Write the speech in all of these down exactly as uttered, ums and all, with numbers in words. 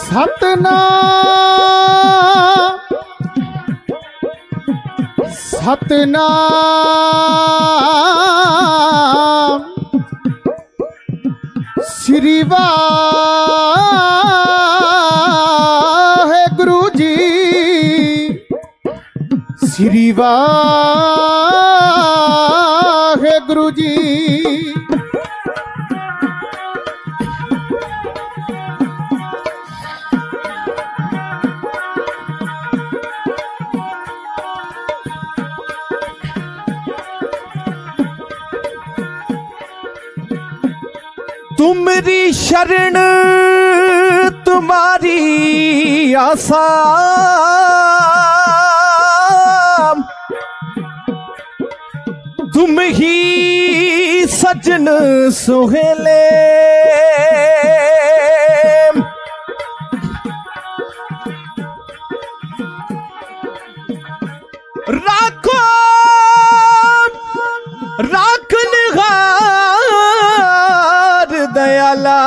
सतनाम सतनाम श्री वाहेगुरु जी श्री वाहेगुरु जी। तुम्हारी शरण तुम्हारी आसा तुम ही सजन सुहेले राखो राख निगार दयाला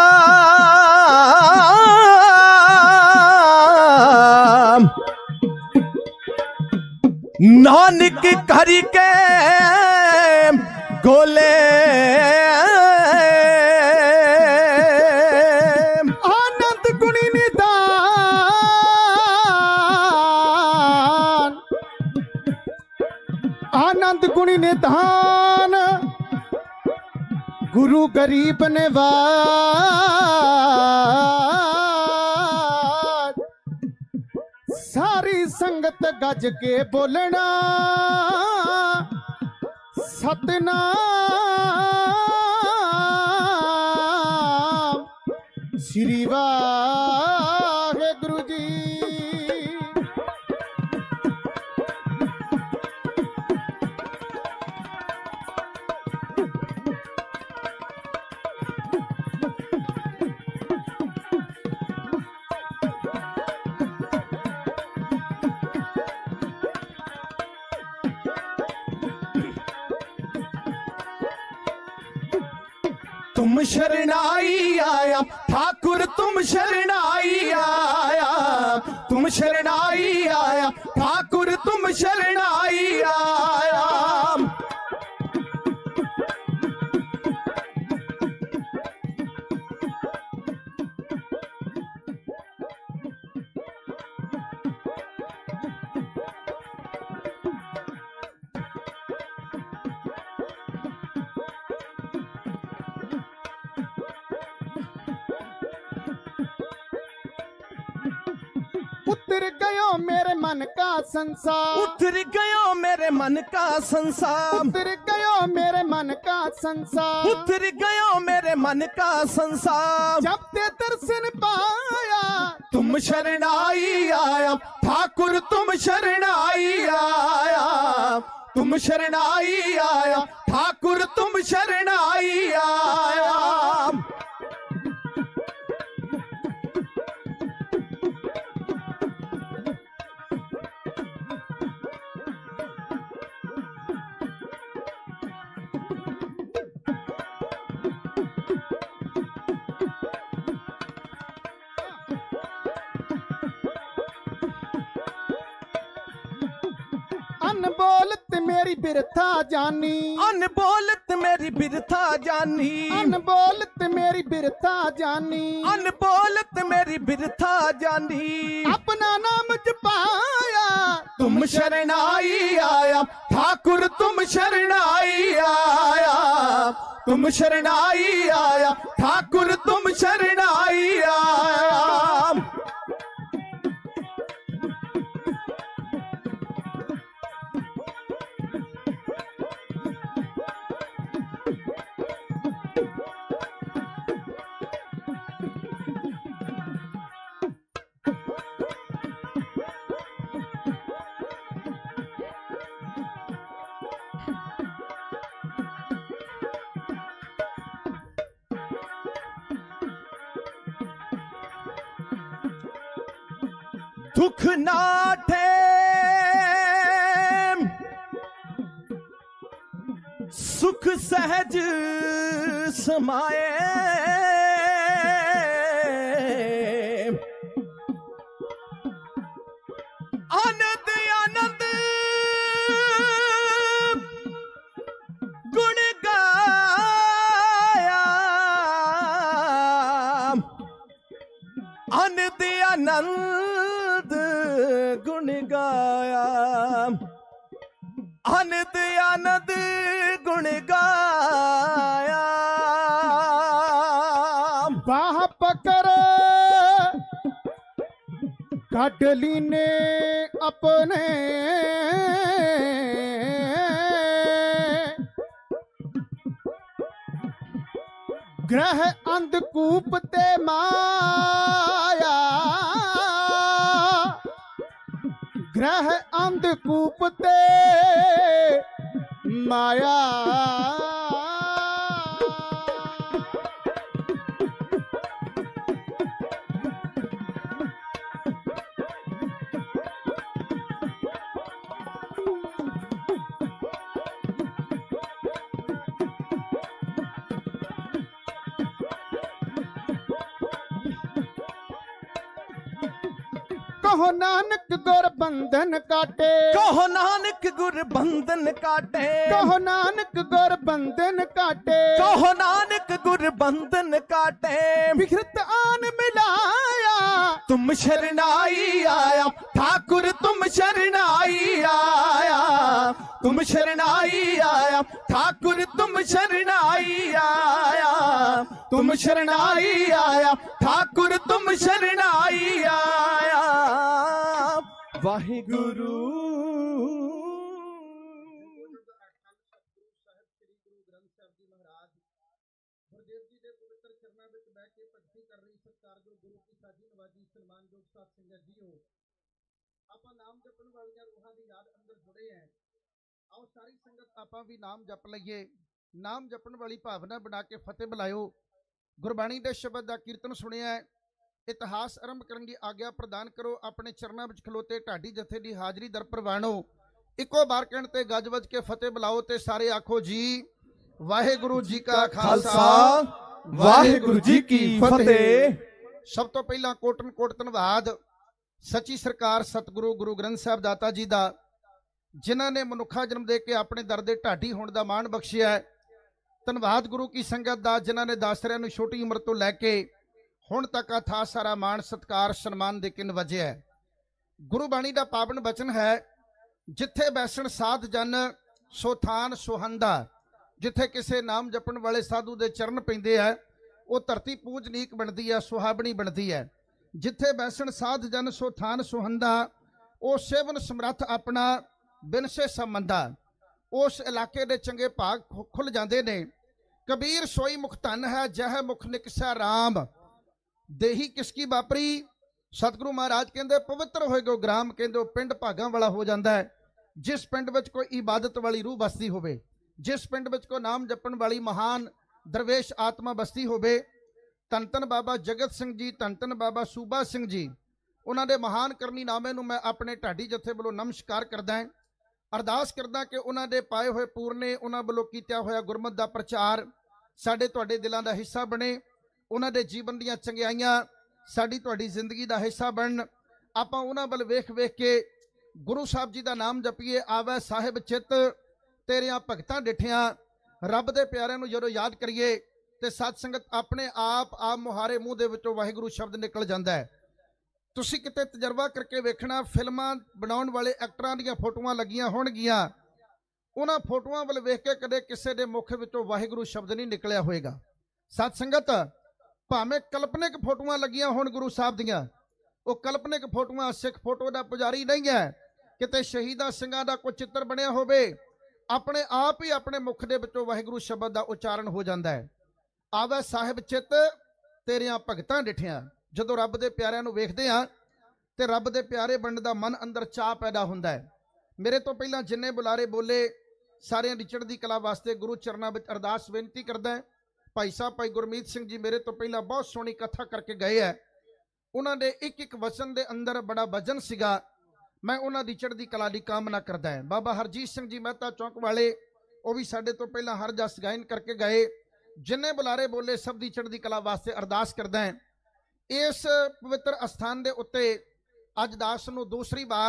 नानक करके गोले आनंद गुणी निदान आनंद गुणी निदान गुरु गरीब निवाज सारी संगत गज के बोलना सतनाम श्री वाहेगुरु जी। तुम शरणाई आया ठाकुर तुम शरणाई आया तुम शरणाई आया ठाकुर तुम शरणाई आया। उतर गयो मेरे मन का संसार उतर गयो मेरे मन का संसार उतर गयो मेरे मन का संसार उतर गयो मेरे मन का संसार। जब ते दर्शन पाया तुम शरणाई आया ठाकुर तुम शरणाई आया तुम शरणाई आया ठाकुर तुम शरणाई आया। अनबोलत मेरी बिरथा जानी अनबोलत मेरी बिरथा जानी अनबोलत मेरी बिरथा जानी अनबोलत मेरी बिरथा जानी। अपना नाम जपाया तुम शरणाई आया ठाकुर तुम शरणाई आया तुम शरणाई आया ठाकुर तुम शरणाई आया। दुख नाठे सुख सहज समाए आनंद आनंद गुण गाया, आनंद आनंद गुण गाया, आनंद आनंद गुण गाया। बाह पकड़ काटली ने अपने ग्रह अंधकूप ते माया, ग्रह अंधकूप ते माया। कहो नानक गुर बंधन काटे, कहो नानक गुर बंधन काटे, कहो नानक गुर बंधन काटे, कहो नानक गुर बंधन काटे। विकृत आन मिलाया तुम शरणाई आया ठाकुर, तुम शरणाई आया, तुम शरणाई आया ठाकुर, तुम शरणाई आया, तुम शरणाई आया ठाकुर, तुम शरणाई आया। वाहिगुरु ਗੁਰਦੇਵ ਜੀ ਦੇ ਪਵਿੱਤਰ ਚਰਨਾਂ ਵਿੱਚ ਬਹਿ ਕੇ ਭਗਤੀ ਕਰ ਰਹੀ ਸਤਿਕਾਰਯੋਗ ਗੁਰੂ ਕੀ ਸਾਜੀ ਨਵਾਜੀ ਸਨਮਾਨਯੋਗ ਸਾਧ ਸੰਗਤ ਜੀਓ, ਆਪਾਂ ਨਾਮ ਜਪਣ ਵਾਲੀਆਂ ਰੂਹਾਂ ਦੀ ਯਾਦ ਅੰਦਰ ਜੁੜੇ ਆਂ। ਆਓ ਸਾਰੀ ਸੰਗਤ ਆਪਾਂ ਵੀ ਨਾਮ ਜਪ ਲਈਏ। ਨਾਮ ਜਪਣ ਵਾਲੀ ਭਾਵਨਾ ਬਣਾ ਕੇ ਫਤਿਹ ਬੁਲਾਇਓ। ਗੁਰਬਾਣੀ ਦੇ ਸ਼ਬਦ ਦਾ ਕੀਰਤਨ ਸੁਣਿਆ, ਇਤਿਹਾਸ ਆਰੰਭ ਕਰਨ ਦੀ ਆਗਿਆ ਪ੍ਰਦਾਨ ਕਰੋ। ਆਪਣੇ ਚਰਨਾਂ ਵਿੱਚ ਖਲੋਤੇ ਢਾਡੀ ਜਥੇ ਦੀ ਹਾਜ਼ਰੀ ਦਰ ਪ੍ਰਵਾਨੋ। ਇੱਕੋ ਬਾਰ ਕਹਿਣ ਤੇ ਗੱਜ ਵੱਜ ਕੇ ਫਤਿਹ ਬੁਲਾਓ ਤੇ ਸਾਰੇ ਆਖੋ ਜੀ ਵਾਹਿਗੁਰੂ ਜੀ ਕਾ ਖਾਲਸਾ ਵਾਹਿਗੁਰੂ ਜੀ ਕੀ ਫਤਿਹ। ਸਭ ਤੋਂ ਪਹਿਲਾਂ ਕੋਟਨ ਕੋਟ ਧੰਨਵਾਦ ਸੱਚੀ ਸਰਕਾਰ ਸਤਿਗੁਰੂ ਗੁਰੂ ਗ੍ਰੰਥ ਸਾਹਿਬ ਦਾਤਾ ਜੀ ਦਾ, ਜਿਨ੍ਹਾਂ ਨੇ ਮਨੁੱਖਾ ਜਨਮ ਦੇ ਕੇ ਆਪਣੇ ਦਰ ਦੇ ਢਾਡੀ ਹੋਣ ਦਾ ਮਾਣ ਬਖਸ਼ਿਆ। ਧੰਨਵਾਦ ਗੁਰੂ ਕੀ ਸੰਗਤ ਦਾ, ਜਿਨ੍ਹਾਂ ਨੇ ਦਾਸਰਿਆਂ ਨੂੰ ਛੋਟੀ ਉਮਰ ਤੋਂ ਲੈ ਕੇ ਹੁਣ ਤੱਕ ਥਾ ਸਾਰਾ ਮਾਣ ਸਤਿਕਾਰ ਸਨਮਾਨ ਦੇ ਕੇ ਨਵਾਜਿਆ। ਗੁਰੂ ਬਾਣੀ ਦਾ ਪਾਵਨ ਬਚਨ ਹੈ, ਜਿੱਥੇ ਬੈਸਣ ਸਾਧ ਜਨ ਸੋ ਥਾਨ ਸੁਹੰਦਾ। ਜਿੱਥੇ ਕਿਸੇ ਨਾਮ ਜਪਣ ਵਾਲੇ ਸਾਧੂ ਦੇ ਚਰਨ ਪੈਂਦੇ ਆ, ਉਹ ਧਰਤੀ ਪੂਜਨੀਕ ਬਣਦੀ ਹੈ, ਸੁਹਾਵਣੀ ਬਣਦੀ ਹੈ। ਜਿੱਥੇ ਬੈਸਣ ਸਾਧ ਜਨ ਸੋ ਥਾਨ ਸੁਹੰਦਾ, ਉਹ ਸੇਵਨ ਸਮਰੱਥ ਆਪਣਾ ਬਿਨਸੇ ਸੰਬੰਧਾ। ਉਸ ਇਲਾਕੇ ਦੇ ਚੰਗੇ ਭਾਗ ਖੁੱਲ ਜਾਂਦੇ ਨੇ। ਕਬੀਰ ਸੋਈ ਮੁਖ ਧਨ ਹੈ, ਜਹ ਮੁਖ ਨਿਕਸੈ ਰਾਮ। ਦੇਹੀ ਕਿਸਕੀ ਵਾਪਰੀ। ਸਤਿਗੁਰੂ ਮਹਾਰਾਜ ਕਹਿੰਦੇ ਪਵਿੱਤਰ ਹੋਏ ਗੋ ਗ੍ਰਾਮ, ਕਹਿੰਦੇ ਉਹ ਪਿੰਡ ਭਾਗਾਂ ਵਾਲਾ ਹੋ ਜਾਂਦਾ ਹੈ। ਜਿਸ ਪਿੰਡ ਵਿੱਚ ਕੋਈ ਇਬਾਦਤ ਵਾਲੀ ਰੂਹ ਬਸਦੀ ਹੋਵੇ, ਜਿਸ ਪਿੰਡ ਵਿੱਚ ਕੋਈ ਨਾਮ ਜਪਣ ਵਾਲੀ ਮਹਾਨ ਦਰਵੇਸ਼ ਆਤਮਾ ਬਸਦੀ ਹੋਵੇ। ਧੰਨ ਧੰਨ ਬਾਬਾ ਜਗਤ ਸਿੰਘ ਜੀ, ਧੰਨ ਧੰਨ ਬਾਬਾ ਸੂਬਾ ਸਿੰਘ ਜੀ, ਉਹਨਾਂ ਦੇ ਮਹਾਨ ਕਰਨੀ ਨਾਮੇ ਨੂੰ ਮੈਂ ਆਪਣੇ ਢਾਡੀ ਜਥੇ ਵੱਲੋਂ ਨਮਸਕਾਰ ਕਰਦਾ ਹਾਂ। ਅਰਦਾਸ ਕਰਦਾ ਕਿ ਉਹਨਾਂ ਦੇ ਪਾਏ ਹੋਏ ਪੂਰਨੇ, ਉਹਨਾਂ ਵੱਲੋਂ ਕੀਤਾ ਹੋਇਆ ਗੁਰਮਤਿ ਦਾ ਪ੍ਰਚਾਰ ਸਾਡੇ ਤੁਹਾਡੇ ਦਿਲਾਂ ਦਾ ਹਿੱਸਾ ਬਣੇ। ਉਹਨਾਂ ਦੇ ਜੀਵਨ ਦੀਆਂ ਚੰਗਿਆਈਆਂ ਸਾਡੀ ਤੁਹਾਡੀ ਜ਼ਿੰਦਗੀ ਦਾ ਹਿੱਸਾ ਬਣਨ। ਆਪਾਂ ਉਹਨਾਂ ਵੱਲ ਵੇਖ ਵੇਖ ਕੇ ਗੁਰੂ ਸਾਹਿਬ ਜੀ ਦਾ ਨਾਮ ਜਪੀਏ। ਆਵੈ ਸਾਹਿਬ ਚਿੱਤ ਤੇਰਿਆਂ ਭਗਤਾਂ ਡਿਠਿਆਂ। ਰੱਬ ਦੇ ਪਿਆਰਿਆਂ ਨੂੰ ਜਦੋਂ ਯਾਦ ਕਰੀਏ ਤੇ ਸਤ ਸੰਗਤ ਆਪਣੇ ਆਪ ਆਪ ਮੁਹਾਰੇ ਮੂੰਹ ਦੇ ਵਿੱਚੋਂ ਵਾਹਿਗੁਰੂ ਸ਼ਬਦ ਨਿਕਲ ਜਾਂਦਾ ਹੈ। ਤੁਸੀਂ ਕਿਤੇ ਤਜਰਬਾ ਕਰਕੇ ਵੇਖਣਾ, ਫਿਲਮਾਂ ਬਣਾਉਣ ਵਾਲੇ ਐਕਟਰਾਂ ਦੀਆਂ ਫੋਟੋਆਂ ਲੱਗੀਆਂ ਹੋਣਗੀਆਂ, ਉਹਨਾਂ ਫੋਟੋਆਂ ਵੱਲ ਵੇਖ ਕੇ ਕਦੇ ਕਿਸੇ ਦੇ ਮੁਖ ਵਿੱਚੋਂ ਵਾਹਿਗੁਰੂ ਸ਼ਬਦ ਨਹੀਂ ਨਿਕਲਿਆ ਹੋਏਗਾ। ਸਤ ਸੰਗਤ, ਭਾਵੇਂ ਕਲਪਨਿਕ ਫੋਟੋਆਂ ਲੱਗੀਆਂ ਹੋਣ ਗੁਰੂ ਸਾਹਿਬ ਦੀਆਂ, ਉਹ ਕਲਪਨਿਕ ਫੋਟੋਆਂ ਸਿੱਖ ਫੋਟੋ ਦਾ ਪੁਜਾਰੀ ਨਹੀਂ ਹੈ। ਕਿਤੇ ਸ਼ਹੀਦਾਂ ਸਿੰਘਾਂ ਦਾ ਕੋਈ ਚਿੱਤਰ ਬਣਿਆ ਹੋਵੇ, ਆਪਣੇ ਆਪ ਹੀ ਆਪਣੇ ਮੁਖ ਦੇ ਵਿੱਚੋਂ ਵਾਹਿਗੁਰੂ ਸ਼ਬਦ ਦਾ ਉਚਾਰਨ ਹੋ ਜਾਂਦਾ ਹੈ। ਆਵੈ ਸਾਹਿਬ ਚਿੱਤ ਤੇਰਿਆਂ ਭਗਤਾਂ ਡਿਠਿਆਂ। ਜਦੋਂ ਰੱਬ ਦੇ ਪਿਆਰਿਆਂ ਨੂੰ ਵੇਖਦੇ ਹਾਂ ਤੇ ਰੱਬ ਦੇ ਪਿਆਰੇ ਬਣਨ ਦਾ ਮਨ ਅੰਦਰ ਚਾਹ ਪੈਦਾ ਹੁੰਦਾ ਹੈ। ਮੇਰੇ ਤੋਂ ਪਹਿਲਾਂ ਜਿੰਨੇ ਬੁਲਾਰੇ ਬੋਲੇ, ਸਾਰਿਆਂ ਦੀ ਚੜ੍ਹਦੀ ਕਲਾ ਵਾਸਤੇ ਗੁਰੂ ਚਰਨਾਂ ਵਿੱਚ ਅਰਦਾਸ ਬੇਨਤੀ ਕਰਦਾ ਹੈ। ਭਾਈ ਸਾਹਿਬ ਭਾਈ ਗੁਰਮੀਤ ਸਿੰਘ ਜੀ ਮੇਰੇ ਤੋਂ ਪਹਿਲਾਂ ਬਹੁਤ ਸੋਹਣੀ ਕਥਾ ਕਰਕੇ ਗਏ ਹੈ। ਉਹਨਾਂ ਦੇ ਇੱਕ ਇੱਕ ਵਚਨ ਦੇ ਅੰਦਰ ਬੜਾ ਵਜਨ ਸੀਗਾ। ਮੈਂ ਉਹਨਾਂ ਦੀ ਚੜ੍ਹਦੀ ਕਲਾ ਦੀ ਕਾਮਨਾ ਕਰਦਾ ਹਾਂ। ਬਾਬਾ ਹਰਜੀਤ ਸਿੰਘ ਜੀ ਮਹਿਤਾ ਚੌਂਕ ਵਾਲੇ, ਉਹ ਵੀ ਸਾਡੇ ਤੋਂ ਪਹਿਲਾਂ ਹਰ ਜਸ ਗਾਇਨ ਕਰਕੇ ਗਏ। ਜਿੰਨੇ ਬੁਲਾਰੇ ਬੋਲੇ ਸਭ ਦੀ ਚੜ੍ਹਦੀ ਕਲਾ ਵਾਸਤੇ ਅਰਦਾਸ ਕਰਦਾ ਹਾਂ। ਇਸ ਪਵਿੱਤਰ ਅਸਥਾਨ ਦੇ ਉੱਤੇ ਅੱਜ ਦਾਸ ਨੂੰ ਦੂਸਰੀ ਵਾਰ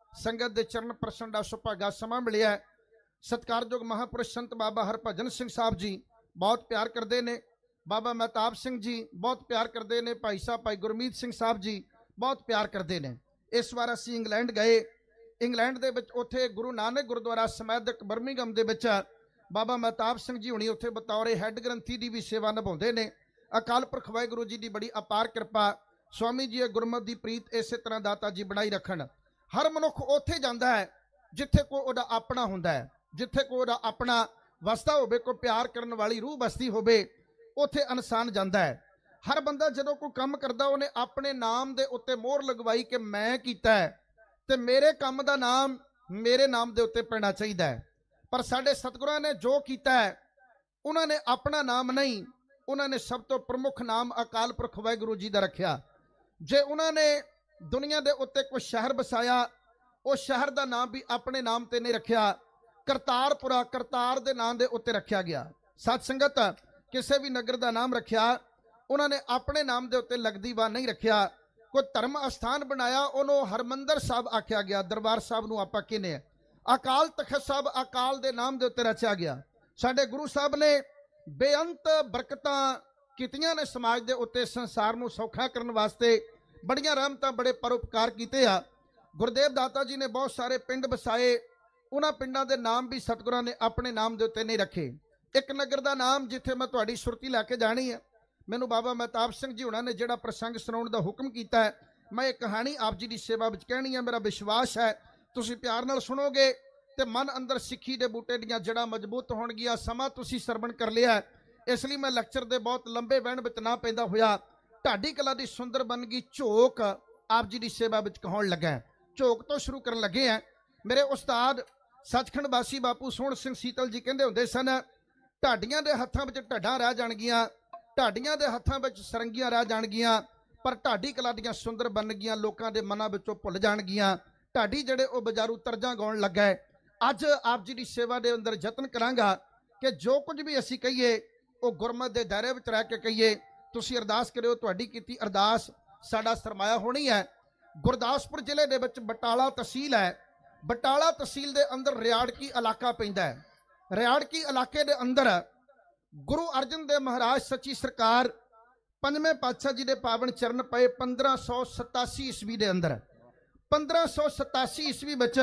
संगत दे चरण प्रशन दा सुभागा समा मिलिया। सत्कारयोग महापुरुष संत बाबा हरभजन सिंह साहब जी बहुत प्यार करते ने, बाबा महताब सिंह जी बहुत प्यार करते ने, भाई साहब भाई गुरमीत सिंह साहब जी बहुत प्यार करते हैं। इस बार असी इंग्लैंड गए, इंग्लैंड दे विच उत्थे गुरु नानक गुरुद्वारा समैदक बर्मिंघम दे विच बाबा महताब सिंह जी हुणी उत्थे बतौरे हैड ग्रंथी की भी सेवा निभाते हैं। अकाल पुरख वाहिगुरू जी की बड़ी अपार कृपा, स्वामी जी गुरमत की प्रीत इस तरह दाता जी बनाई रखन। हर मनुख उत्थे जांदा है जिथे कोई उहदा अपना हुंदा है, जिथे कोई उहदा अपना वसदा होवे, कोई प्यार करने वाली रूह बसती होवे, उत्थे इंसान जांदा है। हर बंदा जदों कोई काम करदा उहने अपने नाम दे उत्ते मोहर लगवाई कि मैं कीता है ते मेरे काम दा नाम मेरे नाम दे उत्ते पैना चाहिदा है। पर साडे सतगुरां ने जो कीता है उन्होंने अपना नाम नहीं, उन्होंने सब तो प्रमुख नाम अकाल पुरख वाहिगुरू जी दा रखिया। जे उन्होंने दुनिया दे उत्ते कोई शहर बसाया, उस शहर दा नाम भी अपने नाम ते नहीं रखिया, करतारपुरा करतार दे नाम दे उत्ते रखिया गया। सत संगत किसी भी नगर दा नाम रखिया उन्होंने अपने नाम दे उत्ते लगदी वा नहीं रखिया। कोई धर्म अस्थान बनाया उन्होंने हरमंदर साहब आख्या गया, दरबार साहब नूं आपां कहने अकाल तखत साहब अकाल दे नाम दे उत्ते रचिया गया। साडे गुरु साहब ने बेअंत बरकतां कीतियां ने समाज दे उत्ते, संसार नूं सौखा करन वास्ते बड़ियां रहमतां बड़े परोपकार कीते आ। गुरदेव दाता जी ने बहुत सारे पिंड बसाए, उन्हां पिंडां दे नाम भी सतगुरां ने अपने नाम दे उत्ते नहीं रखे। एक नगर दा नाम जिथे मैं तुहाडी सुरती लैके जानी है, मैनू बाबा महताब सिंह जी हुणां ने जिहड़ा प्रसंग सुणाउण दा हुक्म कीता है, मैं एक कहानी आप जी की सेवा विच कहनी है। मेरा विश्वास है तुसीं प्यार नाल सुणोगे ते मन अंदर सिੱਖੀ दे बूटे दीयां जड़ां मजबूत होणगीਆਂ। समा तुसीं सरवण कर लिया है, इसलिए मैं लैक्चर दे बहुत लंबे बहण विच ना पैंदा होया ढाडी कला दी सुंदर बनगी झोक आप जी की सेवा विच कहाउण लगा। झोक तो शुरू करन लगे हैं। मेरे उस्ताद सचखंड वासी बापू सोहण सिंह सीतल जी कहंदे हुंदे सन, ढाडियां दे हत्थां विच ढड्डां रह जाणगीਆਂ, ढाडियां दे हत्थां विच सरंगियां रह जाणगीਆਂ, पर ढाडी कला दीयां सुंदर बनगीਆਂ लोकां दे मनां विचों भुल जाणगीਆਂ। ढाडी जिहड़े वो बजारू तर्जां गाउण लगा है। अज आप जी की सेवा के अंदर यतन करांगा कि जो कुछ भी असी कहिए वो गुरमत के दायरे में रह के कहिए। तुसीं अरदास करियो, तुहाडी कीती अरदास साडा सरमाया होनी है। गुरदासपुर जिले दे विच बटाला तहसील है, बटाला तहसील दे अंदर रियाड़की इलाका पैंदा है। रियाड़की इलाके दे अंदर गुरु अर्जन देव महाराज सच्ची सरकार पंजवें पातशाह जी दे पावन चरण पए पंद्रह सौ सतासी ईस्वी दे अंदर। पंद्रह सौ सतासी ईस्वी विच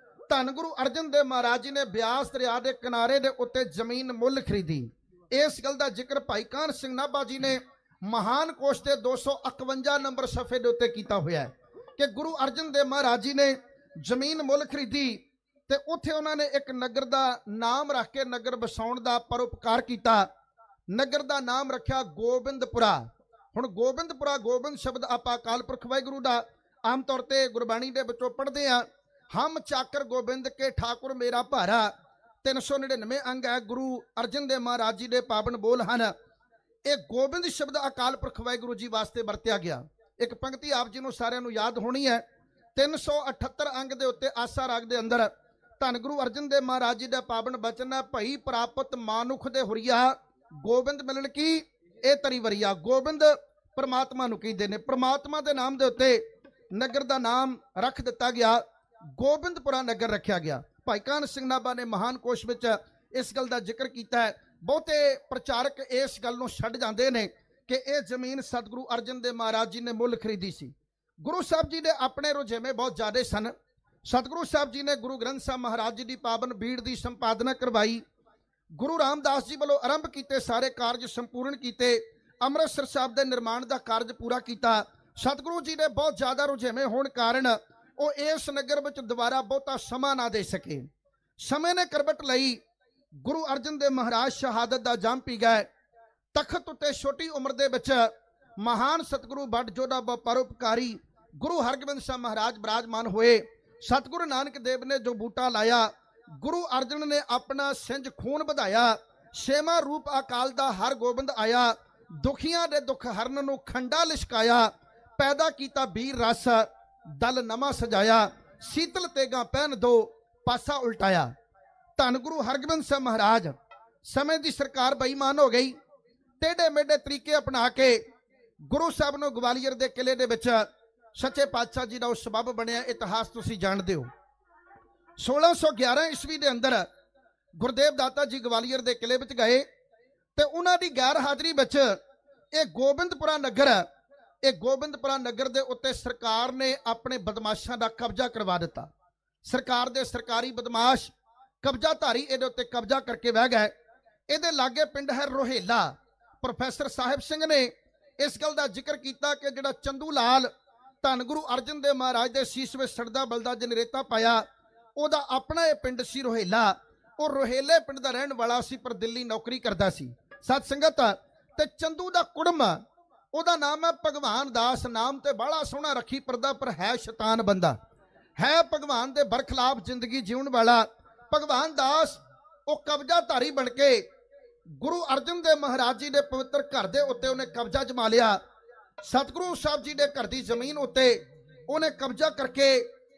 धन गुरु अर्जन देव महाराज जी ने ब्यास दरिया के किनारे के उत्ते जमीन मुल खरीदी। इस गल का जिक्र भाई कान सिंह नाभा जी ने महान कोश के दो सौ इकवंजा नंबर सफे के उत्ते कीता होया है कि गुरु अर्जन देव महाराज जी ने जमीन मुल खरीदी ते उत्थे उन्होंने एक नगर का नाम रख के नगर बसाउण का परोपकार किया। नगर का नाम रखा गोबिंदपुरा। हुण गोबिंदपुरा, गोबिंद शब्द आपां अकाल पुरख वाहिगुरू दा आम तौर पर गुरबाणी दे विचों पढ़दे आ। हम चाकर गोबिंद के ठाकुर मेरा भारा, तीन सौ निन्यानवे अंग है गुरु अर्जन देव महाराज जी के पावन बोल हैं। ये गोबिंद शब्द अकाल पुरख वाहिगुरू जी वास्ते वरत्या गया। एक पंक्ति आप जी नूं सारिआं नूं याद होनी है। तीन सौ अठहत्तर अंग के उत्ते आसा राग के अंदर धन गुरु अर्जन देव महाराज जी का पावन बचन है, भई प्राप्त मानुख दे हुरिया गोबिंद मिलन की ए तरी वरिया। गोबिंद परमात्मा नूं कहंदे ने। परमात्मा के नाम के उत्ते नगर का नाम रख दिता गया, गोबिंदपुरा नगर रखा गया। भाई कान सिंह नाभा ने महान कोश विच इस गल का जिक्र किया है। बहुते प्रचारक इस गल नूं छड्ड जांदे ने कि यह जमीन सतगुरु अर्जन देव महाराज जी ने मुल खरीदी सी। गुरु साहब जी ने अपने रुझेवे बहुत ज्यादा सन। सतगुरु साहब जी ने गुरु ग्रंथ साहब महाराज जी की पावन बीड़ की संपादना करवाई। गुरु रामदास जी वालों आरंभ किए सारे कारज संपूर्ण किए। अमृतसर साहब के निर्माण का कारज पूरा किया। सतगुरु जी ने बहुत ज्यादा रुझेवे होने कारण वो इस नगर में दोबारा बहुता समा ना दे सके। समय ने करवट लई। गुरु अर्जन देव महाराज शहादत का जाम पी गए। तखत उत्ते छोटी उम्र दे विच महान सतगुरु बड़ जोधा परोपकारी गुरु हरगोबिंद साहब महाराज विराजमान हुए। सतगुरु नानक देव ने जो बूटा लाया, गुरु अर्जन ने अपना सिंज खून बधाया। छेवां रूप अकाल दा हर गोबिंद आया। दुखियां दे दुख हरन नूं खंडा लिशकाया। पैदा कीता वीर रस दल नमा सजाया। शीतल तेगा पहन दो पासा उल्टाया। धन गुरु हरगोबिंद साहब महाराज समय की सरकार बेईमान हो गई। टेढ़े मेढ़े तरीके अपना के गुरु साहब ने ग्वालियर के किले दे विच सच्चे पातशाह जी का सबब बनया। इतिहास तुसीं जाणदे हो। सोलह सौ ग्यारह ईस्वी के अंदर गुरदेव दाता जी ग्वालियर के किले में गए तो उन्होंने गैर हाजरी में ये गोबिंदपुरा नगर ये गोबिंदपुरा नगर के उत्ते सरकार ने अपने बदमाशों का कब्जा करवा दिता। सरकार के सरकारी बदमाश कब्जाधारी ये उत्ते कब्जा करके बह गए। ये लागे पिंड है रोहेला। प्रोफैसर साहिब सिंह ने इस गल का जिक्र किया कि जिहड़ा चंदू लाल धन गुरु अर्जन देव महाराज के शीश में सड़दा बलदा जनरेता पाया उहदा अपना यह पिंड सी रोहेला। वो रोहेले पिंड का रहने वाला सी पर दिल्ली नौकरी करता सी। सत संगत ते चंदू का कुड़म उहदा नाम है भगवान दास। नाम ते बड़ा सोहना रखी परदा पर है शैतान बंदा है भगवान के बरखिलाफ जिंदगी जीवन वाला। भगवान दास वो कब्जाधारी बन के गुरु अर्जन देव महाराज जी ने पवित्र घर के उत्ते उन्हें कब्जा जमा लिया। सतगुरु साहब जी ने घर की जमीन उत्ते उन्हें कब्जा करके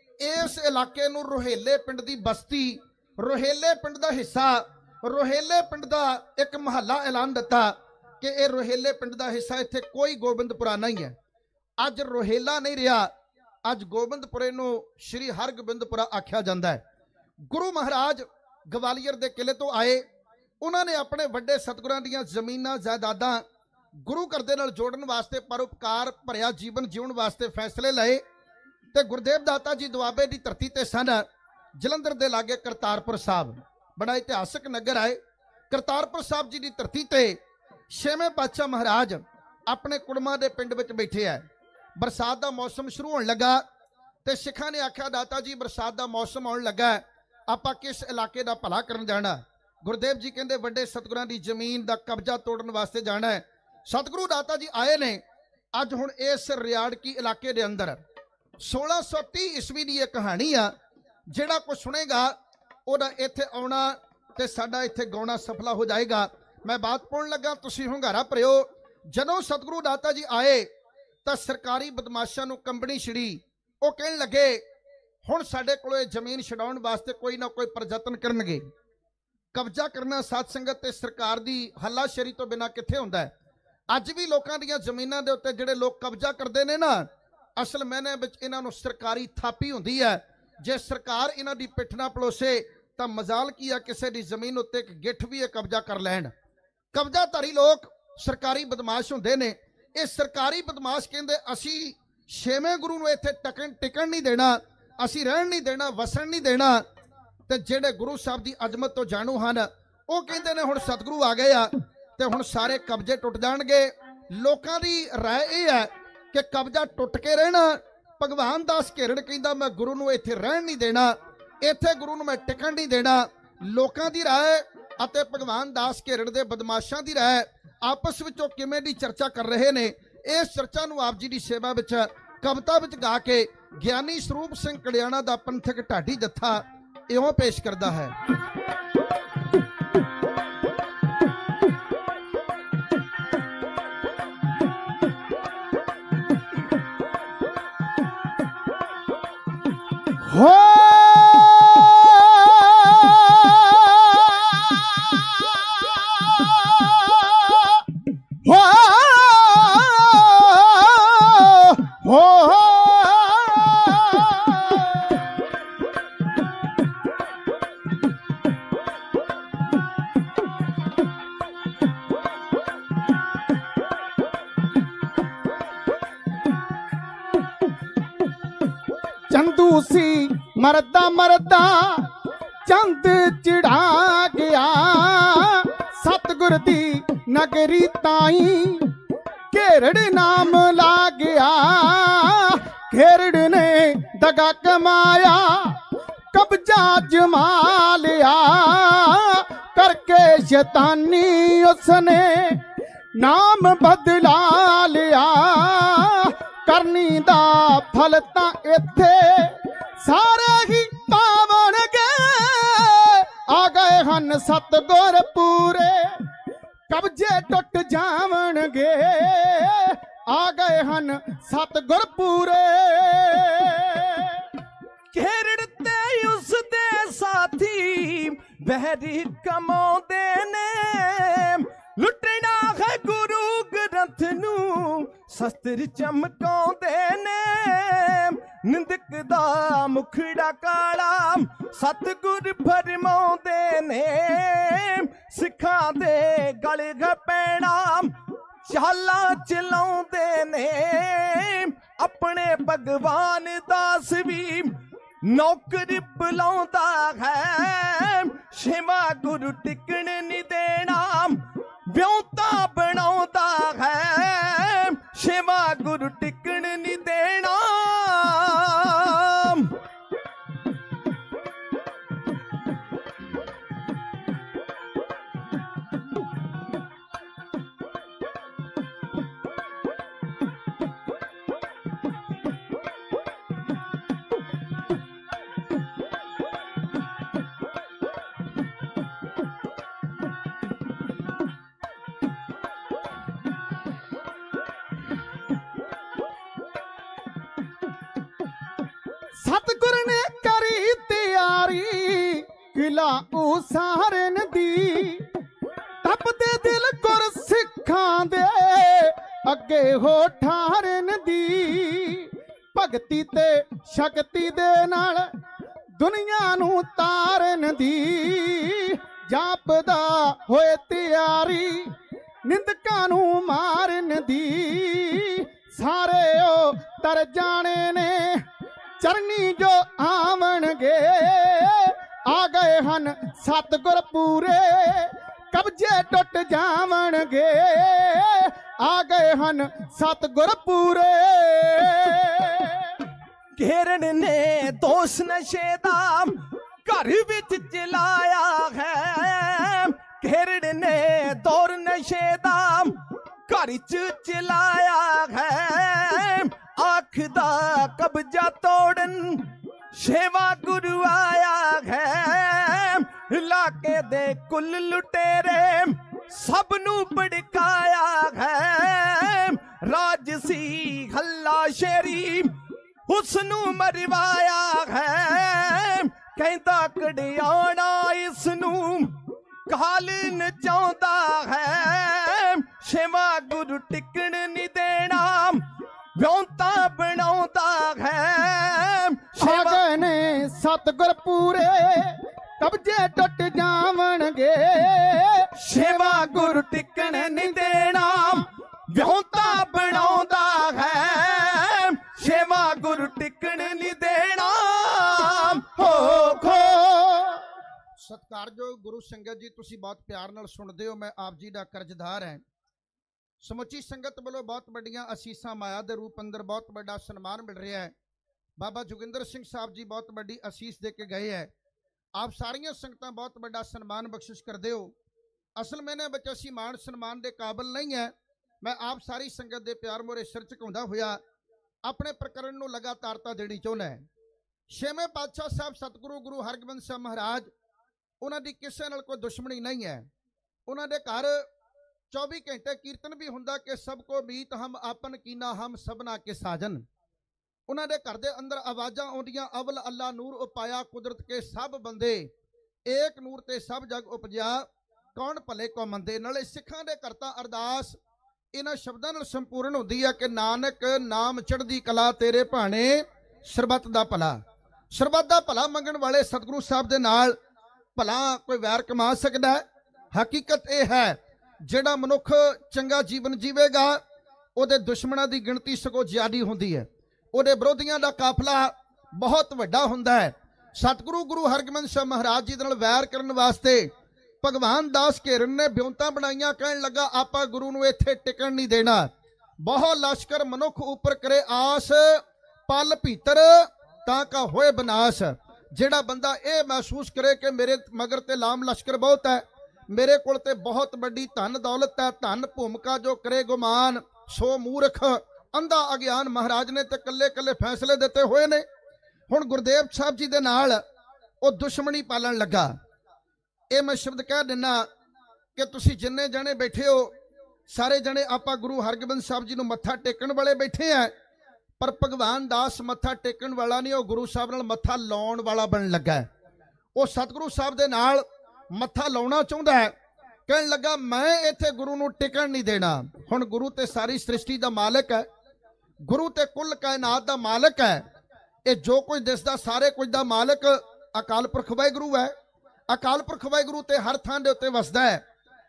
इस इलाके नूं रोहेले पिंड की बस्ती रोहेले पिंड का हिस्सा रोहेले पिंड का एक महला ऐलान दिता कि यह रोहेले पिंड का हिस्सा इत्थे कोई गोबिंदपुरा नहीं है। अज रोहेला नहीं रहा, अज गोबिंदपुरे नूं श्री हरगोबिंदपुरा आख्या जाता है। गुरु महाराज ग्वालियर के किले तो आए। उन्होंने अपने वड्डे सतगुरां दीयां जमीनां जायदादां गुरु घर दे नाल जोड़न वास्ते परोपकार भरिया जीवन जीवन वास्ते फैसले लए ते गुरदेव दाता जी दुआबे की धरती ते सन। जलंधर दे लागे करतारपुर साहब बड़ा इतिहासक नगर है। करतारपुर साहब जी की धरती ते छेवें पातशाह महाराज अपने कुड़मा दे पिंड विच बैठे है। बरसात का मौसम शुरू होने लगा तो सिखां ने आख्या दाता जी बरसात का मौसम आने लगा आपां किस इलाके का भला करन जाना। गुरदेव जी कहते वड्डे सतगुरां की जमीन का कब्जा तोड़न वास्ते जाना है। सतगुरु दाता जी आए ने अज हुण इस रियाड़की इलाके के अंदर सोलह सौ तीह ईस्वी की यह कहानी आ। जिहड़ा कुछ सुनेगा ओदा इत्थे आउणा ते साडा इत्थे गाउणा सफला हो जाएगा। मैं बात पढ़न लगा तुसीं हुंगारा भरियो। जदों सतगुरु दाता जी आए तो सरकारी बदमाशां नूं कंबनी छिड़ी। वो कहण लगे हुण साडे कोल जमीन छडाउण वास्ते कोई ना कोई प्रयत्न करनगे। कब्जा करना साध संगत ते सरकार दी हल्लाशेरी तो बिना कित्थे हुंदा है। अज भी लोकां दीयां जमीनां दे उत्ते जिहड़े लोग कब्जा करदे ने ना असल मैने विच इन्हां नूं सरकारी थापी हुंदी है। जे सरकार इन्हां दी पिठ ना पलोसे तां मजाल की आ किसी दी जमीन उत्ते एक गिठ भी कब्जा कर लैण। कब्जाधारी लोग सरकारी बदमाश हुंदे ने। ये सरकारी बदमाश कहंदे असी छेवें गुरु नूं इत्थे टकन टिकण नहीं देना, असी रहण नहीं देना, वसन नहीं देना। ते जेड़े गुरु साहब दी अजमत तो जाणू हन वो कहंदे ने हुण सतगुरु आ गए आ ते हुण सारे कब्जे टुट जाणगे। लोकां दी राय यह है कि कब्जा टुट के रहना। भगवान दास घेरड़ कहंदा मैं गुरु नूं इत्थे रहण नहीं देना, इत्थे गुरु नूं मैं टिकण नहीं देना। लोकां दी राय अते भगवान दास घेरड़ दे बदमाशां दी राय आपस विचों किवें दी चर्चा कर रहे ने। इस चर्चा नूं आप जी दी सेवा विच कविता विच गा के ਗਿਆਨੀ ਸਰੂਪ ਸਿੰਘ ਕਲਿਆਣਾ ਦਾ ਪੰਥਕ ਢਾਡੀ ਜੱਥਾ ਇਉਂ ਪੇਸ਼ ਕਰਦਾ ਹੈ। ਹੋ चंदू सी मरदा मरदा चंद चिढ़ा गया सतगुर दी नगरी ताई घेरड़ नाम ला गया। घेरड़ ने दगा कमाया कब्जा जमा लिया करके शैतानी उसने नाम बदला लिया। करनी दा फल तां इत्थे सारे ही पावणगे आ गए हन सतगुर पूरे कब्जे टुट जावणगे आ गए हन सतगुर पूरे। घेरड़ ते उस दे साथी बहरी कमाउंदे ने लुटना है गुरु ग्रंथ नू शस्त्र चमकाउंदे ने। ਨਿੰਦਕ ਦਾ ਮੁਖੜਾ ਕਾਲਾ ਸਤਿਗੁਰ ਫਰਮਾਉਂਦੇ ਨੇ ਸਿੱਖਾਂ ਦੇ ਗਲ ਘਪੈਣਾ ਚਾਲਾਂ ਚਲਾਉਂਦੇ ਨੇ ਆਪਣੇ ਭਗਵਾਨ ਦਾਸ ਵੀ ਨੌਕਰ ਬੁਲਾਉਂਦਾ ਹੈ ਛੇਵਾਂ ਗੁਰੂ ਟਿਕਣ ਨਹੀਂ ਦੇਣਾ ਵਿਉਂਤਾ ਬਣਾਉਂਦਾ ਹੈ ਛੇਵਾਂ ਗੁਰੂ ਟਿਕਣ ਨਹੀਂ ਦੇਣਾ ਸਤਿਗੁਰ ਨੇ ਕਰੀ ਤਿਆਰੀ ਕਿਲਾ ਉਸਾਰਨ ਦੀ ਤਪਦੇ ਦਿਲ ਗੁਰ ਸਿੱਖਾਂ ਦੇ ਅੱਗੇ ਹੋ ਠਾਰਨ ਦੀ ਭਗਤੀ ਤੇ ਸ਼ਕਤੀ ਦੇ ਨਾਲ ਦੁਨੀਆ ਨੂੰ ਤਾਰਨ ਦੀ ਜਾਪਦਾ ਹੋਏ ਤਿਆਰੀ ਨਿੰਦਕਾਂ ਨੂੰ ਮਾਰਨ ਦੀ ਸਾਰੇ ਉਹ ਤਰ ਜਾਣੇ ਨੇ ਚਰਨੀ ਜੋ ਆਵਣਗੇ ਆ ਗਏ ਹਨ ਸਤਿਗੁਰ ਪੂਰੇ ਕਬਜੇ ਟੁੱਟ ਜਾਵਣਗੇ ਆ ਗਏ ਹਨ ਸਤਿਗੁਰ ਪੂਰੇ ਘੇਰਨ ਨੇ ਦੋਸ਼ ਨਸ਼ੇ ਦਾ ਘਰ ਵਿੱਚ ਜਲਾਇਆ ਹੈ ਘੇਰਨ ਨੇ ਦੌਰ ਨਸ਼ੇ ਦਾ ਘਰ ਚ ਚਲਾਇਆ ਹੈ ਆਖ ਦਾ ਕਬਜ਼ਾ ਤੋੜਨ ਛੇਵਾਂ ਗੁਰੂ ਆਇਆ ਹੈ ਇਲਾਕੇ ਦੇ ਕੁੱਲ ਲੁਟੇਰੇ ਸਭ ਨੂੰ ਭੜਕਾਇਆ ਹੈ ਰਾਜਸੀ ਹੱਲਾ ਸ਼ੇਰੀ ਉਸ ਨੂੰ ਮਰਵਾਇਆ ਹੈ ਕਹਿੰਦਾ ਕੜਿਆਣਾ ਇਸ ਨੂੰ ਕਾਲਨ ਚਾਹੁੰਦਾ ਹੈ ਛੇਵਾਂ ਗੁਰੂ ਟਿਕਣ ਨਹੀਂ ਦੇਣਾ ਵਿਉਂਤਾ ਬਣਾਉਂਦਾ ਹੈ ਛੇਵਾਂ ਨੇ ਸਤਿਗੁਰ ਪੂਰੇ ਕਬਜੇ ਟੁੱਟ ਜਾਵਣਗੇ ਛੇਵਾਂ ਗੁਰੂ ਟਿਕਣ ਨਹੀਂ ਦੇਣਾ ਵਿਉਂਤਾ ਬਣਾਉਂਦਾ ਹੈ ਛੇਵਾਂ ਗੁਰੂ ਟਿਕਣ ਨਹੀਂ ਦੇਣਾ ਹੋ ਖੋ ਸਤਿਕਾਰਯੋਗ ਗੁਰੂ ਸੰਗਤ ਜੀ ਤੁਸੀਂ ਬਹੁਤ ਪਿਆਰ ਨਾਲ ਸੁਣਦੇ ਹੋ ਮੈਂ ਆਪ ਜੀ ਦਾ ਕਰਜ਼ਦਾਰ ਹਾਂ ਸਮੁੱਚੀ ਸੰਗਤ ਵੱਲੋਂ ਬਹੁਤ ਵੱਡੀਆਂ ਅਸੀਸਾਂ ਮਾਇਆ ਦੇ ਰੂਪ ਅੰਦਰ ਬਹੁਤ ਵੱਡਾ ਸਨਮਾਨ ਮਿਲ ਰਿਹਾ ਹੈ ਬਾਬਾ ਜੋਗਿੰਦਰ ਸਿੰਘ ਸਾਹਿਬ ਜੀ ਬਹੁਤ ਵੱਡੀ ਅਸੀਸ ਦੇ ਕੇ ਗਏ ਹੈ ਆਪ ਸਾਰੀਆਂ ਸੰਗਤਾਂ ਬਹੁਤ ਵੱਡਾ ਸਨਮਾਨ ਬਖਸ਼ਿਸ਼ ਕਰਦੇ ਹੋ ਅਸਲ ਮੈਨੇ ਵਿੱਚ ਅਸੀਂ ਮਾਣ ਸਨਮਾਨ ਦੇ ਕਾਬਿਲ ਨਹੀਂ ਹੈ ਮੈਂ ਆਪ ਸਾਰੀ ਸੰਗਤ ਦੇ ਪਿਆਰ ਮੋਰੇ ਸਿਰ ਝੁਕਾਉਂਦਾ ਹੋਇਆ ਆਪਣੇ ਪ੍ਰਕਰਨ ਨੂੰ ਲਗਾਤਾਰਤਾ ਦੇਣੀ ਚਾਹੁੰਦਾ ਹੈ ਛੇਵੇਂ ਪਾਤਸ਼ਾਹ ਸਾਹਿਬ ਸਤਿਗੁਰੂ ਗੁਰੂ ਹਰਗੋਬਿੰਦ ਸਾਹਿਬ ਮਹਾਰਾਜ ਉਹਨਾਂ ਦੀ ਕਿਸੇ ਨਾਲ ਕੋਈ ਦੁਸ਼ਮਣੀ ਨਹੀਂ ਹੈ ਉਹਨਾਂ ਦੇ ਘਰ चौबीस घंटे कीर्तन भी हुंदा कि सबको मीत हम आपन कीना हम सबना के साजन उन्होंने घर के अंदर आवाज़ां आउंदियां अवल अल्लाह नूर उपाया कुदरत के सब बंदे एक नूर ते सब जग उपजिया कौन भले को मंदे नाले सिखां दे घर तां अरदास इन्हां शब्दां नाल संपूर्ण हुंदी है कि नानक नाम चढ़दी कला तेरे भाणे सरबत दा भला सरबत दा भला मंगण वाले सतगुरु साहब दे नाल भला कोई वैर कमा सकदा है हकीकत यह है ਜਿਹੜਾ ਮਨੁੱਖ ਚੰਗਾ ਜੀਵਨ ਜੀਵੇਗਾ ਉਹਦੇ ਦੁਸ਼ਮਣਾਂ ਦੀ ਗਿਣਤੀ ਸਗੋਂ ਜ਼ਿਆਦੀ ਹੁੰਦੀ ਹੈ ਉਹਦੇ ਵਿਰੋਧੀਆਂ ਦਾ ਕਾਫਲਾ ਬਹੁਤ ਵੱਡਾ ਹੁੰਦਾ ਹੈ ਸਤਿਗੁਰੂ ਗੁਰੂ ਹਰਗੋਬਿੰਦ ਸਾਹਿਬ ਮਹਾਰਾਜ ਜੀ ਦੇ ਨਾਲ ਵੈਰ ਕਰਨ ਵਾਸਤੇ ਭਗਵਾਨ ਦਾਸ ਘੇਰਨ ਨੇ ਬਿਉਂਤਾਂ ਬਣਾਈਆਂ ਕਹਿਣ ਲੱਗਾ ਆਪਾਂ ਗੁਰੂ ਨੂੰ ਇੱਥੇ ਟਿਕਣ ਨਹੀਂ ਦੇਣਾ ਬਹੁਤ ਲਸ਼ਕਰ ਮਨੁੱਖ ਉੱਪਰ ਕਰੇ ਆਸ ਪਲ ਭੀਤਰ ਤਾਂ ਕਾ ਹੋਏ ਬਨਾਸ ਜਿਹੜਾ ਬੰਦਾ ਇਹ ਮਹਿਸੂਸ ਕਰੇ ਕਿ ਮੇਰੇ ਮਗਰ ਤੇ ਲਾਮ ਲਸ਼ਕਰ ਬਹੁਤ ਹੈ मेरे कोल ते बहुत बड़ी धन दौलत है धन भूमिका जो करे गुमान सो मूर्ख अंधा अज्ञान महाराज ने ते कल्ले कल्ले फैसले दिते हुए ने हुण गुरदेव साहब जी दे नाल ओ दुश्मनी पालन लगा ये मैं शब्द कह दिना कि तुसी जिन्ने जने बैठे हो सारे जने आपां गुरु हरगोबिंद साहब जी नूं मत्था टेकण वाले बैठे हैं पर भगवान दास मत्था टेकण वाला नहीं, वो गुरु साहब नाल मत्था लाउण वाला बन लगा है। वो सतगुरु साहब दे नाल मत्था लाउणा चाहुंदा है, कहण लगा मैं इत्थे गुरु नूं टिकण नहीं देना। हुण गुरु ते सारी सृष्टि दा मालिक है, गुरु ते कुल कायनात दा मालिक है, ਇਹ ਜੋ ਕੁਝ ਦਿਸਦਾ ਸਾਰੇ ਕੁਝ ਦਾ ਮਾਲਕ ਅਕਾਲ ਪੁਰਖ ਵਾਹਿਗੁਰੂ ਹੈ। ਅਕਾਲ ਪੁਰਖ ਵਾਹਿਗੁਰੂ ਤੇ ਹਰ ਥਾਂ ਦੇ ਉੱਤੇ ਵਸਦਾ ਹੈ।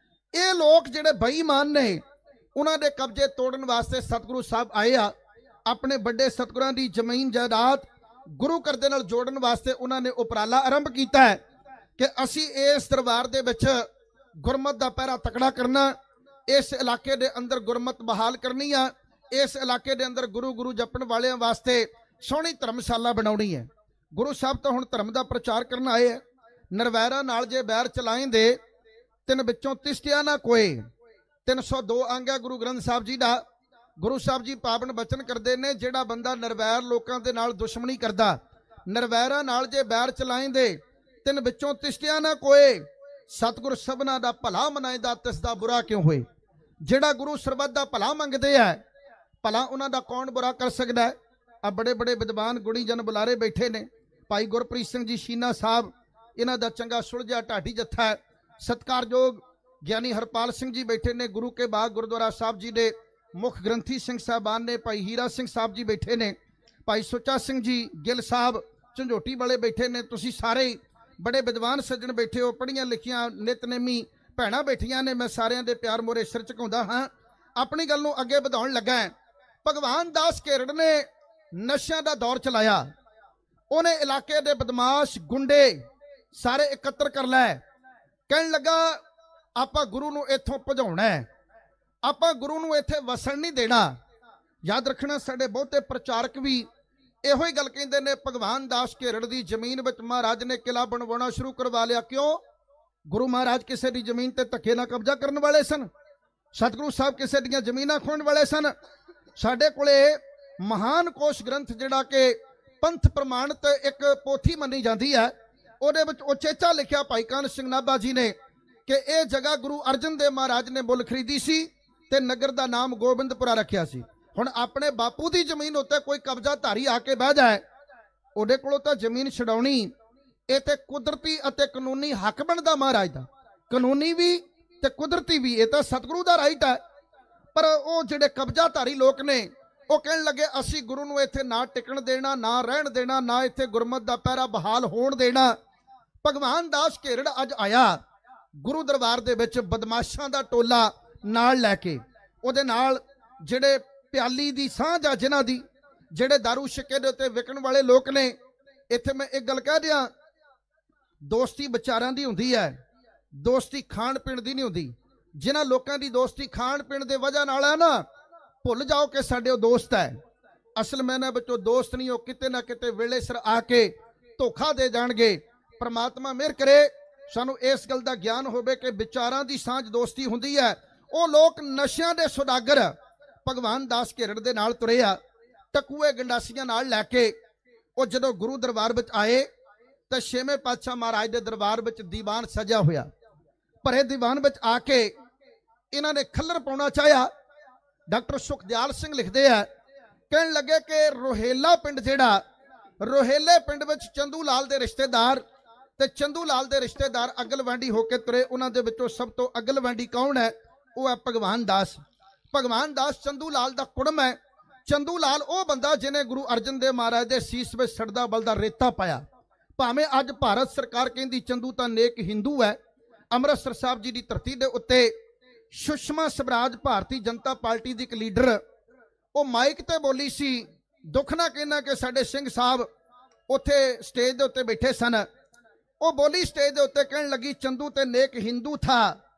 ਇਹ ਲੋਕ ਜਿਹੜੇ ਬੇਈਮਾਨ ਨੇ ਉਹਨਾਂ ਦੇ ਕਬਜ਼ੇ ਤੋੜਨ ਵਾਸਤੇ ਸਤਿਗੁਰੂ ਸਾਹਿਬ ਆਏ ਆ। ਆਪਣੇ ਵੱਡੇ ਸਤਿਗੁਰਾਂ ਦੀ ਜ਼ਮੀਨ ਜਾਇਦਾਦ ਗੁਰੂ ਘਰ ਦੇ ਨਾਲ ਜੋੜਨ ਵਾਸਤੇ ਉਹਨਾਂ ਨੇ ਉਪਰਾਲਾ ਆਰੰਭ ਕੀਤਾ ਹੈ ਕਿ ਅਸੀਂ ਇਸ ਦਰਬਾਰ ਦੇ ਵਿੱਚ ਗੁਰਮਤ ਦਾ ਪਹਿਰਾ ਤਕੜਾ ਕਰਨਾ, ਇਸ ਇਲਾਕੇ ਦੇ ਅੰਦਰ ਗੁਰਮਤ ਬਹਾਲ ਕਰਨੀ ਆ, ਇਸ ਇਲਾਕੇ ਦੇ ਅੰਦਰ ਗੁਰੂ ਗੁਰੂ ਜਪਣ ਵਾਲਿਆਂ ਵਾਸਤੇ ਸੋਹਣੀ ਧਰਮਸ਼ਾਲਾ ਬਣਾਉਣੀ ਹੈ। ਗੁਰੂ ਸਾਹਿਬ ਤਾਂ ਹੁਣ ਧਰਮ ਦਾ ਪ੍ਰਚਾਰ ਕਰਨ ਆਏ ਹੈ। ਨਰਵੈਰਾ ਨਾਲ ਜੇ ਬੈਰ ਚਲਾਏਂਦੇ ਤਿੰਨ ਵਿੱਚੋਂ ਤਿਸਟਿਆ ਨਾ ਕੋਏ। ਤਿੰਨ ਸੌ ਦੋ ਅੰਗ ਹੈ ਗੁਰੂ ਗ੍ਰੰਥ ਸਾਹਿਬ ਜੀ ਦਾ। ਗੁਰੂ ਸਾਹਿਬ ਜੀ ਪਾਵਨ ਬਚਨ ਕਰਦੇ ਨੇ, ਜਿਹੜਾ ਬੰਦਾ ਨਰਵੈਰ ਲੋਕਾਂ ਦੇ ਨਾਲ ਦੁਸ਼ਮਣੀ ਕਰਦਾ, ਨਰਵੈਰਾ ਨਾਲ ਜੇ ਬੈਰ ਚਲਾਏਂਦੇ ਤਿੰਨ ਵਿੱਚੋਂ ਤਿਸਟਿਆ ਨਾ ਕੋਏ। ਸਤਿਗੁਰ ਸਭਨਾ ਦਾ ਭਲਾ ਮਨਾਇਦਾ, ਤਿਸ ਦਾ ਬੁਰਾ ਕਿਉਂ ਹੋਏ। ਜਿਹੜਾ ਗੁਰੂ ਸਰਬੱਤ ਦਾ ਭਲਾ ਮੰਗਦੇ ਆ, ਭਲਾ ਉਹਨਾਂ ਦਾ ਕੌਣ ਬੁਰਾ ਕਰ ਸਕਦਾ ਹੈ। ਆ ਬੜੇ ਬੜੇ ਵਿਦਵਾਨ ਗੁਣੀ ਜਨ ਬੁਲਾਰੇ ਬੈਠੇ ਨੇ। ਭਾਈ ਗੁਰਪ੍ਰੀਤ ਸਿੰਘ ਜੀ ਸ਼ੀਨਾ ਸਾਹਿਬ, ਇਹਨਾਂ ਦਾ ਚੰਗਾ ਸੁਲਝਿਆ ਢਾਡੀ ਜੱਥਾ ਹੈ। ਸਤਿਕਾਰਯੋਗ ਗਿਆਨੀ ਹਰਪਾਲ ਸਿੰਘ ਜੀ ਬੈਠੇ ਨੇ। ਗੁਰੂ ਕੇ ਬਾਗ ਗੁਰਦੁਆਰਾ ਸਾਹਿਬ ਜੀ ਦੇ ਮੁੱਖ ਗ੍ਰੰਥੀ ਸਿੰਘ ਸਾਹਿਬਾਨ ਨੇ। ਭਾਈ ਹੀਰਾ ਸਿੰਘ ਸਾਹਿਬ ਜੀ ਬੈਠੇ ਨੇ। ਭਾਈ ਸੁੱਚਾ ਸਿੰਘ ਜੀ ਗਿੱਲ ਸਾਹਿਬ ਝੰਜੋਟੀ ਵਾਲੇ ਬੈਠੇ ਨੇ। ਤੁਸੀਂ ਸਾਰੇ ਬੜੇ ਵਿਦਵਾਨ ਸੱਜਣ ਬੈਠੇ ਹੋ, ਪੜ੍ਹੀਆਂ ਲਿਖੀਆਂ ਨਿਤਨੇਮੀ ਭੈਣਾਂ ਬੈਠੀਆਂ ਨੇ। ਮੈਂ ਸਾਰਿਆਂ ਦੇ ਪਿਆਰ ਮੋਰੇ ਸਿਰ ਝੁਕਾਉਂਦਾ ਹਾਂ। ਆਪਣੀ ਗੱਲ ਨੂੰ ਅੱਗੇ ਵਧਾਉਣ ਲੱਗਾ। ਭਗਵਾਨ ਦਾਸ ਘੇਰੜ ਨੇ ਨਸ਼ਿਆਂ ਦਾ ਦੌਰ ਚਲਾਇਆ। ਉਹਨੇ ਇਲਾਕੇ ਦੇ ਬਦਮਾਸ਼ ਗੁੰਡੇ ਸਾਰੇ ਇਕੱਤਰ ਕਰ ਲੈ। ਕਹਿਣ ਲੱਗਾ ਆਪਾਂ ਗੁਰੂ ਨੂੰ ਇੱਥੋਂ ਭਜਾਉਣਾ ਹੈ, ਆਪਾਂ ਗੁਰੂ ਨੂੰ ਇੱਥੇ ਵਸਣ ਨਹੀਂ ਦੇਣਾ। ਯਾਦ ਰੱਖਣਾ, ਸਾਡੇ ਬਹੁਤੇ ਪ੍ਰਚਾਰਕ ਵੀ ਇਹੋ ਹੀ ਗੱਲ ਕਹਿੰਦੇ ਨੇ। ਭਗਵਾਨ ਦਾਸ ਘੇਰੜ ਦੀ ਜ਼ਮੀਨ ਵਿੱਚ ਮਹਾਰਾਜ ਨੇ ਕਿਲਾ ਬਣਵਾਉਣਾ ਸ਼ੁਰੂ ਕਰਵਾ ਲਿਆ। ਕਿਉਂ? ਗੁਰੂ ਮਹਾਰਾਜ ਕਿਸੇ ਦੀ ਜ਼ਮੀਨ ਤੇ ਧੱਕੇ ਨਾਲ ਕਬਜ਼ਾ ਕਰਨ ਵਾਲੇ ਸਨ। ਸਤਿਗੁਰੂ ਸਾਹਿਬ ਕਿਸੇ ਦੀਆਂ ਜ਼ਮੀਨਾਂ ਖੋਹਣ ਵਾਲੇ ਸਨ। ਸਾਡੇ ਕੋਲੇ ਮਹਾਨ ਕੋਸ਼ ਗ੍ਰੰਥ ਜਿਹੜਾ ਕਿ ਪੰਥ ਪ੍ਰਮਾਣਿਤ ਇੱਕ ਪੋਥੀ ਮੰਨੀ ਜਾਂਦੀ ਹੈ, ਉਹਦੇ ਵਿੱਚ ਉਚੇਚਾ ਲਿਖਿਆ ਭਾਈ ਕਾਨ੍ਹ ਸਿੰਘ ਨਾਭਾ ਜੀ ਨੇ ਕਿ ਇਹ ਜਗ੍ਹਾ ਗੁਰੂ ਅਰਜਨ ਦੇਵ ਮਹਾਰਾਜ ਨੇ ਮੁੱਲ ਖਰੀਦੀ ਸੀ ਤੇ ਨਗਰ ਦਾ ਨਾਮ ਗੋਬਿੰਦਪੁਰਾ ਰੱਖਿਆ ਸੀ। ਹੁਣ ਆਪਣੇ ਬਾਪੂ ਦੀ ਜ਼ਮੀਨ ਉੱਤੇ ਕੋਈ ਕਬਜ਼ਾ ਧਾਰੀ ਆ ਕੇ ਬਹਿ ਜਾਏ, ਉਹਦੇ ਕੋਲੋਂ ਤਾਂ ਜ਼ਮੀਨ ਛਡਾਉਣੀ ਇਹ ਤੇ ਕੁਦਰਤੀ ਅਤੇ ਕਾਨੂੰਨੀ ਹੱਕ ਬਣਦਾ ਮਹਾਰਾਜ ਦਾ। ਕਾਨੂੰਨੀ ਵੀ ਤੇ ਕੁਦਰਤੀ ਵੀ, ਇਹ ਤਾਂ ਸਤਿਗੁਰੂ ਦਾ ਰਾਈਟ ਹੈ। ਪਰ ਉਹ ਜਿਹੜੇ ਕਬਜ਼ਾ ਧਾਰੀ ਲੋਕ ਨੇ ਉਹ ਕਹਿਣ ਲੱਗੇ ਅਸੀਂ ਗੁਰੂ ਨੂੰ ਇੱਥੇ ਨਾ ਟਿਕਣ ਦੇਣਾ, ਨਾ ਰਹਿਣ ਦੇਣਾ, ਨਾ ਇੱਥੇ ਗੁਰਮਤ ਦਾ ਪਹਿਰਾ ਬਹਾਲ ਹੋਣ ਦੇਣਾ। ਭਗਵਾਨ ਦਾਸ ਘੇਰੜ ਅੱਜ ਆਇਆ ਗੁਰੂ ਦਰਬਾਰ ਦੇ ਵਿੱਚ ਬਦਮਾਸ਼ਾਂ ਦਾ ਟੋਲਾ ਨਾਲ ਲੈ ਕੇ। ਉਹਦੇ ਨਾਲ ਜਿਹੜੇ ਪਿਆਲੀ ਦੀ ਸਾਂਝ ਆ, ਜਿਨ੍ਹਾਂ ਦੀ ਜਿਹੜੇ ਦਾਰੂ ਛਿੱਕੇ ਦੇ ਉੱਤੇ ਵਿਕਣ ਵਾਲੇ ਲੋਕ ਨੇ। ਇੱਥੇ ਮੈਂ ਇੱਕ ਗੱਲ ਕਹਿ ਦਿਆਂ, ਦੋਸਤੀ ਵਿਚਾਰਾਂ ਦੀ ਹੁੰਦੀ ਹੈ, ਦੋਸਤੀ ਖਾਣ ਪੀਣ ਦੀ ਨਹੀਂ ਹੁੰਦੀ। ਜਿਨ੍ਹਾਂ ਲੋਕਾਂ ਦੀ ਦੋਸਤੀ ਖਾਣ ਪੀਣ ਦੇ ਵਜ੍ਹਾ ਨਾਲ ਹੈ ਨਾ, ਭੁੱਲ ਜਾਓ ਕਿ ਸਾਡੇ ਉਹ ਦੋਸਤ ਹੈ। ਅਸਲ ਮੈਨਾਂ ਵਿੱਚੋਂ ਦੋਸਤ ਨਹੀਂ, ਉਹ ਕਿਤੇ ਨਾ ਕਿਤੇ ਵੇਲੇ ਸਿਰ ਆ ਕੇ ਧੋਖਾ ਦੇ ਜਾਣਗੇ। ਪ੍ਰਮਾਤਮਾ ਮਿਹਰ ਕਰੇ ਸਾਨੂੰ ਇਸ ਗੱਲ ਦਾ ਗਿਆਨ ਹੋਵੇ ਕਿ ਵਿਚਾਰਾਂ ਦੀ ਸਾਂਝ ਦੋਸਤੀ ਹੁੰਦੀ ਹੈ। ਉਹ ਲੋਕ ਨਸ਼ਿਆਂ ਦੇ ਸੁਦਾਗਰ ਭਗਵਾਨ ਦਾਸ ਘੇਰੜ ਦੇ ਨਾਲ ਤੁਰੇ ਆ, ਟਕੂਏ ਗੰਡਾਸੀਆਂ ਨਾਲ ਲੈ ਕੇ। ਉਹ ਜਦੋਂ ਗੁਰੂ ਦਰਬਾਰ ਵਿੱਚ ਆਏ ਤਾਂ ਛੇਵੇਂ ਪਾਤਸ਼ਾਹ ਮਹਾਰਾਜ ਦੇ ਦਰਬਾਰ ਵਿੱਚ ਦੀਵਾਨ ਸਜਿਆ ਹੋਇਆ। ਭਰੇ ਦੀਵਾਨ ਵਿੱਚ ਆ ਕੇ ਇਹਨਾਂ ਨੇ ਖੱਲਰ ਪਾਉਣਾ ਚਾਹਿਆ। ਡਾਕਟਰ ਸੁਖਦਿਆਲ ਸਿੰਘ ਲਿਖਦੇ ਆ, ਕਹਿਣ ਲੱਗੇ ਕਿ ਰੋਹੇਲਾ ਪਿੰਡ ਜਿਹੜਾ, ਰੋਹੇਲੇ ਪਿੰਡ ਵਿੱਚ ਚੰਦੂ ਲਾਲ ਦੇ ਰਿਸ਼ਤੇਦਾਰ ਤੇ ਚੰਦੂ ਲਾਲ ਦੇ ਰਿਸ਼ਤੇਦਾਰ ਅਗਲਵਾਂਡੀ ਹੋ ਕੇ ਤੁਰੇ। ਉਹਨਾਂ ਦੇ ਵਿੱਚੋਂ ਸਭ ਤੋਂ ਅਗਲਵਾਂਡੀ ਕੌਣ ਹੈ? ਉਹ ਹੈ ਭਗਵਾਨ ਦਾਸ। ਭਗਵਾਨ ਦਾਸ ਚੰਦੂ ਲਾਲ ਦਾ ਕੁੜਮ ਹੈ। ਚੰਦੂ ਲਾਲ ਉਹ ਬੰਦਾ ਜਿਹਨੇ ਗੁਰੂ ਅਰਜਨ ਦੇਵ ਮਹਾਰਾਜ ਦੇ ਸੀਸ ਵਿੱਚ ਸੜਦਾ ਬਲਦਾ ਰੇਤਾ ਪਾਇਆ। ਭਾਵੇਂ ਅੱਜ ਭਾਰਤ ਸਰਕਾਰ ਕਹਿੰਦੀ ਚੰਦੂ ਤਾਂ ਨੇਕ ਹਿੰਦੂ ਹੈ। ਅੰਮ੍ਰਿਤਸਰ ਸਾਹਿਬ ਜੀ ਦੀ ਧਰਤੀ ਦੇ ਉੱਤੇ ਸੁਸ਼ਮਾ ਸਵਰਾਜ ਭਾਰਤੀ ਜਨਤਾ ਪਾਰਟੀ ਦੀ ਇੱਕ ਲੀਡਰ, ਉਹ ਮਾਈਕ ਤੇ ਬੋਲੀ ਸੀ। ਦੁੱਖ ਨਾ ਕਹਿਣਾ ਕਿ ਸਾਡੇ ਸਿੰਘ ਸਾਹਿਬ ਉੱਥੇ ਸਟੇਜ ਦੇ ਉੱਤੇ ਬੈਠੇ ਸਨ। ਉਹ ਬੋਲੀ ਸਟੇਜ ਦੇ ਉੱਤੇ, ਕਹਿਣ ਲੱਗੀ ਚੰਦੂ ਤੇ ਨੇਕ ਹਿੰਦੂ ਥਾ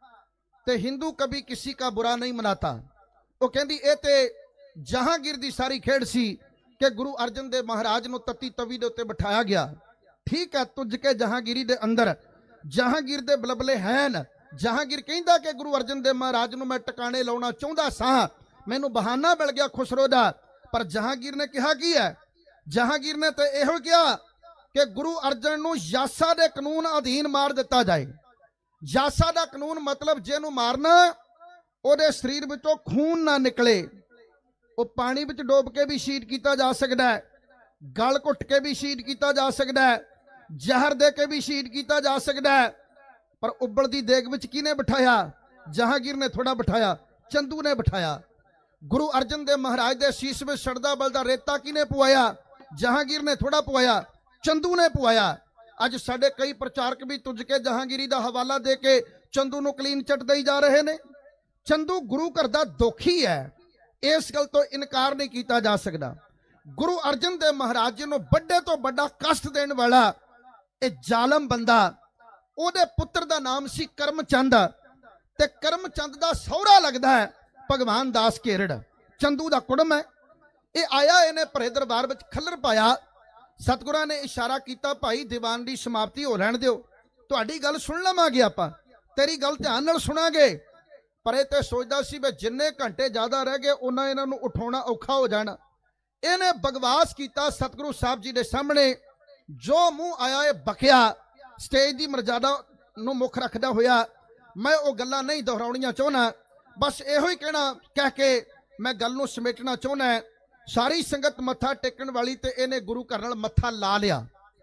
ਤੇ ਹਿੰਦੂ ਕभी किसी का बुरा नहीं मनाता। ਉਹ ਕਹਿੰਦੀ ਇਹ ਤੇ ਜਹਾਂਗੀਰ ਦੀ ਸਾਰੀ ਖੇਡ ਸੀ ਕਿ ਗੁਰੂ ਅਰਜਨ ਦੇਵ ਮਹਾਰਾਜ ਨੂੰ ਤਤੀ ਤਵੀ ਦੇ ਉੱਤੇ ਬਿਠਾਇਆ ਗਿਆ। ਠੀਕ ਹੈ, ਤੁਝ ਕੇ ਜਹਾਂਗੀਰੀ ਦੇ ਅੰਦਰ ਜਹਾਂਗੀਰ ਦੇ ਬਲਬਲੇ ਹਨ। ਜਹਾਂਗੀਰ ਕਹਿੰਦਾ ਕਿ ਗੁਰੂ ਅਰਜਨ ਦੇਵ ਮਹਾਰਾਜ ਨੂੰ ਮੈਂ ਟਿਕਾਣੇ ਲਾਉਣਾ ਚਾਹੁੰਦਾ ਸਾਂ, ਮੈਨੂੰ ਬਹਾਨਾ ਮਿਲ ਗਿਆ ਖੁਸਰੋ ਦਾ। ਪਰ ਜਹਾਂਗੀਰ ਨੇ ਕਿਹਾ ਕੀ ਹੈ? ਜਹਾਂਗੀਰ ਨੇ ਤਾਂ ਇਹੋ ਕਿਹਾ ਕਿ ਗੁਰੂ ਅਰਜਨ ਨੂੰ ਯਾਸਾ ਦੇ ਕਾਨੂੰਨ ਅਧੀਨ ਮਾਰ ਦਿੱਤਾ ਜਾਏ। ਯਾਸਾ ਦਾ ਕਾਨੂੰਨ ਮਤਲਬ ਜਿਹਨੂੰ ਮਾਰਨਾ ਉਹਦੇ ਸਰੀਰ ਵਿੱਚੋਂ ਖੂਨ ਨਾ ਨਿਕਲੇ। ਉਹ ਪਾਣੀ ਵਿੱਚ ਡੋਬ ਕੇ ਵੀ ਸ਼ਹੀਦ ਕੀਤਾ ਜਾ ਸਕਦਾ ਹੈ, ਗਲ ਘੁੱਟ ਕੇ ਵੀ ਸ਼ਹੀਦ ਕੀਤਾ ਜਾ ਸਕਦਾ ਹੈ, ਜ਼ਹਿਰ ਦੇ ਕੇ ਵੀ ਸ਼ਹੀਦ ਕੀਤਾ ਜਾ ਸਕਦਾ ਹੈ। ਪਰ ਉਬਲਦੀ ਦੇਗ ਵਿੱਚ ਕਿਹਨੇ ਬਿਠਾਇਆ? ਜਹਾਂਗੀਰ ਨੇ ਥੋੜਾ ਬਿਠਾਇਆ, ਚੰਦੂ ਨੇ ਬਿਠਾਇਆ। ਗੁਰੂ ਅਰਜਨ ਦੇਵ ਮਹਾਰਾਜ ਦੇ ਸੀਸ ਵਿੱਚ ਸੜਦਾ ਬਲਦਾ ਰੇਤਾ ਕਿਹਨੇ ਪਵਾਇਆ? जहांगीर ने थोड़ा पवाया, चंदू ने पवाया। अज साडे कई प्रचारक भी तुझ के जहांगीरी का हवाला दे के चंदू नूं क्लीन चिट दई जा रहे ने। चंदू गुरु घर दा दोखी है, इस गल तो इनकार नहीं किया जा सकता। गुरु अर्जन देव महाराज जी नूं बड़े तो बड़ा कष्ट देने वाला एक जालम बंदा, ओदे पुत्र दा नाम सी करमचंद, ते करमचंद दा सौरा लगदा है भगवान दास केरड़, चंदू दा कुड़म है। ये आया, इन्हें भरे दरबार में खलर पाया। सतगुरां ने इशारा किया, भाई दीवान की समाप्ति हो लैण दिओ, तुहाडी गल सुन लवांगे, आपां तेरी गल ध्यान नाल सुनांगे। पर ये तो सोचदा सी भी जिन्ने घंटे ज्यादा रह गए उन्ना इन्हां नूं उठाउणा औखा हो जाना। इन्हें बकवास किया सतगुरु साहब जी के सामने, जो मुंह आया ये बकिया। स्टेज की मर्यादा नूं मुख रखदा होया मैं वो गल्लां नहीं दोहराउणियां चाहुंदा, बस इहो ही कहना कह के मैं गल नूं समेटना चाहुंदा। सारी संगत मत्था टेकण वाली ते इन्हें गुरु घर नाल मत्था ला लिया।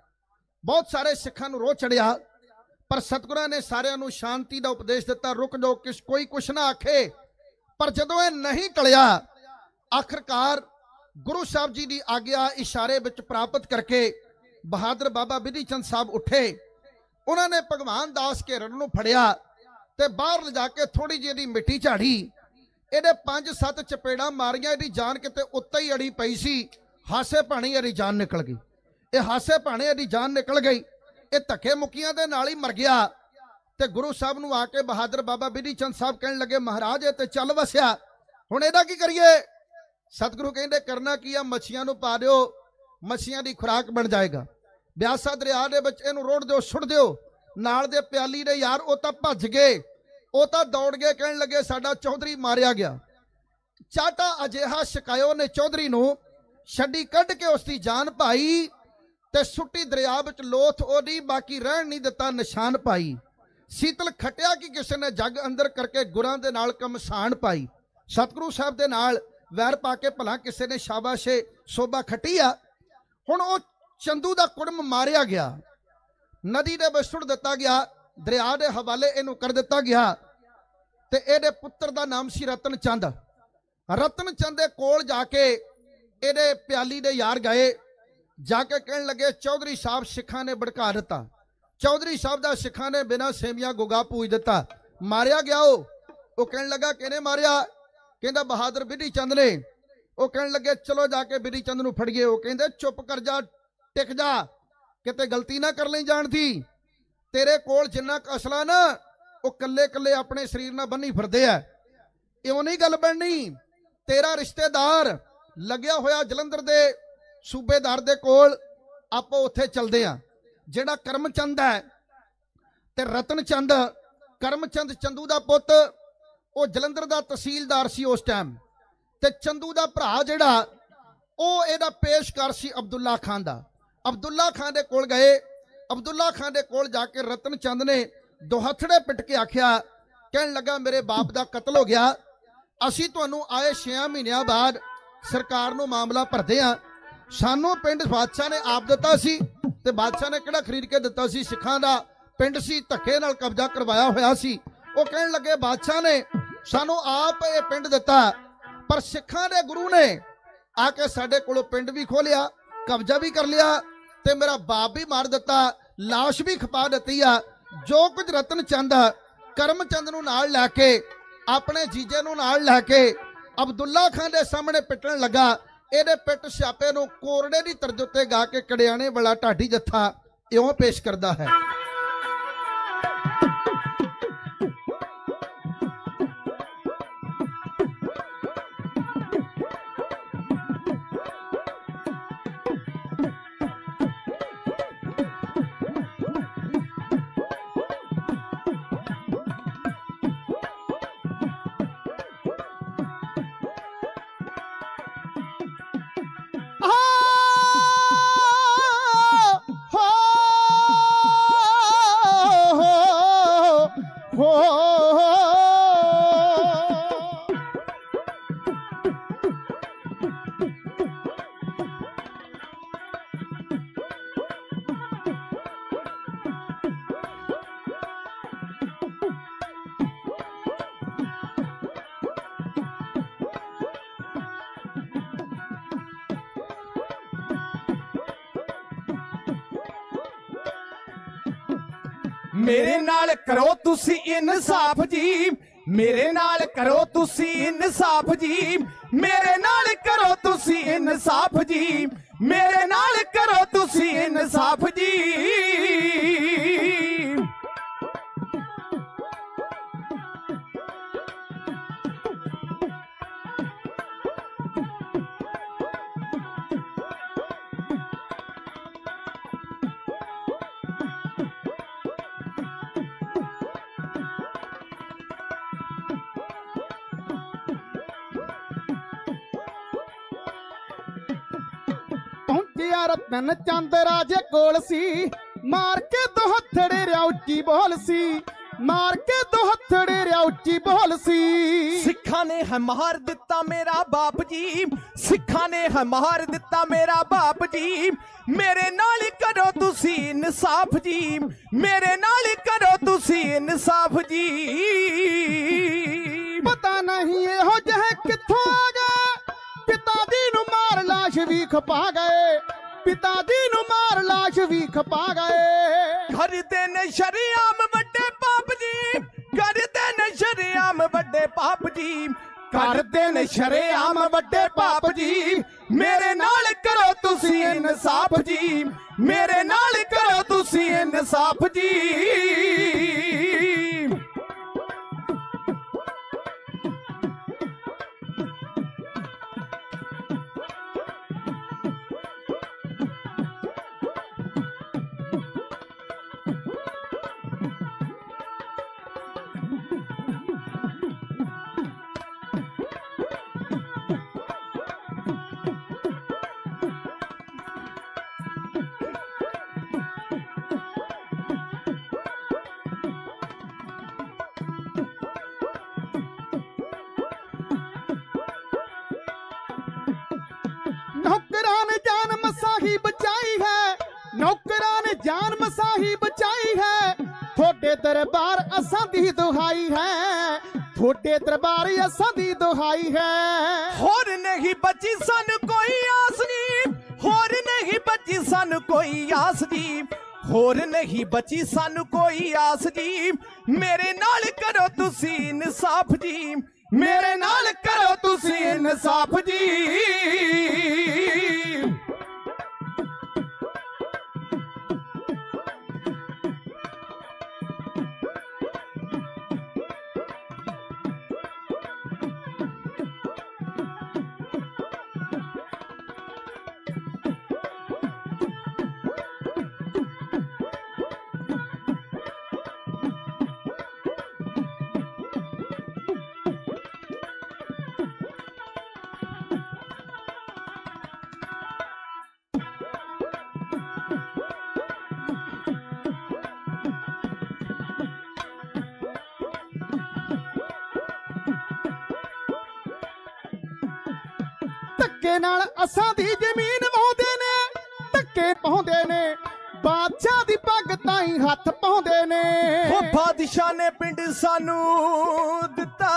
बहुत सारे सिखां नूं रोह चढ़िया, पर सतगुरां ने सारिआं नूं शांति का उपदेश दिता, रुक जाओ, किस कोई कुछ ना आखे। पर जदों यह नहीं टलिया, आखिरकार गुरु साहब जी की आग्या इशारे विच प्राप्त करके बहादुर बाबा बिधि चंद साहब उठे। उन्होंने भगवान दास घेरन नूं फड़िया ते बाहर ले जाके थोड़ी जी मिट्टी झाड़ी, ਇਹਦੇ पंज सत चपेड़ा मारिया, ਇਹਦੀ जान किते उत्ते ही अड़ी पई सी। हासे भाणी ਇਹਦੀ जान निकल गई। ये हासे भाणे ਇਹਦੀ जान निकल गई। ये धक्के मुक्कियां दे नाल ही मर गया। ते गुरु साहब नूं आके बहादुर बाबा बिधि चंद साहब कहण लगे, महाराज ये ते चल वसिया, हुण ਇਹਦਾ की करिए। सतगुरु कहंदे करना की आ, मच्छियां नूं पा दिओ, मच्छियां दी खुराक बन जाएगा। ब्यासा दरिया दे विच इहनूं रोड़ दिओ, सुट दिओ। नाल दे प्याली दे यार ਉਹ ਤਾਂ भज गए, ਉਹ ਤਾਂ दौड़ गए, कहण लगे साडा चौधरी मारिया गया। चाटा अजिहा शिकायो ने चौधरी नूं छड्डी कढ के उसकी जान पाई ते सुट्टी दरिया विच लोथ ओदी, बाकी रहण नहीं दिता निशान पाई। शीतल खटिया कि किसी ने जग अंदर करके गुरां दे नाल कमसान पाई। सतगुरु साहब दे नाल वैर पा के भला किसी ने शाबाशे शोभा खटी आ। हुण ओ चंदू दा कुड़म मारिया गया, नदी दे विच सुट दिता गया, दरिया दे हवाले इनू कर दिता गया। ते इहदे पुत्र दा नाम सी रतन चंद। रतन चंद दे कोल जाके इहदे प्याली दे यार गए, जाके कहण लगे चौधरी साहब सिखां ने भड़का दिता। चौधरी साहब दा सिखां ने बिना सेमिया गुगा पूज दिता, मारिया गया। ओ वो कहण लगा किहने मारिया? कहंदा बहादुर बिधि चंद ने। वो कहण लगे चलो जाके बिधि चंद नूं फड़िए। वो कहंदे चुप कर जा, टिक जा, किते गलती ना कर लई जाण थी। तेरे कोल जिन्ना असला ना वो कल्ले कल्ले अपने शरीर नाल बन्नी फिरदे आ, इउं नहीं गल बननी। तेरा रिश्तेदार लग्या होया जलंधर दे सूबेदार दे कोल, आपों उत्थे चलदे आ। जिहड़ा करमचंद है ते रतन चंद, करमचंद चंदू दा पुत, वो जलंधर दा तहसीलदार सी उस टाइम, ते चंदू दा भरा जिहड़ा ਉਹ ਇਹਦਾ ਪੇਸ਼ਕਾਰ ਸੀ ਅਬਦੁੱਲਾ ਖਾਨ ਦਾ। ਅਬਦੁੱਲਾ ਖਾਨ ਦੇ ਕੋਲ ਗਏ। ਅਬਦੁੱਲਾ ਖਾਨ ਦੇ ਕੋਲ ਜਾ ਕੇ ਰਤਨ ਚੰਦ ਨੇ ਦੁਹੱਥੜੇ ਪਿੱਟ ਕੇ ਆਖਿਆ, ਕਹਿਣ ਲੱਗਾ ਮੇਰੇ ਬਾਪ ਦਾ ਕਤਲ ਹੋ ਗਿਆ, ਅਸੀਂ ਤੁਹਾਨੂੰ ਆਏ ਛੇ ਮਹੀਨਿਆਂ ਬਾਅਦ ਸਰਕਾਰ ਨੂੰ ਮਾਮਲਾ ਭਰਦੇ ਆ। ਸਾਨੂੰ ਪਿੰਡ ਬਾਦਸ਼ਾਹ ਨੇ ਆਪ ਦਿੱਤਾ ਸੀ, ਤੇ ਬਾਦਸ਼ਾਹ ਨੇ ਕਿਹੜਾ ਖਰੀਦ ਕੇ ਦਿੱਤਾ ਸੀ, ਸਿੱਖਾਂ ਦਾ ਪਿੰਡ ਸੀ, ਧੱਕੇ ਨਾਲ ਕਬਜ਼ਾ ਕਰਵਾਇਆ ਹੋਇਆ ਸੀ। ਉਹ ਕਹਿਣ ਲੱਗੇ ਬਾਦਸ਼ਾਹ ਨੇ ਸਾਨੂੰ ਆਪ ਇਹ ਪਿੰਡ ਦਿੱਤਾ, ਪਰ ਸਿੱਖਾਂ ਦੇ ਗੁਰੂ ਨੇ आके साडे कोलों पिंड भी खोलिया, कब्जा भी कर लिया, ते मेरा बाप भी मार दिता, लाश भी खपा दी आ। जो कुछ रतन चंद करमचंद नूं नाल लैके अपने जीजे नूं नाल लैके अब्दुल्ला खान दे सामने पिटण लगा। इहदे पिट छापे नूं कोरड़े दी तर्ज उत्ते गा के कड़ियाणे वाला ढाडी जत्था इउं पेश करदा है। ਮੇਰੇ ਨਾਲ ਕਰੋ ਤੁਸੀਂ ਇਨਸਾਫ ਜੀ, ਮੇਰੇ ਨਾਲ ਕਰੋ ਤੁਸੀਂ ਇਨਸਾਫ ਜੀ, ਮੇਰੇ ਨਾਲ ਕਰੋ ਤੁਸੀਂ ਇਨਸਾਫ ਜੀ, ਮੇਰੇ ਨਾਲ ਕਰੋ ਤੁਸੀਂ ਇਨਸਾਫ ਜੀ। ਪਹੁੰਚਿਆ ਰਤਨ ਚੰਦ ਰਾਜੇ ਕੋਲ ਸੀ, ਮਾਰ ਕੇ ਦੋ ਹੱਥੜੇ ਰਿਆ ਉੱਚੀ ਬੋਲ ਸੀ, ਮਾਰ ਕੇ ਦੋ ਹੱਥੜੇ ਰਿਆ ਉੱਚੀ ਬੋਲ ਸੀ। ਸਿੱਖਾਂ ਨੇ ਹੈ ਮਾਰ ਦਿੱਤਾ ਮੇਰਾ ਬਾਪ ਜੀ, ਸਿੱਖਾਂ ਨੇ ਹੈ ਮਾਰ ਦਿੱਤਾ ਮੇਰਾ ਬਾਪ ਜੀ, ਮੇਰੇ ਨਾਲ ਕਰੋ ਤੁਸੀਂ ਇਨਸਾਫ ਜੀ, ਮੇਰੇ ਨਾਲ ਕਰੋ ਤੁਸੀਂ ਇਨਸਾਫ ਜੀ। ਪਤਾ ਨਹੀਂ ਇਹੋ ਜਿਹੇ ਕਿੱਥੋਂ ਆ ਗਏ, ਪਿਤਾ ਜੀ ਨੂੰ ਮਾਰ ਲਾਸ਼ ਵੀ ਖਪਾ ਗਏ, ਪਿਤਾ ਜੀ ਨੂੰ ਮਾਰ ਲਾਸ਼ ਵੀ ਖਪਾ ਗਏ। ਕਰਦੇ ਨੇ ਸ਼ਰੀਆਮ ਵੱਡੇ ਪਾਪ ਜੀ, ਕਰਦੇ ਨੇ ਸ਼ਰੀਆਮ ਵੱਡੇ ਪਾਪ ਜੀ, ਕਰਦੇ ਨੇ ਸ਼ਰੀਆਮ ਵੱਡੇ ਪਾਪ ਜੀ, ਮੇਰੇ ਨਾਲ ਕਰੋ ਤੁਸੀਂ ਇਨਸਾਫ ਜੀ, ਮੇਰੇ ਨਾਲ ਕਰੋ ਤੁਸੀਂ ਇਨਸਾਫ ਜੀ। नौकरां ने जान मसाही बचाई है, नौकरां ने जान मसाही बचाई है, थोड़े दरबार असां दी दुहाई है, थोड़े दरबार असां दी दुहाई है। होर नहीं बची सन कोई आस जी, होर नहीं बची सन कोई आस जी, होर नहीं बची सन कोई आस जी, मेरे नाल करो तुसी इंसाफ जी, मेरे नाल करो तुसी इंसाफ जी। ਧੱਕੇ ਨਾਲ ਅਸਾਂ ਦੀ ਜ਼ਮੀਨ ਵਾਹੁੰਦੇ ਨੇ, ਧੱਕੇ ਪਾਉਂਦੇ ਨੇ, ਬਾਦਸ਼ਾਹ ਦੀ ਪੱਗ ਤਾਈਂ ਹੱਥ ਪਾਉਂਦੇ ਨੇ। ਉਹ ਬਾਦਸ਼ਾਹ ਨੇ ਪਿੰਡ ਸਾਨੂੰ ਦਿੱਤਾ,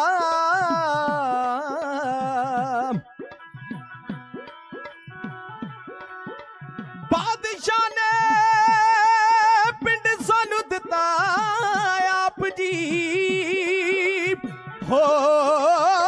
ਬਾਦਸ਼ਾਹ ਨੇ ਪਿੰਡ ਸਾਨੂੰ ਦਿੱਤਾ ਆਪ ਜੀ ਹੋ।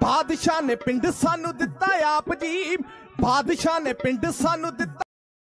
बादशाह ने पिंड सानू दिता आप जी, बादशाह ने पिंड सानू दिता।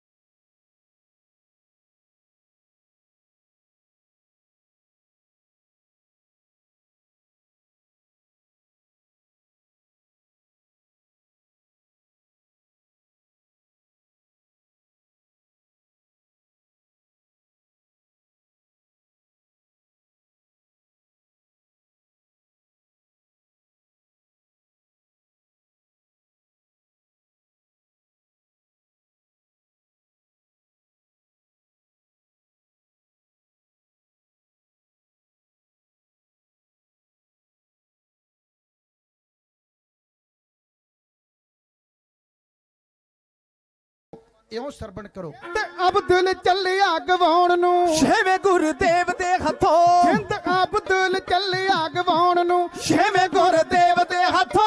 ਇਉਂ ਸਰਵਣ ਕਰੋ। ਤੇ ਅਬਦੁਲ ਚੱਲਿਆ ਗਵਾਉਣ ਨੂੰ, ਛੇਵੇਂ ਗੁਰਦੇਵ ਦੇ ਹੱਥੋਂ। ਜਿੰਦ ਅਬਦੁਲ ਚੱਲਿਆ ਗਵਾਉਣ ਨੂੰ, ਛੇਵੇਂ ਗੁਰਦੇਵ ਦੇ ਹੱਥੋਂ।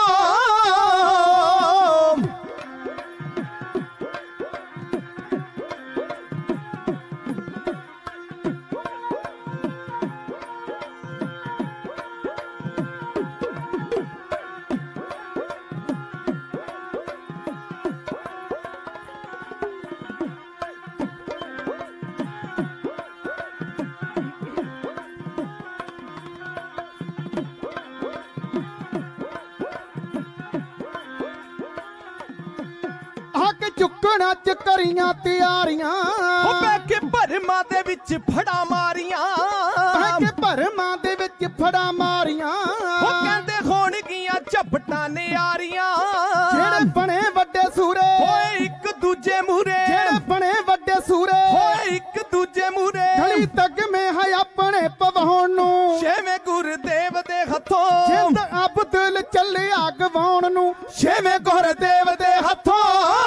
ਚੁੱਕਣਾ ਚ ਕਰੀਆਂ ਤਿਆਰੀਆਂ, ਉਹ ਬੈ ਕੇ ਭਰਮਾਂ ਦੇ ਵਿੱਚ ਫੜਾ ਮਾਰੀਆਂ, ਬੈ ਕੇ ਭਰਮਾਂ ਦੇ ਵਿੱਚ ਫੜਾ ਮਾਰੀਆਂ। ਉਹ ਕਹਿੰਦੇ ਹੋਣਗੀਆਂ ਝਪਟਾਂ ਨਿਆਰੀਆਂ, ਜਿਹੜੇ ਬਣੇ ਵੱਡੇ ਸੂਰੇ ਹੋਏ ਇੱਕ ਦੂਜੇ ਮੂਰੇ, ਜਿਹੜੇ ਬਣੇ ਵੱਡੇ ਸੂਰੇ ਹੋਏ ਇੱਕ ਦੂਜੇ ਮੂਰੇ। ਗਲੀ ਤਗਮੇ ਹੈ ਆਪਣੇ ਪਵਾਉਣ ਨੂੰ, ਛੇਵੇਂ ਗੁਰਦੇਵ ਦੇ ਹੱਥੋਂ। ਜਿੰਦ ਅਬਦੁਲ ਚੱਲਿਆ ਗਵਾਉਣ ਨੂੰ, ਛੇਵੇਂ ਗੁਰਦੇਵ ਦੇ ਹੱਥੋਂ।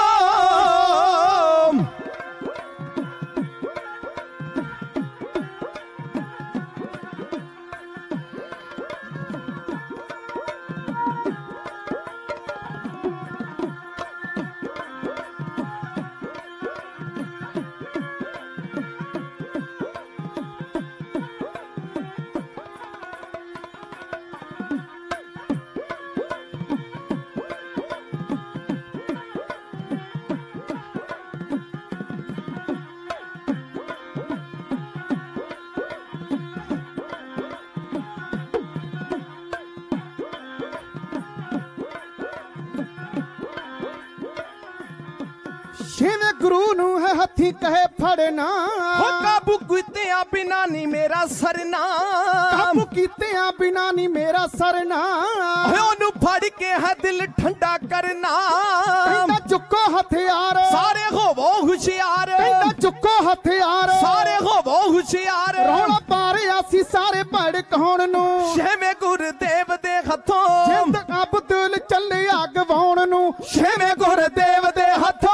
ਛੇਵੇਂ ਗੁਰੂ ਨੂੰ ਹੈ ਹੱਥੀ ਕਹੇ ਫੜਨਾ, ਹੋ ਕਾਬੂ ਕੀਤਿਆਂ ਬਿਨਾ ਨੀ ਮੇਰਾ ਸਰਨਾ, ਕਾਬੂ ਕੀਤਿਆਂ ਬਿਨਾ ਨੀ ਮੇਰਾ ਸਰਨਾ। ਉਹਨੂੰ ਫੜ ਕੇ ਹੈ ਦਿਲ ਠੰਡਾ ਕਰਨਾ, ਕਹਿੰਦਾ ਚੁੱਕੋ ਹਥਿਆਰ ਸਾਰੇ ਹੋਵੋ ਹੁਸ਼ਿਆਰ, ਕਹਿੰਦਾ ਚੁੱਕੋ ਹਥਿਆਰ ਸਾਰੇ ਹੋਵੋ ਹੁਸ਼ਿਆਰ। ਰੌਲਾ ਪਾ ਰਿਹਾ ਸੀ ਸਾਰੇ ਭੜਕ ਹੋਣ ਨੂੰ, ਛੇਵੇਂ ਗੁਰਦੇਵ ਦੇ ਹੱਥੋਂ। ਜਿੰਦ ਅਬਦੁਲ ਚੱਲਿਆ ਗਵਾਉਣ ਨੂੰ, ਛੇਵੇਂ ਗੁਰਦੇਵ ਦੇ ਹੱਥੋਂ।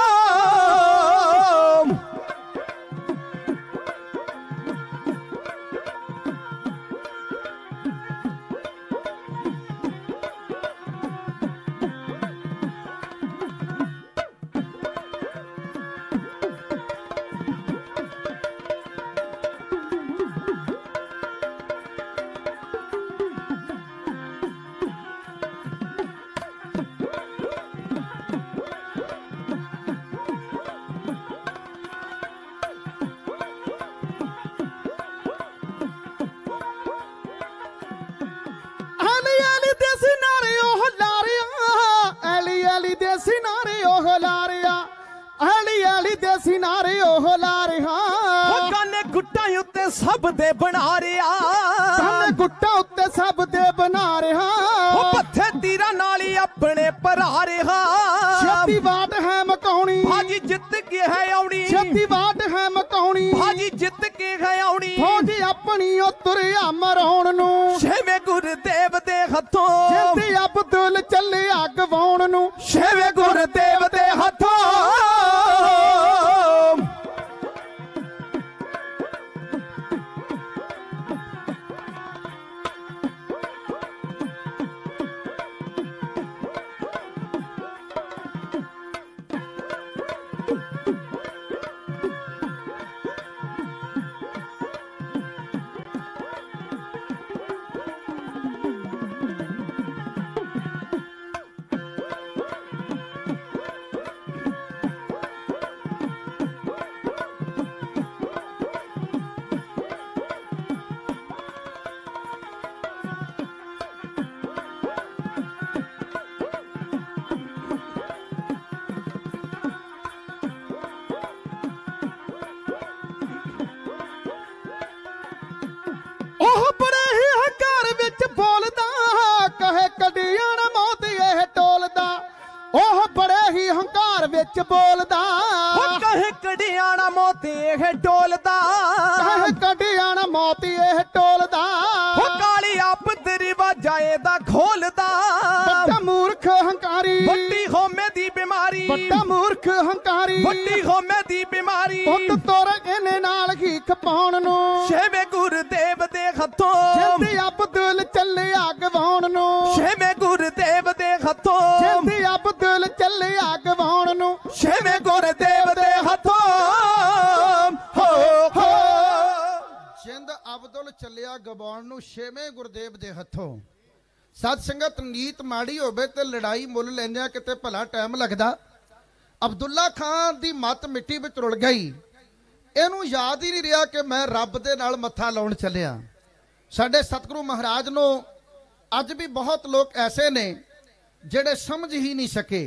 ਸਿਨਾਰੇ ਉਹ ਲਾ ਰਿਹਾ, ਉਹ ਗਾਨੇ ਗੁੱਟਾਂ ਉੱਤੇ ਸਭ ਦੇ ਬਣਾ ਰਿਹਾ, ਗਾਨੇ ਗੁੱਟਾਂ ਉੱਤੇ ਸਭ ਦੇ ਬਣਾ ਰਿਹਾ। ਉਹ ਪੱਥੇ ਤੀਰਾਂ ਨਾਲ ਹੀ ਆਪਣੇ ਭਰਾ ਰਿਹਾ, ਛੇਤੀ ਬਾਟ ਹੈ ਮਕਾਉਣੀ ਬਾਜੀ ਜਿੱਤ ਕੇ ਹੈ ਆਉਣੀ, ਛੇਤੀ ਬਾਟ ਹੈ ਮਕਾਉਣੀ ਬਾਜੀ ਜਿੱਤ ਕੇ ਹੈ ਆਉਣੀ। ਫੌਜ ਆਪਣੀ ਉਹ ਤੁਰਿਆ ਮਰਾਉਣ ਨੂੰ, ਛੇਵੇਂ ਗੁਰਦੇਵ ਦੇ ਹੱਥੋਂ। ਜਿੰਦ ਅਬਦੁਲ ਚੱਲਿਆ ਗਵਾਉਣ ਨੂੰ, ਛੇਵੇਂ ਗੁਰਦੇਵ ਦੇ ਹੱਥੋਂ। बड़े ही हंकार विच बोलदा कहे कडियां ना मौत यह टोलदा ओह बड़े ही हंकार विच बोलदा कहे कडियां ना मौत यह टोलदा कहे कडियां ना मौत यह टोलदा काली आप तेरी वजाए दा खोलदा बड़ा मूर्ख हंकारी बड़ी होमे दी बीमारी बड़ा मूर्ख हंकारी बड़ी होमे दी बीमारी पुੱਤ ਤੋਰ ਇਹਨੇ ਨਾਲ ਹੀ ਖਪਾਉਣ ਨੂੰ ਛੇਵੇਂ ਗੁਰਦੇਵ ਦੇ ਹੱਥੋਂ ਜਿੰਦੀ ਅਬਦੁਲ ਚੱਲਿਆ ਗਵਾਉਣ ਨੂੰ ਛੇਵੇਂ ਗੁਰਦੇਵ ਦੇ ਹੱਥੋਂ ਜਿੰਦੀ ਅਬਦੁਲ ਚੱਲਿਆ ਗਵਾਉਣ ਨੂੰ ਛੇਵੇਂ ਗੁਰਦੇਵ ਦੇ ਹੱਥੋਂ ਹੋ ਹੋ ਜਿੰਦ ਅਬਦੁਲ ਚੱਲਿਆ ਗਵਾਉਣ ਨੂੰ ਛੇਵੇਂ ਗੁਰਦੇਵ ਦੇ ਹੱਥੋਂ ਸਤ ਸੰਗਤ ਨੀਤ ਮਾੜੀ ਹੋਵੇ ਤੇ ਲੜਾਈ ਮੁੱਲ ਲੈਂਦਿਆਂ ਕਿਤੇ ਭਲਾ ਟਾਈਮ ਲੱਗਦਾ ਅਬਦੁੱਲਾ ਖਾਨ ਦੀ ਮੱਤ ਮਿੱਟੀ ਵਿੱਚ ਰੁਲ ਗਈ ਇਹਨੂੰ ਯਾਦ ਹੀ ਨਹੀਂ ਰਿਹਾ ਕਿ ਮੈਂ ਰੱਬ ਦੇ ਨਾਲ ਮੱਥਾ ਲਾਉਣ ਚੱਲਿਆ ਸਾਡੇ ਸਤਿਗੁਰੂ ਮਹਾਰਾਜ ਨੂੰ ਅੱਜ ਵੀ ਬਹੁਤ ਲੋਕ ਐਸੇ ਨੇ ਜਿਹੜੇ ਸਮਝ ਹੀ ਨਹੀਂ ਸਕੇ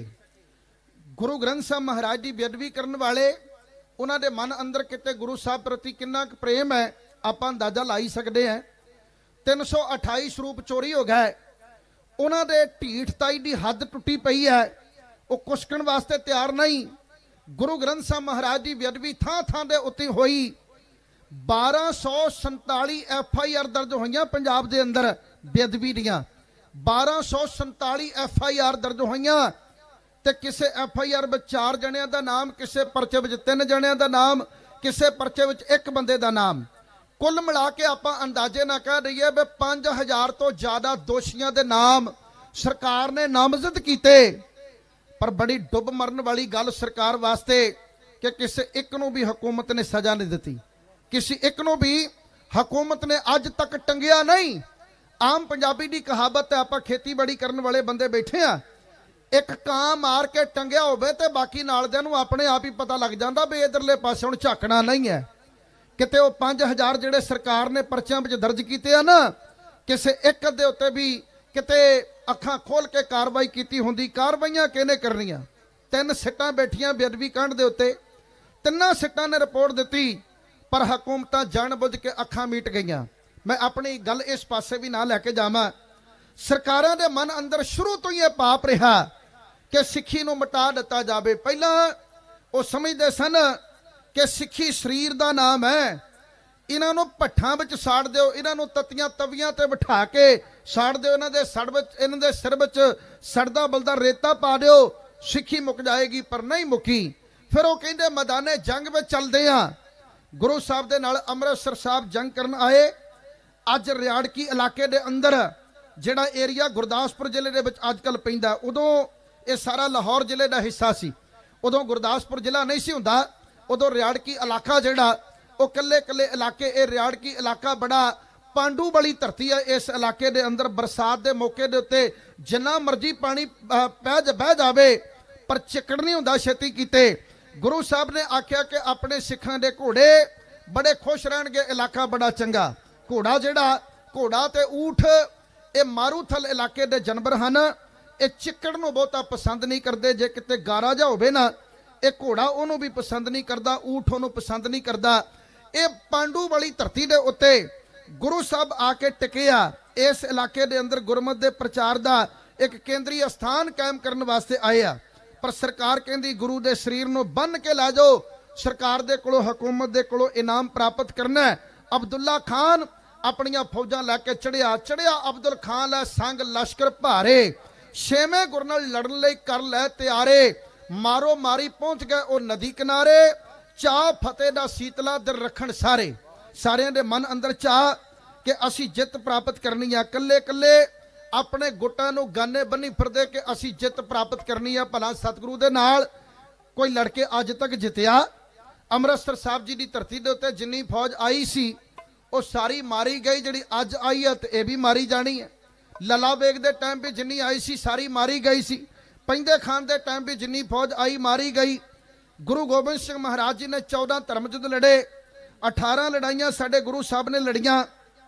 ਗੁਰੂ ਗ੍ਰੰਥ ਸਾਹਿਬ ਮਹਾਰਾਜ ਦੀ ਬੇਅਦਬੀ ਕਰਨ ਵਾਲੇ ਉਹਨਾਂ ਦੇ ਮਨ ਅੰਦਰ ਕਿਤੇ ਗੁਰੂ ਸਾਹਿਬ ਪ੍ਰਤੀ ਕਿੰਨਾ ਕੁ ਪ੍ਰੇਮ ਹੈ ਆਪਾਂ ਅੰਦਾਜ਼ਾ ਲਾ ਹੀ ਸਕਦੇ ਹਾਂ ਤਿੰਨ ਸੌ ਅਠਾਈ ਸਰੂਪ ਚੋਰੀ ਹੋ ਗਏ ਉਹਨਾਂ ਦੇ ਢੀਠ ਤਾਈ ਦੀ ਹੱਦ ਟੁੱਟੀ ਪਈ ਹੈ ਉਹ ਕੁਸ਼ਕਣ ਵਾਸਤੇ ਤਿਆਰ ਨਹੀਂ ਗੁਰੂ ਗ੍ਰੰਥ ਸਾਹਿਬ ਮਹਾਰਾਜ ਦੀ ਬੇਅਦਬੀ ਥਾਂ ਥਾਂ ਦੇ ਉੱਤੇ ਹੋਈ ਬਾਰਾਂ ਸੌ ਸੰਤਾਲੀ ਐਫ ਆਈ ਆਰ ਦਰਜ ਹੋਈਆਂ ਪੰਜਾਬ ਦੇ ਅੰਦਰ ਬੇਅਦਬੀ ਦੀਆਂ ਬਾਰਾਂ ਸੌ ਸੰਤਾਲੀ ਐਫ ਆਈ ਆਰ ਦਰਜ ਹੋਈਆਂ ਤੇ ਕਿਸੇ ਐਫ ਆਈ ਆਰ ਵਿੱਚ ਚਾਰ ਜਣਿਆਂ ਦਾ ਨਾਮ ਕਿਸੇ ਪਰਚੇ ਵਿੱਚ ਤਿੰਨ ਜਣਿਆਂ ਦਾ ਨਾਮ ਕਿਸੇ ਪਰਚੇ ਵਿੱਚ ਇੱਕ ਬੰਦੇ ਦਾ ਨਾਮ ਕੁੱਲ ਮਿਲਾ ਕੇ ਆਪਾਂ ਅੰਦਾਜ਼ੇ ਨਾਲ ਕਹਿ ਦਈਏ ਵੀ ਪੰਜ ਹਜ਼ਾਰ ਤੋਂ ਜ਼ਿਆਦਾ ਦੋਸ਼ੀਆਂ ਦੇ ਨਾਮ ਸਰਕਾਰ ਨੇ ਨਾਮਜ਼ਦ ਕੀਤੇ ਪਰ ਬੜੀ ਡੁੱਬ ਮਰਨ ਵਾਲੀ ਗੱਲ ਸਰਕਾਰ ਵਾਸਤੇ ਕਿ ਕਿਸੇ ਇੱਕ ਨੂੰ ਵੀ ਹਕੂਮਤ ਨੇ ਸਜ਼ਾ ਨਹੀਂ ਦਿੱਤੀ ਕਿਸੇ ਇੱਕ ਨੂੰ ਵੀ ਹਕੂਮਤ ਨੇ ਅੱਜ ਤੱਕ ਟੰਗਿਆ ਨਹੀਂ ਆਮ ਪੰਜਾਬੀ ਦੀ ਕਹਾਵਤ ਹੈ ਆਪਾਂ ਖੇਤੀਬਾੜੀ ਕਰਨ ਵਾਲੇ ਬੰਦੇ ਬੈਠੇ ਆ ਇੱਕ ਕਾਂ ਮਾਰ ਕੇ ਟੰਗਿਆ ਹੋਵੇ ਤੇ ਬਾਕੀ ਨਾਲ ਦਿਆਂ ਨੂੰ ਆਪਣੇ ਆਪ ਹੀ ਪਤਾ ਲੱਗ ਜਾਂਦਾ ਵੀ ਇਧਰਲੇ ਪਾਸੇ ਹੁਣ ਝਾਕਣਾ ਨਹੀਂ ਹੈ ਕਿਤੇ ਉਹ ਪੰਜ ਹਜ਼ਾਰ ਜਿਹੜੇ ਸਰਕਾਰ ਨੇ ਪਰਚਿਆਂ ਵਿੱਚ ਦਰਜ ਕੀਤੇ ਆ ਨਾ ਕਿਸੇ ਇੱਕ ਦੇ ਉੱਤੇ ਵੀ ਕਿਤੇ ਅੱਖਾਂ ਖੋਲ ਕੇ ਕਾਰਵਾਈ ਕੀਤੀ ਹੁੰਦੀ ਕਾਰਵਾਈਆਂ ਕਿਹਨੇ ਕਰਨੀਆਂ ਤਿੰਨ ਸਿੱਟਾਂ ਬੈਠੀਆਂ ਬੇਅਦਬੀ ਕਾਂਡ ਦੇ ਉੱਤੇ ਤਿੰਨਾਂ ਸਿੱਟਾਂ ਨੇ ਰਿਪੋਰਟ ਦਿੱਤੀ ਪਰ ਹਕੂਮਤਾਂ ਜਾਣ-ਬੁੱਝ ਕੇ ਅੱਖਾਂ ਮੀਟ ਗਈਆਂ ਮੈਂ ਆਪਣੀ ਗੱਲ ਇਸ ਪਾਸੇ ਵੀ ਨਾ ਲੈ ਕੇ ਜਾਵਾਂ ਸਰਕਾਰਾਂ ਦੇ ਮਨ ਅੰਦਰ ਸ਼ੁਰੂ ਤੋਂ ਹੀ ਇਹ ਪਾਪ ਰਿਹਾ ਕਿ ਸਿੱਖੀ ਨੂੰ ਮਿਟਾ ਦਿੱਤਾ ਜਾਵੇ ਪਹਿਲਾਂ ਉਹ ਸਮਝਦੇ ਸਨ ਕਿ ਸਿੱਖੀ ਸਰੀਰ ਦਾ ਨਾਮ ਹੈ ਇਹਨਾਂ ਨੂੰ ਭੱਠਾਂ ਵਿੱਚ ਸਾੜ ਦਿਓ ਇਹਨਾਂ ਨੂੰ ਤਤੀਆਂ ਤਵੀਆਂ ਤੇ ਬਿਠਾ ਕੇ ਸਾੜ ਦਿਓ ਇਹਨਾਂ ਦੇ ਸੜ ਵਿੱਚ ਇਹਨਾਂ ਦੇ ਸਿਰ ਵਿੱਚ ਸੜਦਾ ਬਲਦਾ ਰੇਤਾ ਪਾ ਦਿਓ ਸਿੱਖੀ ਮੁੱਕ ਜਾਏਗੀ ਪਰ ਨਹੀਂ ਮੁੱਕੀ ਫਿਰ ਉਹ ਕਹਿੰਦੇ ਮੈਦਾਨੇ ਜੰਗ ਵਿੱਚ ਚੱਲਦੇ ਆ ਗੁਰੂ ਸਾਹਿਬ ਦੇ ਨਾਲ ਅੰਮ੍ਰਿਤਸਰ ਸਾਹਿਬ ਜੰਗ ਕਰਨ ਆਏ ਅੱਜ ਰਿਆੜਕੀ ਇਲਾਕੇ ਦੇ ਅੰਦਰ ਜਿਹੜਾ ਏਰੀਆ ਗੁਰਦਾਸਪੁਰ ਜ਼ਿਲ੍ਹੇ ਦੇ ਵਿੱਚ ਅੱਜ ਕੱਲ ਪੈਂਦਾ ਉਦੋਂ ਇਹ ਸਾਰਾ ਲਾਹੌਰ ਜ਼ਿਲ੍ਹੇ ਦਾ ਹਿੱਸਾ ਸੀ ਉਦੋਂ ਗੁਰਦਾਸਪੁਰ ਜ਼ਿਲ੍ਹਾ ਨਹੀਂ ਸੀ ਹੁੰਦਾ ਉਦੋਂ ਰਿਆੜਕੀ ਇਲਾਕਾ ਜਿਹੜਾ ਉਹ ਕੱਲੇ ਕੱਲੇ ਇਲਾਕੇ ਇਹ ਰਿਆੜਕੀ ਇਲਾਕਾ ਬੜਾ ਪਾਂਡੂ ਵਾਲੀ ਧਰਤੀ ਹੈ ਇਸ ਇਲਾਕੇ ਦੇ ਅੰਦਰ ਬਰਸਾਤ ਦੇ ਮੌਕੇ ਦੇ ਉੱਤੇ ਜਿੰਨਾ ਮਰਜ਼ੀ ਪਾਣੀ ਪੈ ਬਹਿ ਜਾਵੇ ਪਰ ਚਿੱਕੜ ਨਹੀਂ ਹੁੰਦਾ ਛੇਤੀ ਕੀਤੇ ਗੁਰੂ ਸਾਹਿਬ ਨੇ ਆਖਿਆ ਕਿ ਆਪਣੇ ਸਿੱਖਾਂ ਦੇ ਘੋੜੇ ਬੜੇ ਖੁਸ਼ ਰਹਿਣਗੇ ਇਲਾਕਾ ਬੜਾ ਚੰਗਾ ਘੋੜਾ ਜਿਹੜਾ ਘੋੜਾ ਤੇ ਊਠ ਇਹ ਮਾਰੂਥਲ ਇਲਾਕੇ ਦੇ ਜਾਨਵਰ ਹਨ ਇਹ ਚਿੱਕੜ ਨੂੰ ਬਹੁਤਾ ਪਸੰਦ ਨਹੀਂ ਕਰਦੇ ਜੇ ਕਿਤੇ ਗਾਰਾ ਜਾ ਹੋਵੇ ਨਾ ਇਹ ਘੋੜਾ ਉਹਨੂੰ ਵੀ ਪਸੰਦ ਨਹੀਂ ਕਰਦਾ ਊਠ ਉਹਨੂੰ ਪਸੰਦ ਨਹੀਂ ਕਰਦਾ ਇਹ ਪਾਂਡੂ ਵਾਲੀ ਧਰਤੀ ਦੇ ਉੱਤੇ ਗੁਰੂ ਸਾਹਿਬ ਆ ਕੇ ਟਿਕਿਆ ਇਸ ਇਲਾਕੇ ਦੇ ਅੰਦਰ ਗੁਰਮਤਿ ਦੇ ਪ੍ਰਚਾਰ ਦਾ ਇੱਕ ਕੇਂਦਰੀ ਸਥਾਨ ਕਾਇਮ ਕਰਨ ਵਾਸਤੇ ਆਏ ਆ ਪਰ ਸਰਕਾਰ ਕਹਿੰਦੀ ਗੁਰੂ ਦੇ ਸਰੀਰ ਨੂੰ ਬੰਨ ਕੇ ਲੈ ਜਾਓ ਸਰਕਾਰ ਦੇ ਕੋਲੋਂ ਹਕੂਮਤ ਦੇ ਕੋਲੋਂ ਇਨਾਮ ਪ੍ਰਾਪਤ ਕਰਨਾ ਹੈ ਅਬਦੁੱਲਾ ਖਾਨ ਆਪਣੀਆਂ ਫੌਜਾਂ ਲੈ ਕੇ ਚੜਿਆ ਚੜਿਆ ਅਬਦੁਲ ਖਾਨ ਲੈ ਸੰਗ ਲਸ਼ਕਰ ਭਾਰੇ ਛੇਵੇਂ ਗੁਰ ਨਾਲ ਲੜਨ ਲਈ ਕਰ ਲੈ ਤਿਆਰੇ ਮਾਰੋ ਮਾਰੀ ਪਹੁੰਚ ਗਏ ਉਹ ਨਦੀ ਕਿਨਾਰੇ ਚਾਹ ਫਤਿਹ ਦਾ ਸੀਤਲਾ ਦਰ ਰੱਖਣ ਸਾਰੇ ਸਾਰਿਆਂ ਦੇ ਮਨ ਅੰਦਰ ਚਾਹ ਕਿ ਅਸੀਂ ਜਿੱਤ ਪ੍ਰਾਪਤ ਕਰਨੀ ਆ ਕੱਲੇ ਕੱਲੇ ਆਪਣੇ ਗੁੱਟਾਂ ਨੂੰ ਗਾਨੇ ਬੰਨੀ ਫਿਰਦੇ ਕਿ ਅਸੀਂ ਜਿੱਤ ਪ੍ਰਾਪਤ ਕਰਨੀ ਆ ਭਲਾ ਸਤਿਗੁਰੂ ਦੇ ਨਾਲ ਕੋਈ ਲੜਕੇ ਅੱਜ ਤੱਕ ਜਿੱਤਿਆ ਅੰਮ੍ਰਿਤਸਰ ਸਾਹਿਬ ਜੀ ਦੀ ਧਰਤੀ ਦੇ ਉੱਤੇ ਜਿੰਨੀ ਫੌਜ ਆਈ ਸੀ ਉਹ ਸਾਰੀ ਮਾਰੀ ਗਈ ਜਿਹੜੀ ਅੱਜ ਆਈ ਹੈ ਤੇ ਇਹ ਵੀ ਮਾਰੀ ਜਾਣੀ ਹੈ ਲੱਲਾ ਬੇਗ ਦੇ ਟਾਈਮ ਵੀ ਜਿੰਨੀ ਆਈ ਸੀ ਸਾਰੀ ਮਾਰੀ ਗਈ ਸੀ ਪੈਂਦੇ ਖਾਨ ਦੇ ਟਾਈਮ ਵੀ ਜਿੰਨੀ ਫੌਜ ਆਈ ਮਾਰੀ ਗਈ ਗੁਰੂ ਗੋਬਿੰਦ ਸਿੰਘ ਮਹਾਰਾਜ ਜੀ ਨੇ ਚੌਦਾਂ ਧਰਮ ਯੁੱਧ ਲੜੇ ਅਠਾਰਾਂ ਲੜਾਈਆਂ ਸਾਡੇ ਗੁਰੂ ਸਾਹਿਬ ਨੇ ਲੜੀਆਂ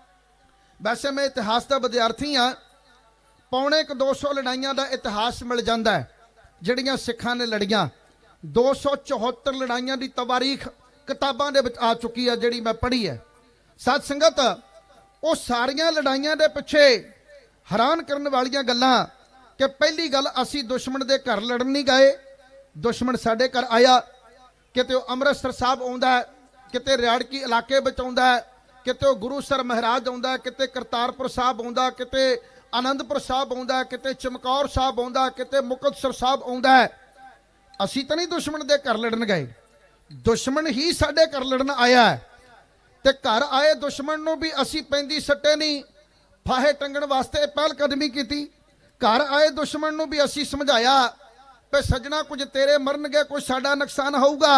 ਵੈਸੇ ਮੈਂ ਇਤਿਹਾਸ ਦਾ ਵਿਦਿਆਰਥੀ ਹਾਂ ਪੌਣੇ ਕੁ ਦੋ ਸੌ ਲੜਾਈਆਂ ਦਾ ਇਤਿਹਾਸ ਮਿਲ ਜਾਂਦਾ ਹੈ ਜਿਹੜੀਆਂ ਸਿੱਖਾਂ ਨੇ ਲੜੀਆਂ ਦੋ ਸੌ ਚੌਹੱਤਰ ਲੜਾਈਆਂ ਦੀ ਤਵਾਰੀਖ ਕਿਤਾਬਾਂ ਦੇ ਵਿੱਚ ਆ ਚੁੱਕੀ ਹੈ ਜਿਹੜੀ ਮੈਂ ਪੜ੍ਹੀ ਹੈ ਸਤ ਸੰਗਤ ਉਹ ਸਾਰੀਆਂ ਲੜਾਈਆਂ ਦੇ ਪਿੱਛੇ हैरान करने वालियां गल्लां कि पहली गल असी दुश्मन दे घर लड़न नहीं गए, दुश्मन साडे घर आया। किते अमृतसर साहब आउंदा है, किते रियाड़की इलाके विच आउंदा है, किते गुरुसर महाराज आउंदा है, किते करतारपुर साहब आउंदा, किते आनंदपुर साहब आउंदा, किते चमकौर साहब आउंदा, किते मुकतसर साहब आउंदा है। असी तो नहीं दुश्मन दे घर लड़न गए, दुश्मन ही साडे घर लड़न आया है। ते घर आए दुश्मन नूं भी असी पैंदी सट्टे नहीं फाहे टंगण वास्ते पहल कदमी की। घर आए दुश्मन नूं भी असी समझाया पे सजना कुछ तेरे मरनगे, कुछ साडा नुकसान होऊगा।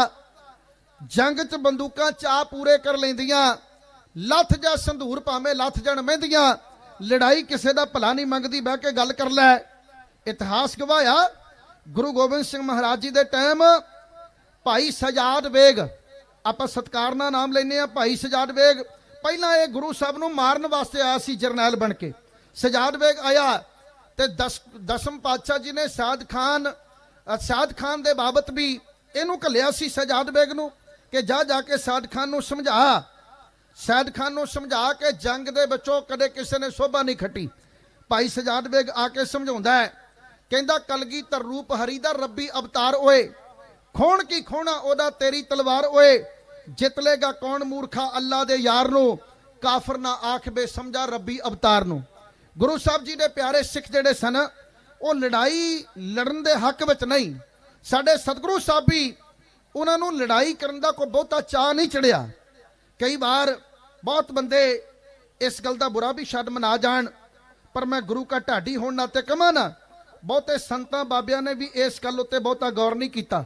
जंग च बंदूकां चाह पूरे कर लैंदियां, लथ जा संधूर भावें लथ जाण महिंदियां, लड़ाई किसे दा भला नहीं मंगदी, बह के गल कर लै। इतिहास गवाया गुरु गोबिंद सिंह महाराज जी दे टाइम भाई सजाद बेग, आपां सत्कार नाल नाम लैने आ, भाई सजाद बेग पहला ये गुरु साहब नूं मारन वास्ते आया सी जरनैल बन के। सजाद बेग आया ते दस दसम पातशाह जी ने साद खान साद खान दे बाबत भी इनू घल्लिया सी सजाद बेग नूं कि जा जाके साद खान नूं समझा, साद खान नूं समझा के जंग दे विचों कदे किसी ने शोभा नहीं खट्टी। भाई सजाद बेग आके समझाउंदा है, कहंदा कलगीधर रूप हरि दा रब्बी अवतार ओए, खोण की खोणा ओदा तेरी तलवार ओए, जित लेगा कौन मूर्खा अल्लाह दे यार नूं, काफर ना आख बे समझा रब्बी अवतार नूं। गुरु साहब जी दे प्यारे सिख जिहड़े सन वो लड़ाई लड़न दे हक विच नहीं, साडे सतगुरु साहब भी उन्हां नूं लड़ाई करन दा कोई बहुता चाह नहीं चढ़िया। कई बार बहुत बंदे इस गल दा बुरा भी छड्ड मना जाण, पर मैं गुरु का ढाडी होण नाते कहां ना, बहुते संतां बाबियां ने भी इस गल उत्ते बहुता गौर नहीं कीता।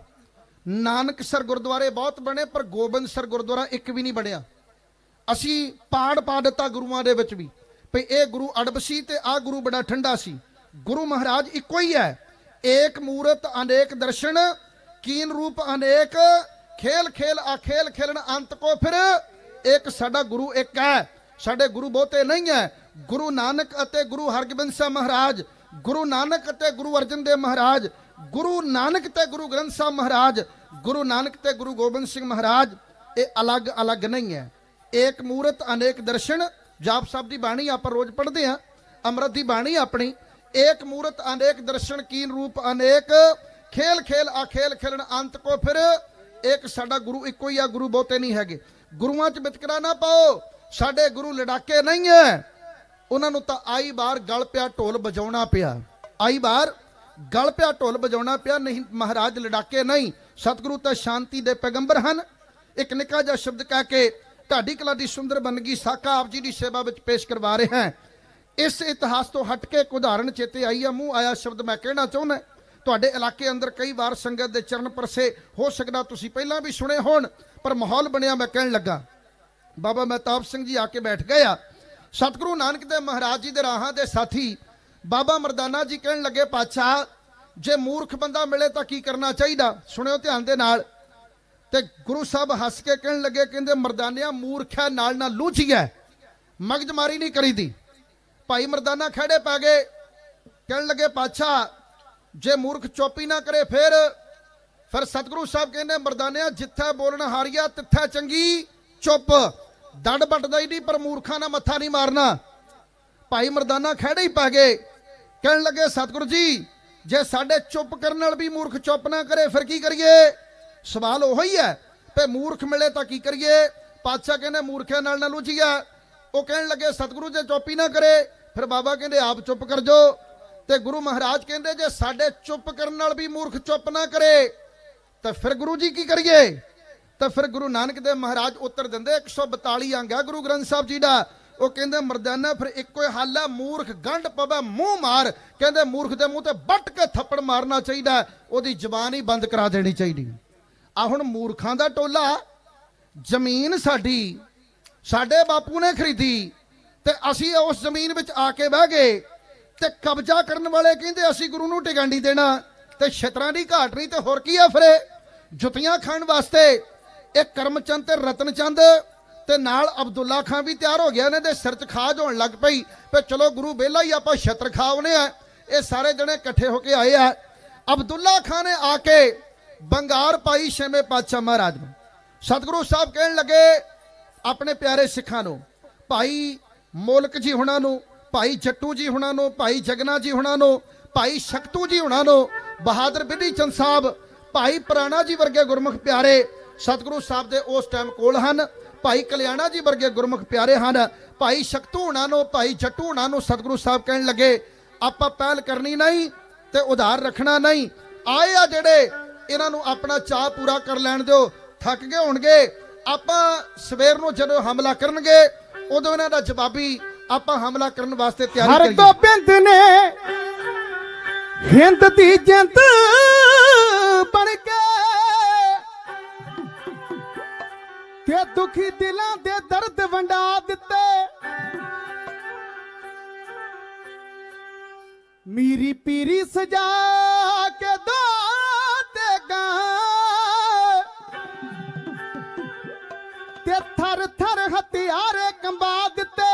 नानकसर गुरुद्वारे बहुत बने पर गोबिंदसर गुरुद्वारा एक भी नहीं बनया। असी पाड़ पा दिता गुरुआं दे विच भी भई ये गुरु अड़ब सी ते आ गुरु बड़ा ठंडा सी। गुरु महाराज इको ही है, एक मूरत अनेक दर्शन, कीन रूप अनेक, खेल खेल अखेल खेलन अंत को फिर एक। साडा गुरु एक है, साडे गुरु बहुते नहीं है। गुरु नानक अते गुरु हरगोबिंद साहब महाराज, गुरु नानक अते गुरु अर्जन देव महाराज, गुरु नानक ते गुरु ग्रंथ साहब महाराज, गुरु नानक ते गुरु गोबिंद सिंह महाराज, ये अलग अलग नहीं है। एक मूरत अनेक दर्शन, जाप साहब की बाणी आप रोज पढ़ते हैं, अमृत की बाणी अपनी। एक मूरत अनेक दर्शन, कीन रूप अनेक, खेल खेल अखेल खेलन अंत को फिर एक। साडा गुरु इको ही है, गुरु बहुते नहीं है। गुरुआं च वितकरा ना पाओ, साडे गुरु लड़ाके नहीं है। उन्होंने तो आई बार गल पिया ढोल बजाउणा पिया, आई बार गल पिया ढोल बजाउणा पिया, नहीं महाराज लड़ाके नहीं। सतगुरु तो शांति दे पैगंबर हैं। एक निक्का जिहा शब्द कह के ढाडी कला दी सुंदर बनगी साका आप जी की सेवा में पेश करवा रहे हैं। इस इतिहास तो हट के एक उदाहरण चेते आई है, मूँह आया शब्द मैं कहना चाहुंदा। तुहाडे इलाके अंदर कई बार संगत दे चरण परसे हो सकदा तुसीं पहलां भी सुने होण, पर माहौल बनिया मैं कहण लगा। बाबा महताब सिंह जी आके बैठ गए आ। सतगुरु नानक देव महाराज जी दे राहां दे साथी बाबा मरदाना जी कहण लगे, पातशाह जे मूर्ख बंदा मिले तो की करना चाहिए? सुनियो ध्यान दे नाल। ते गुरु साहब हस के कहण लगे, कहंदे मरदानिया मूर्ख है नाल ना लूझी है, मगजमारी नहीं करी दी। भाई मरदाना खड़े पै गए, कहण लगे पातशाह जे मूर्ख चौपी ना करे फिर फिर सतगुरु साहब कहंदे मरदानिया जिथे बोलना हारिया तिथे चंगी चुप, दड़ बटदा ही नहीं पर मूर्खा ना मत्था नहीं मारना। भाई मरदाना खड़े ही पै गए, कहण लगे सतगुरु जी जे साडे चुप करने नाल भी मूर्ख चुप ना करे फिर की करिए? सवाल उही है पे मूर्ख मिले तो की करिए? पातशाह कहने मूर्खे नाल ना लूझिया। वो कहण लगे सतगुरु जे चुप ही ना करे फिर बाबा कहंदे आप चुप कर जो। ते गुरु महाराज कहंदे जे साडे चुप करने नाल भी मूर्ख चुप ना करे तो फिर गुरु जी की करिए? तो फिर गुरु नानक देव महाराज उत्तर देंदे एक सौ बताली अंग है गुरु ग्रंथ साहब जी का। वो कहंदे मरदाना फिर एको हल है, मूर्ख गंढ पवे मूँह मार। कहंदे मूर्ख के मूँह ते बट के थप्पड़ मारना चाहिए, ओदी जबान ही बंद करा देनी चाहिए। आ हुण मूर्खां दा टोला, जमीन साडी साडे बापू ने खरीदी ते असी उस जमीन विच आके बह गए ते कब्जा करन वाले कहंदे असी गुरु नूं टिकांडी देना ते छतरां दी घाट नहीं ते होर की आ फिरे जुतियां खाण वास्ते। एक करमचंद ते रतनचंद ते नाल अब्दुल्ला खां भी तैयार हो गया ने ते सिर च खाज होण लग पई पे चलो गुरु बेला ही आपां छत्र खावने आ। ये सारे जने इकट्ठे होके आए आ। अब्दुल्ला खां ने आके बंगार पाई छेवें पातशाह महाराज में। सतगुरु साहब कहण लगे अपने प्यारे सिखां नूं, भाई ਮੋਲਕ ਜੀ ਹੁਣਾਂ ਨੂੰ, ਭਾਈ ਜੱਟੂ ਜੀ ਹੁਣਾਂ ਨੂੰ, ਭਾਈ ਜਗਨਾ ਜੀ ਹੁਣਾਂ ਨੂੰ, ਭਾਈ ਸ਼ਕਤੂ ਜੀ ਹੁਣਾਂ ਨੂੰ, ਬਹਾਦਰ ਬਿਧੀ ਚੰਦ ਸਾਹਿਬ, ਭਾਈ ਪ੍ਰਾਣਾ ਜੀ ਵਰਗੇ ਗੁਰਮੁਖ ਪਿਆਰੇ ਸਤਿਗੁਰੂ ਸਾਹਿਬ ਦੇ ਉਸ ਟਾਈਮ ਕੋਲ ਹਨ। ਭਾਈ ਕਲਿਆਣਾ ਜੀ ਵਰਗੇ ਗੁਰਮੁਖ ਪਿਆਰੇ ਹਨ। ਭਾਈ ਸ਼ਕਤੂ ਹੁਣਾਂ ਨੂੰ, ਭਾਈ ਜੱਟੂ ਹੁਣਾਂ ਨੂੰ ਸਤਿਗੁਰੂ ਸਾਹਿਬ ਕਹਿਣ ਲੱਗੇ ਆਪਾਂ ਪਹਿਲ ਕਰਨੀ ਨਹੀਂ ਤੇ ਉਧਾਰ ਰੱਖਣਾ ਨਹੀਂ। ਆਏ ਆ ਜਿਹੜੇ, ਇਹਨਾਂ ਨੂੰ ਆਪਣਾ ਚਾਅ ਪੂਰਾ ਕਰ ਲੈਣ ਦਿਓ। ਥੱਕ ਗਏ ਹੋਣਗੇ, ਆਪਾਂ ਸਵੇਰ ਨੂੰ ਜਦੋਂ ਹਮਲਾ ਕਰਨਗੇ ਉਦੋਂ ਇਹਨਾਂ ਦਾ ਜਵਾਬੀ ਆਪਾਂ ਹਮਲਾ ਕਰਨ ਵਾਸਤੇ ਤਿਆਰੀ ਹਰ ਕਰੀਏ। ਗੋਬਿੰਦ ਨੇ ਹਿੰਦ ਦੀ ਜਿੰਦ ਬਣ ਕੇ ਤੇ ਦੁਖੀ ਦਿਲਾਂ ਦੇ ਦਰਦ ਵੰਡਾ ਦਿੱਤੇ। ਮੀਰੀ ਪੀਰੀ ਸਜਾ ਕੇ ਦੋ ਦੇਗਾ ਤੇ ਥਰ ਥਰ ਹਥਿਆਰੇ ਕੰਬਾ ਦਿੱਤੇ।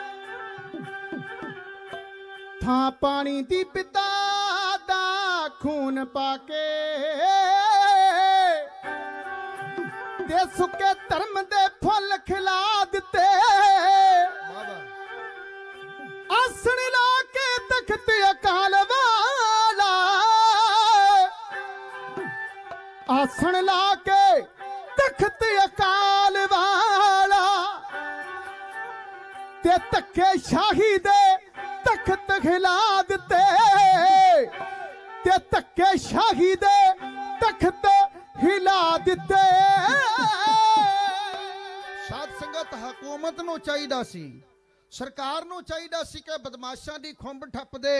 ਥਾਂ ਪਾਣੀ ਦੀ ਪਿਤਾ ਦਾ ਖੂਨ ਪਾ ਕੇ ਤੇ ਸੁੱਕੇ ਧਰਮ ਦੇ ਫੁੱਲ ਖਿਲਾ ਦਿੱਤੇ। ਆਸਣ ਲਾ ਕੇ ਤਖਤ ਅਕਾਲ ਵਾਲਾ, ਆਸਣ ਲਾ ਕੇ ਤਖਤ ਅਕਾਲ ਵਾਲਾ ਤੇ ਧੱਕੇ ਸ਼ਾਹੀ ਦੇ ਤਖਤ ਖਿਲਾ ਦਿੱਤੇ ਤੇ ਧੱਕੇ ਸ਼ਾਹੀ ਦੇ ਤਖਤ ਹਿਲਾ ਦਿੱਤੇ। ਸਾਧ ਸੰਗਤ ਹਕੂਮਤ ਨੂੰ ਚਾਹੀਦਾ ਸੀ, ਸਰਕਾਰ ਨੂੰ ਚਾਹੀਦਾ ਸੀ ਕਿ ਬਦਮਾਸ਼ਾਂ ਦੀ ਖੁੰਬ ਠੱਪ ਦੇ,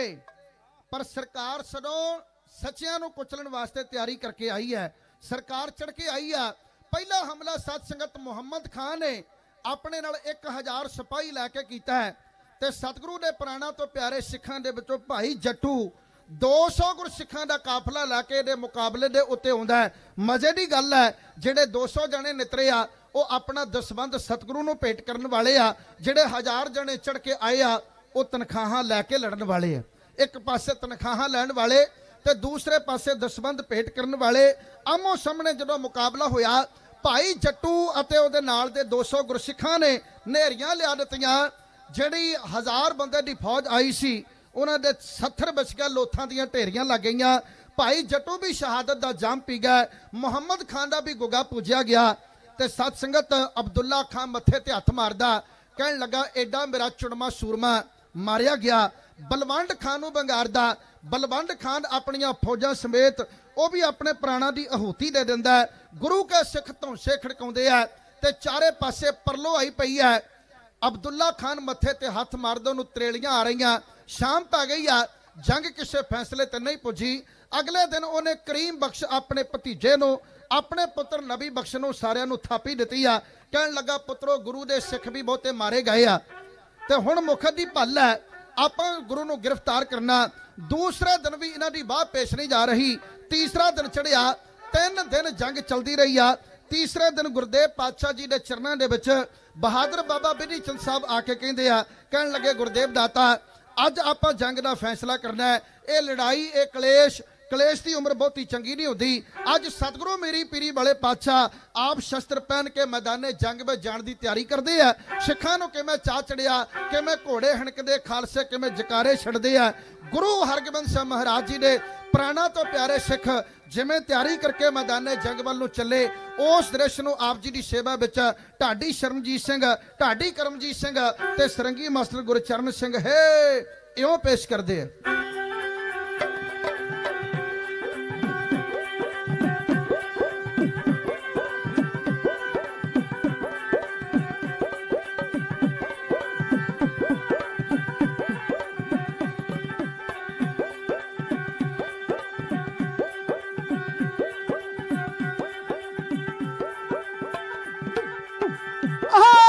ਪਰ ਸਰਕਾਰ ਸਦੋਂ ਸੱਚਿਆਂ ਨੂੰ ਕੁਚਲਣ ਵਾਸਤੇ ਤਿਆਰੀ ਕਰਕੇ ਆਈ ਹੈ। ਸਰਕਾਰ ਚੜ ਕੇ ਆਈ ਆ। ਪਹਿਲਾ ਹਮਲਾ ਸਾਧ ਸੰਗਤ ਮੁਹੰਮਦ ਖਾਨ ਨੇ ਆਪਣੇ ਨਾਲ ਇੱਕ ਹਜ਼ਾਰ ਸਿਪਾਹੀ ਲੈ ਕੇ ਕੀਤਾ ਹੈ ਤੇ ਸਤਿਗੁਰੂ ਦੇ ਪ੍ਰਾਣਾ ਤੋਂ ਪਿਆਰੇ ਸਿੱਖਾਂ ਦੇ ਵਿੱਚੋਂ ਭਾਈ ਜੱਟੂ ਦੋ ਸੌ ਗੁਰਸਿੱਖਾਂ ਦਾ ਕਾਫਲਾ ਲੈ ਕੇ ਇਹਦੇ ਮੁਕਾਬਲੇ ਦੇ ਉੱਤੇ ਆਉਂਦਾ ਹੈ। ਮਜ਼ੇ ਦੀ ਗੱਲ ਹੈ, ਜਿਹੜੇ ਦੋ ਸੌ ਜਣੇ ਨਿਤਰੇ ਆ ਉਹ ਆਪਣਾ ਦਸਬੰਧ ਸਤਿਗੁਰੂ ਨੂੰ ਭੇਟ ਕਰਨ ਵਾਲੇ ਆ। ਜਿਹੜੇ ਹਜ਼ਾਰ ਜਣੇ ਚੜ ਕੇ ਆਏ ਆ ਉਹ ਤਨਖਾਹਾਂ ਲੈ ਕੇ ਲੜਨ ਵਾਲੇ ਆ। ਇੱਕ ਪਾਸੇ ਤਨਖਾਹਾਂ ਲੈਣ ਵਾਲੇ ਤੇ ਦੂਸਰੇ ਪਾਸੇ ਦਸਬੰਧ ਭੇਟ ਕਰਨ ਵਾਲੇ। ਆਮੋ ਸਾਹਮਣੇ ਜਦੋਂ ਮੁਕਾਬਲਾ ਹੋਇਆ, ਭਾਈ ਜੱਟੂ ਅਤੇ ਉਹਦੇ ਨਾਲ ਦੇ ਦੋ ਸੌ ਗੁਰਸਿੱਖਾਂ ਨੇ ਨੇਰੀਆਂ ਲਿਆ ਦਿੱਤੀਆਂ। ਜਿਹੜੀ ਹਜ਼ਾਰ ਬੰਦੇ ਦੀ ਫੌਜ ਆਈ ਸੀ ਉਹਨਾਂ ਦੇ ਸੱਥਰ ਬਚ ਗਿਆ, ਲੋਥਾਂ ਦੀਆਂ ਢੇਰੀਆਂ ਲੱਗ ਗਈਆਂ। ਭਾਈ ਜੱਟੂ ਵੀ ਸ਼ਹਾਦਤ ਦਾ ਜਾਮ ਪੀ ਗਿਆ। ਮੁਹੰਮਦ ਖਾਨ ਦਾ ਵੀ ਗੁੱਗਾ ਪੂਜਿਆ ਗਿਆ ਤੇ ਸਤ ਸੰਗਤ ਅਬਦੁੱਲਾ ਖਾਨ ਮੱਥੇ ਤੇ ਹੱਥ ਮਾਰਦਾ ਕਹਿਣ ਲੱਗਾ ਐਡਾ ਮੇਰਾ ਚੁਣਮਾ ਸੂਰਮਾ ਮਾਰਿਆ ਗਿਆ। ਬਲਵੰਡ ਖਾਨ ਨੂੰ ਬੰਗਾਰਦਾ। ਬਲਵੰਡ ਖਾਨ ਆਪਣੀਆਂ ਫੌਜਾਂ ਸਮੇਤ ਉਹ ਵੀ ਆਪਣੇ ਪ੍ਰਾਣਾਂ ਦੀ ਆਹੂਤੀ ਦੇ ਦਿੰਦਾ। ਗੁਰੂ ਕੇ ਸਿੱਖ ਧੌਂਸੇ ਖੜਕਾਉਂਦੇ ਆ ਤੇ ਚਾਰੇ ਪਾਸੇ ਪਰਲੋ ਆਈ ਪਈ ਹੈ। ਅਬਦੁੱਲਾ ਖਾਨ ਮੱਥੇ ਤੇ ਹੱਥ ਮਾਰਦਾ, ਉਹਨੂੰ ਤਰੇਲੀਆਂ ਆ ਰਹੀਆਂ। ਸ਼ਾਮ ਪੈ ਗਈ ਆ, ਜੰਗ ਕਿਸੇ ਫੈਸਲੇ ਤੇ ਨਹੀਂ ਪੁੱਜੀ। ਅਗਲੇ ਦਿਨ ਉਹਨੇ ਕਰੀਮ ਬਖਸ਼ ਆਪਣੇ ਭਤੀਜੇ ਨੂੰ, ਆਪਣੇ ਪੁੱਤਰ ਨਬੀ ਬਖਸ਼ ਨੂੰ ਸਾਰਿਆਂ ਨੂੰ ਥਾਪੀ ਦਿੱਤੀ ਆ। ਕਹਿਣ ਲੱਗਾ ਪੁੱਤਰੋ ਗੁਰੂ ਦੇ ਸਿੱਖ ਵੀ ਬਹੁਤੇ ਮਾਰੇ ਗਏ ਆ ਤੇ ਹੁਣ ਮੁਖ ਦੀ ਭੱਲ ਹੈ, ਆਪਾਂ ਗੁਰੂ ਨੂੰ ਗ੍ਰਿਫਤਾਰ ਕਰਨਾ। ਦੂਸਰੇ ਦਿਨ ਵੀ ਇਹਨਾਂ ਦੀ ਬਾਹ ਪੇਸ਼ ਨਹੀਂ ਜਾ ਰਹੀ। ਤੀਸਰਾ ਦਿਨ ਚੜਿਆ, ਤਿੰਨ ਦਿਨ ਜੰਗ ਚਲਦੀ ਰਹੀ ਆ। ਤੀਸਰੇ ਦਿਨ ਗੁਰਦੇਵ ਪਾਤਸ਼ਾਹ ਜੀ ਦੇ ਚਰਨਾਂ ਦੇ ਵਿੱਚ ਬਹਾਦਰ ਬਾਬਾ ਬਿਧੀ ਚੰਦ ਸਾਹਿਬ ਆ ਕੇ ਕਹਿੰਦੇ ਆ, ਕਹਿਣ ਲੱਗੇ ਗੁਰਦੇਵ ਦਾਤਾ ਅੱਜ ਆਪਾਂ ਜੰਗ ਦਾ ਫੈਸਲਾ ਕਰਨਾ ਹੈ। ਇਹ ਲੜਾਈ, ਇਹ ਕਲੇਸ਼ ਕਲੇਸ਼ ਦੀ ਉਮਰ ਬਹੁਤੀ ਚੰਗੀ ਨਹੀਂ ਹੁੰਦੀ। ਅੱਜ ਸਤਿਗੁਰੂ ਮੇਰੀ ਪੀਰੀ ਵਾਲੇ ਪਾਤਸ਼ਾਹ ਆਪ ਸ਼ਸਤਰ ਪਹਿਨ ਕੇ ਮੈਦਾਨੇ ਜੰਗ ਵਿੱਚ ਜਾਣ ਦੀ ਤਿਆਰੀ ਕਰਦੇ ਆ। ਸਿੱਖਾਂ ਨੂੰ ਕਿਵੇਂ ਚਾਹ ਚੜਿਆ, ਕਿਵੇਂ ਘੋੜੇ ਹਣਕਦੇ, ਖਾਲਸੇ ਕਿਵੇਂ ਜਕਾਰੇ ਛੱਡਦੇ ਆ। ਗੁਰੂ ਹਰਗੋਬਿੰਦ ਸਾਹਿਬ ਮਹਾਰਾਜ ਜੀ ਦੇ ਪ੍ਰਾਣਾ ਤੋਂ ਪਿਆਰੇ ਸਿੱਖ ਜਿਵੇਂ ਤਿਆਰੀ ਕਰਕੇ ਮੈਦਾਨੇ ਜੰਗ ਵੱਲ ਨੂੰ ਚੱਲੇ, ਉਸ ਦ੍ਰਿਸ਼ ਨੂੰ ਆਪ ਜੀ ਦੀ ਸੇਵਾ ਵਿੱਚ ਢਾਡੀ ਸ਼ਰਮਜੀਤ ਸਿੰਘ, ਢਾਡੀ ਕਰਮਜੀਤ ਸਿੰਘ ਤੇ ਸਰੰਗੀ ਮਾਸਟਰ ਗੁਰਚਰਨ ਸਿੰਘ ਹੈ ਇਉਂ ਪੇਸ਼ ਕਰਦੇ ਆ।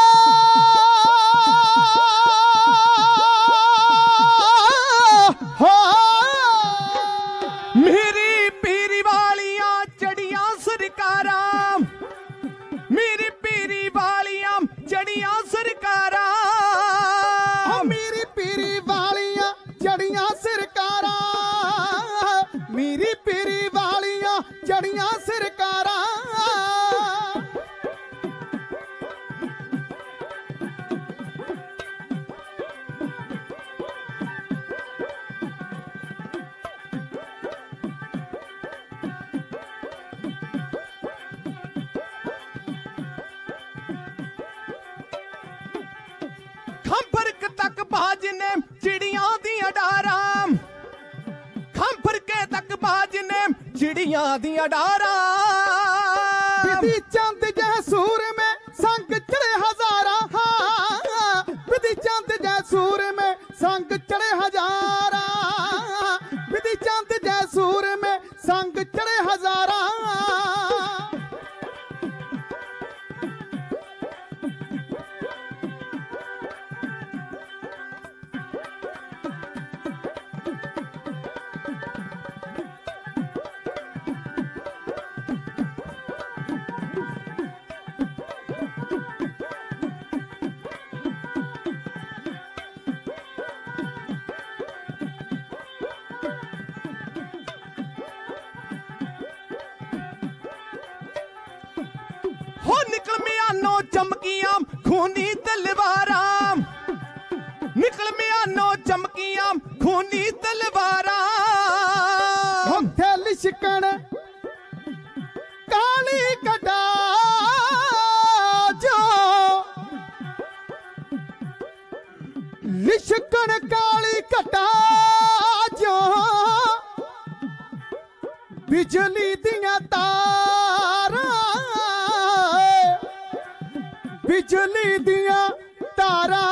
ਹੋ खंभरक तक बाज ने चिड़ियां दियां डारां, खंभरके तक बाज ने चिड़ियां दियां डारां। विधि चंद जय सूर में संग चढ़े हजारा, विधि चंद जय सूर में संग चढ़े हजारा, विधि चंद जय सूर में संग चढ़े हजारा। हो निकल म्यानो चमकियां खूनी तलवारां, निकल म्यानो चमकियां खूनी तलवारां। होठे लिशकण काली कटा जो, लिशकण काली कटा जो, बिजली दियां तारां, बिजली दियां तारां।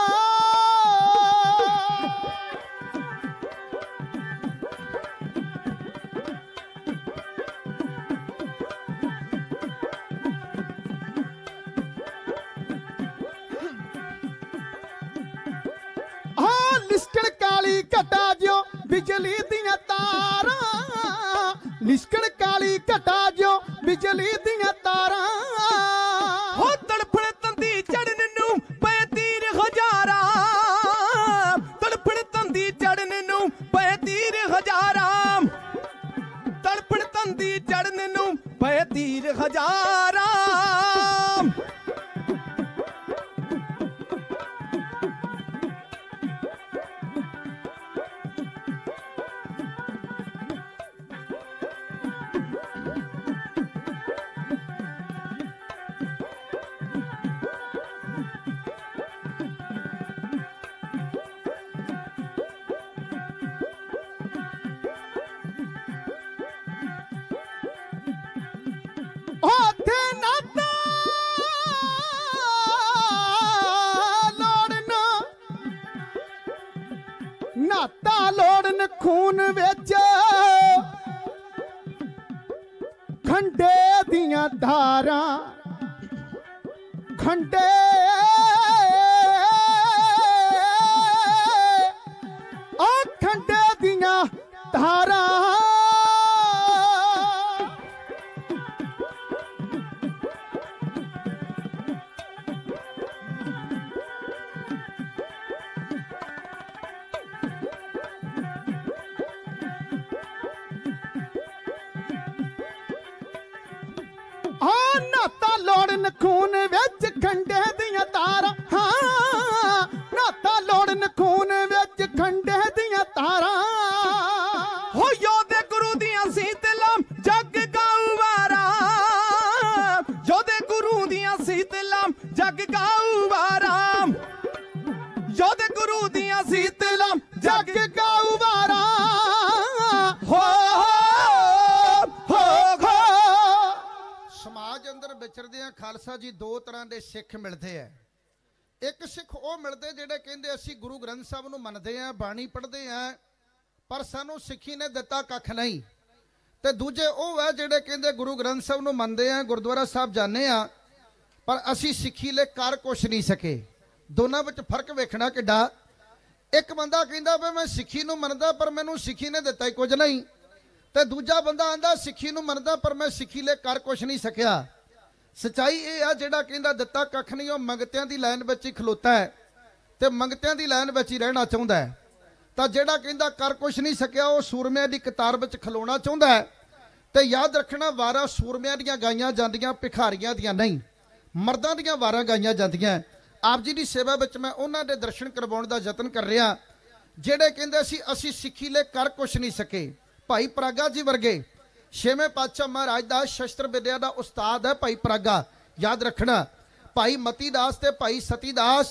हाँ लिस्कण काली कटा जो बिजली दियां तारां, लिस्कण काली कटा जो बिजली दियां तारां। हो तड़फड़ तंदी चढ़न नू पे तीर हजारा, तड़फड़ तंदी चढ़न नू पे तीर हजारा, तड़फड़ तंदी चढ़न नू पे तीर हजारा। होठे नाता लोड़न, नाता लोड़न खून विच खंडे दियां धारां, खंडे ओ खंडे दियां धारां। हाँ नाता लोड़न खून विच खंडे दियां तारां, हाँ नाता लोड़न खून विच खंडे दियां तारां। हो योधे गुरु दियां सीतलां जग गाऊ वारा, योधे गुरु दियां सीतलां जग गाऊ वारा, योधे गुरु दियां सीतलां जग गाऊ वारा। हो हो हो। समाज अंदर विचरदे खालसा जी दो तरह के सिख मिलते हैं। एक सिख वो मिलते जेडे कहते असी गुरु ग्रंथ साहब नूं मनदे हैं, बाणी पढ़ते हैं, पर सानू सिक्खी ने दिता कख नहीं। ते दूजे वो है जेडे कहते गुरु ग्रंथ साहब नूं मनदे हैं, गुरुद्वारा साहब जाने आ, पर असी सिक्खी ले कर कुछ नहीं सके। दोनों में फर्क वेखना किड्डा। एक बंदा कहता भी मैं सिक्खी नूं मनदा पर मैनू सिक्खी ने दिता ही कुछ नहीं, ते दूजा बंदा आंदा सिक्खी नूं मनदा पर मैं सिक्खी ले कर कुछ नहीं सकिया। सच्चाई ये आ जेड़ा कहंदा दिता कख नहीं, वो मंगतियां दी लाइन विच ही खलोता है ते मंगतियां दी लाइन विच ही रहना चाहुंदा है। तां जेड़ा कहंदा कर कुछ नहीं सकिया वो सूरमिਆਂ दी कतार विच खलोना चाहुंदा है। ते याद रखना वारा सूरमिਆਂ ਦੀਆਂ गाइयां ਜਾਂਦੀਆਂ, भिखारियां ਦੀਆਂ नहीं, मर्दां ਦੀਆਂ वारां गाइयां ਜਾਂਦੀਆਂ। आप जी की सेवा विच मैं उन्हां दे दर्शन करवाउण दा यतन कर रहा जेड़े कहंदे सी असीं सिੱਖੀ ले कर कुछ नहीं सके। भाई परागा जी वर्गे छेवें पातशाह महाराज दा शस्त्र विद्या दा उस्ताद है भाई परागा। याद रखना भाई मती दास ते भाई सती दास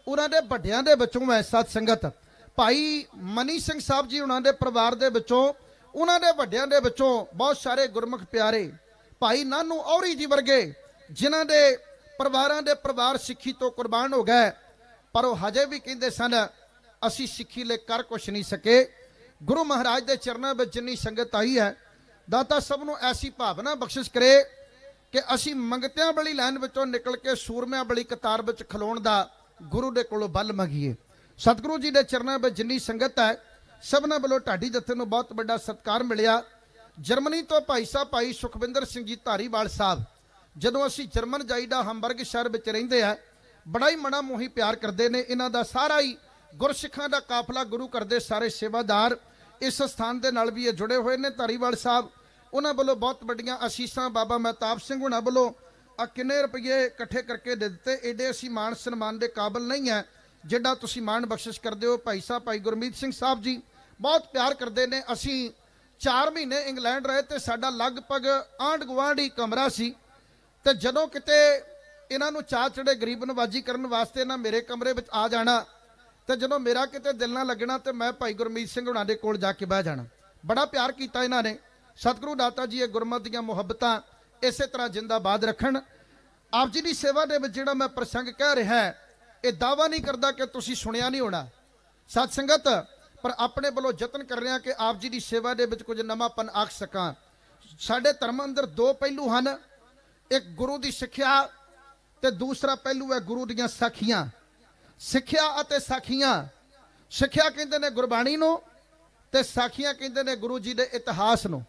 ਉਹਨਾਂ ਦੇ ਵੱਡਿਆਂ ਦੇ ਵਿੱਚੋਂ ਹੈ ਸਤ ਸੰਗਤ। ਭਾਈ ਮਨੀ ਸਿੰਘ ਸਾਹਿਬ ਜੀ ਉਹਨਾਂ ਦੇ ਪਰਿਵਾਰ ਦੇ ਵਿੱਚੋਂ, ਉਹਨਾਂ ਦੇ ਵੱਡਿਆਂ ਦੇ ਵਿੱਚੋਂ ਬਹੁਤ ਸਾਰੇ ਗੁਰਮੁਖ ਪਿਆਰੇ, ਭਾਈ ਨਾਨੂ ਔਰੀ ਜੀ ਵਰਗੇ ਜਿਨ੍ਹਾਂ ਦੇ ਪਰਿਵਾਰਾਂ ਦੇ ਪਰਿਵਾਰ ਸਿੱਖੀ ਤੋਂ ਕੁਰਬਾਨ ਹੋ ਗਏ, ਪਰ ਉਹ ਹਜੇ ਵੀ ਕਹਿੰਦੇ ਸਨ ਅਸੀਂ ਸਿੱਖੀ ਲਈ ਕਰ ਕੁਛ ਨਹੀਂ ਸਕੇ। ਗੁਰੂ ਮਹਾਰਾਜ ਦੇ ਚਰਨਾਂ ਵਿੱਚ ਜਿੰਨੀ ਸੰਗਤ ਆਈ ਹੈ, ਦਾਤਾ ਸਭ ਨੂੰ ਐਸੀ ਭਾਵਨਾ ਬਖਸ਼ਿਸ਼ ਕਰੇ ਕਿ ਅਸੀਂ ਮੰਗਤਿਆਂ ਵਾਲੀ ਲਾਈਨ ਵਿੱਚੋਂ ਨਿਕਲ ਕੇ ਸੂਰਮਿਆਂ ਵਾਲੀ ਕਤਾਰ ਵਿੱਚ ਖਲੋਣ ਦਾ ਗੁਰੂ ਦੇ ਕੋਲੋਂ ਬਲ ਮੰਗੀਏ। ਸਤਿਗੁਰੂ ਜੀ ਦੇ ਚਰਨਾਂ ਵਿੱਚ ਜਿੰਨੀ ਸੰਗਤ ਹੈ, ਸਭਨਾਂ ਵੱਲੋਂ ਢਾਡੀ ਜਥੇ ਨੂੰ ਬਹੁਤ ਵੱਡਾ ਸਤਿਕਾਰ ਮਿਲਿਆ। ਜਰਮਨੀ ਤੋਂ ਭਾਈ ਸਾਹਿਬ ਭਾਈ ਸੁਖਵਿੰਦਰ ਸਿੰਘ ਜੀ ਧਾਰੀਵਾਲ ਸਾਹਿਬ, ਜਦੋਂ ਅਸੀਂ ਜਰਮਨ ਜਾਈਦਾ ਹੰਬਰਗ ਸ਼ਹਿਰ ਵਿੱਚ ਰਹਿੰਦੇ ਆ, ਬੜਾ ਹੀ ਮਨਾ ਮੋਹੀ ਪਿਆਰ ਕਰਦੇ ਨੇ। ਇਹਨਾਂ ਦਾ ਸਾਰਾ ਹੀ ਗੁਰਸਿੱਖਾਂ ਦਾ ਕਾਫਲਾ, ਗੁਰੂ ਘਰ ਦੇ ਸਾਰੇ ਸੇਵਾਦਾਰ ਇਸ ਸਥਾਨ ਦੇ ਨਾਲ ਵੀ ਇਹ ਜੁੜੇ ਹੋਏ ਨੇ। ਧਾਰੀਵਾਲ ਸਾਹਿਬ, ਉਹਨਾਂ ਵੱਲੋਂ ਬਹੁਤ ਵੱਡੀਆਂ ਅਸੀਸਾਂ ਬਾਬਾ ਮਹਿਤਾਬ ਸਿੰਘ ਹੁਣਾਂ ਵੱਲੋਂ ਆ ਕਿੰਨੇ ਰੁਪਏ ਇਕੱਠੇ ਕਰਕੇ ਦੇ ਦਿੱਤੇ। ਏਡੇ ਅਸੀਂ ਮਾਣ ਸਨਮਾਨ ਦੇ ਕਾਬਲ ਨਹੀਂ ਹੈ ਜਿਹੜਾ ਤੁਸੀਂ ਮਾਣ ਬਖਸ਼ਿਸ਼ ਕਰਦੇ ਹੋ। ਭਾਈ ਸਾਹਿਬ ਭਾਈ ਗੁਰਮੀਤ ਸਿੰਘ ਸਾਹਿਬ ਜੀ ਬਹੁਤ ਪਿਆਰ ਕਰਦੇ ਨੇ। ਅਸੀਂ ਚਾਰ ਮਹੀਨੇ ਇੰਗਲੈਂਡ ਰਹੇ ਤੇ ਸਾਡਾ ਲਗਭਗ ਆਂਢ ਗੁਆਂਢ ਹੀ ਕਮਰਾ ਸੀ, ਤੇ ਜਦੋਂ ਕਿਤੇ ਇਹਨਾਂ ਨੂੰ ਚਾਹ ਚੜੇ ਗਰੀਬ ਨਵਾਜੀ ਕਰਨ ਵਾਸਤੇ ਇਹਨਾਂ ਮੇਰੇ ਕਮਰੇ ਵਿੱਚ ਆ ਜਾਣਾ, ਤੇ ਜਦੋਂ ਮੇਰਾ ਕਿਤੇ ਦਿਲ ਨਾ ਲੱਗਣਾ ਤੇ ਮੈਂ ਭਾਈ ਗੁਰਮੀਤ ਸਿੰਘ ਹੁਣਾਂ ਦੇ ਕੋਲ ਜਾ ਕੇ ਬਹਿ ਜਾਣਾ। ਬੜਾ ਪਿਆਰ ਕੀਤਾ ਇਹਨਾਂ ਨੇ। ਸਤਿਗੁਰੂ ਦਾਤਾ ਜੀ ਇਹ ਗੁਰਮਤ ਦੀਆਂ ਮੁਹੱਬਤਾਂ ਇਸੇ ਤਰ੍ਹਾਂ ਜਿੰਦਾਬਾਦ ਰੱਖਣ। ਆਪ ਜੀ ਦੀ ਸੇਵਾ ਦੇ ਵਿੱਚ ਜਿਹੜਾ ਮੈਂ ਪ੍ਰਸੰਗ ਕਹਿ ਰਿਹਾ, ਇਹ ਦਾਵਾ ਨਹੀਂ ਕਰਦਾ ਕਿ ਤੁਸੀਂ ਸੁਣਿਆ ਨਹੀਂ ਹੋਣਾ ਸਤ ਸੰਗਤ, ਪਰ ਆਪਣੇ ਵੱਲੋਂ ਯਤਨ ਕਰ ਰਿਹਾ ਕਿ ਆਪ ਜੀ ਦੀ ਸੇਵਾ ਦੇ ਵਿੱਚ ਕੁਝ ਨਵਾਂਪਨ ਆਖ ਸਕਾਂ। ਸਾਡੇ ਧਰਮ ਅੰਦਰ ਦੋ ਪਹਿਲੂ ਹਨ, ਇੱਕ ਗੁਰੂ ਦੀ ਸਿੱਖਿਆ ਤੇ ਦੂਸਰਾ ਪਹਿਲੂ ਹੈ ਗੁਰੂ ਦੀਆਂ ਸਾਖੀਆਂ। ਸਿੱਖਿਆ ਅਤੇ ਸਾਖੀਆਂ, ਸਿੱਖਿਆ ਕਹਿੰਦੇ ਨੇ ਗੁਰਬਾਣੀ ਨੂੰ ਤੇ ਸਾਖੀਆਂ ਕਹਿੰਦੇ ਨੇ ਗੁਰੂ ਜੀ ਦੇ ਇਤਿਹਾਸ ਨੂੰ।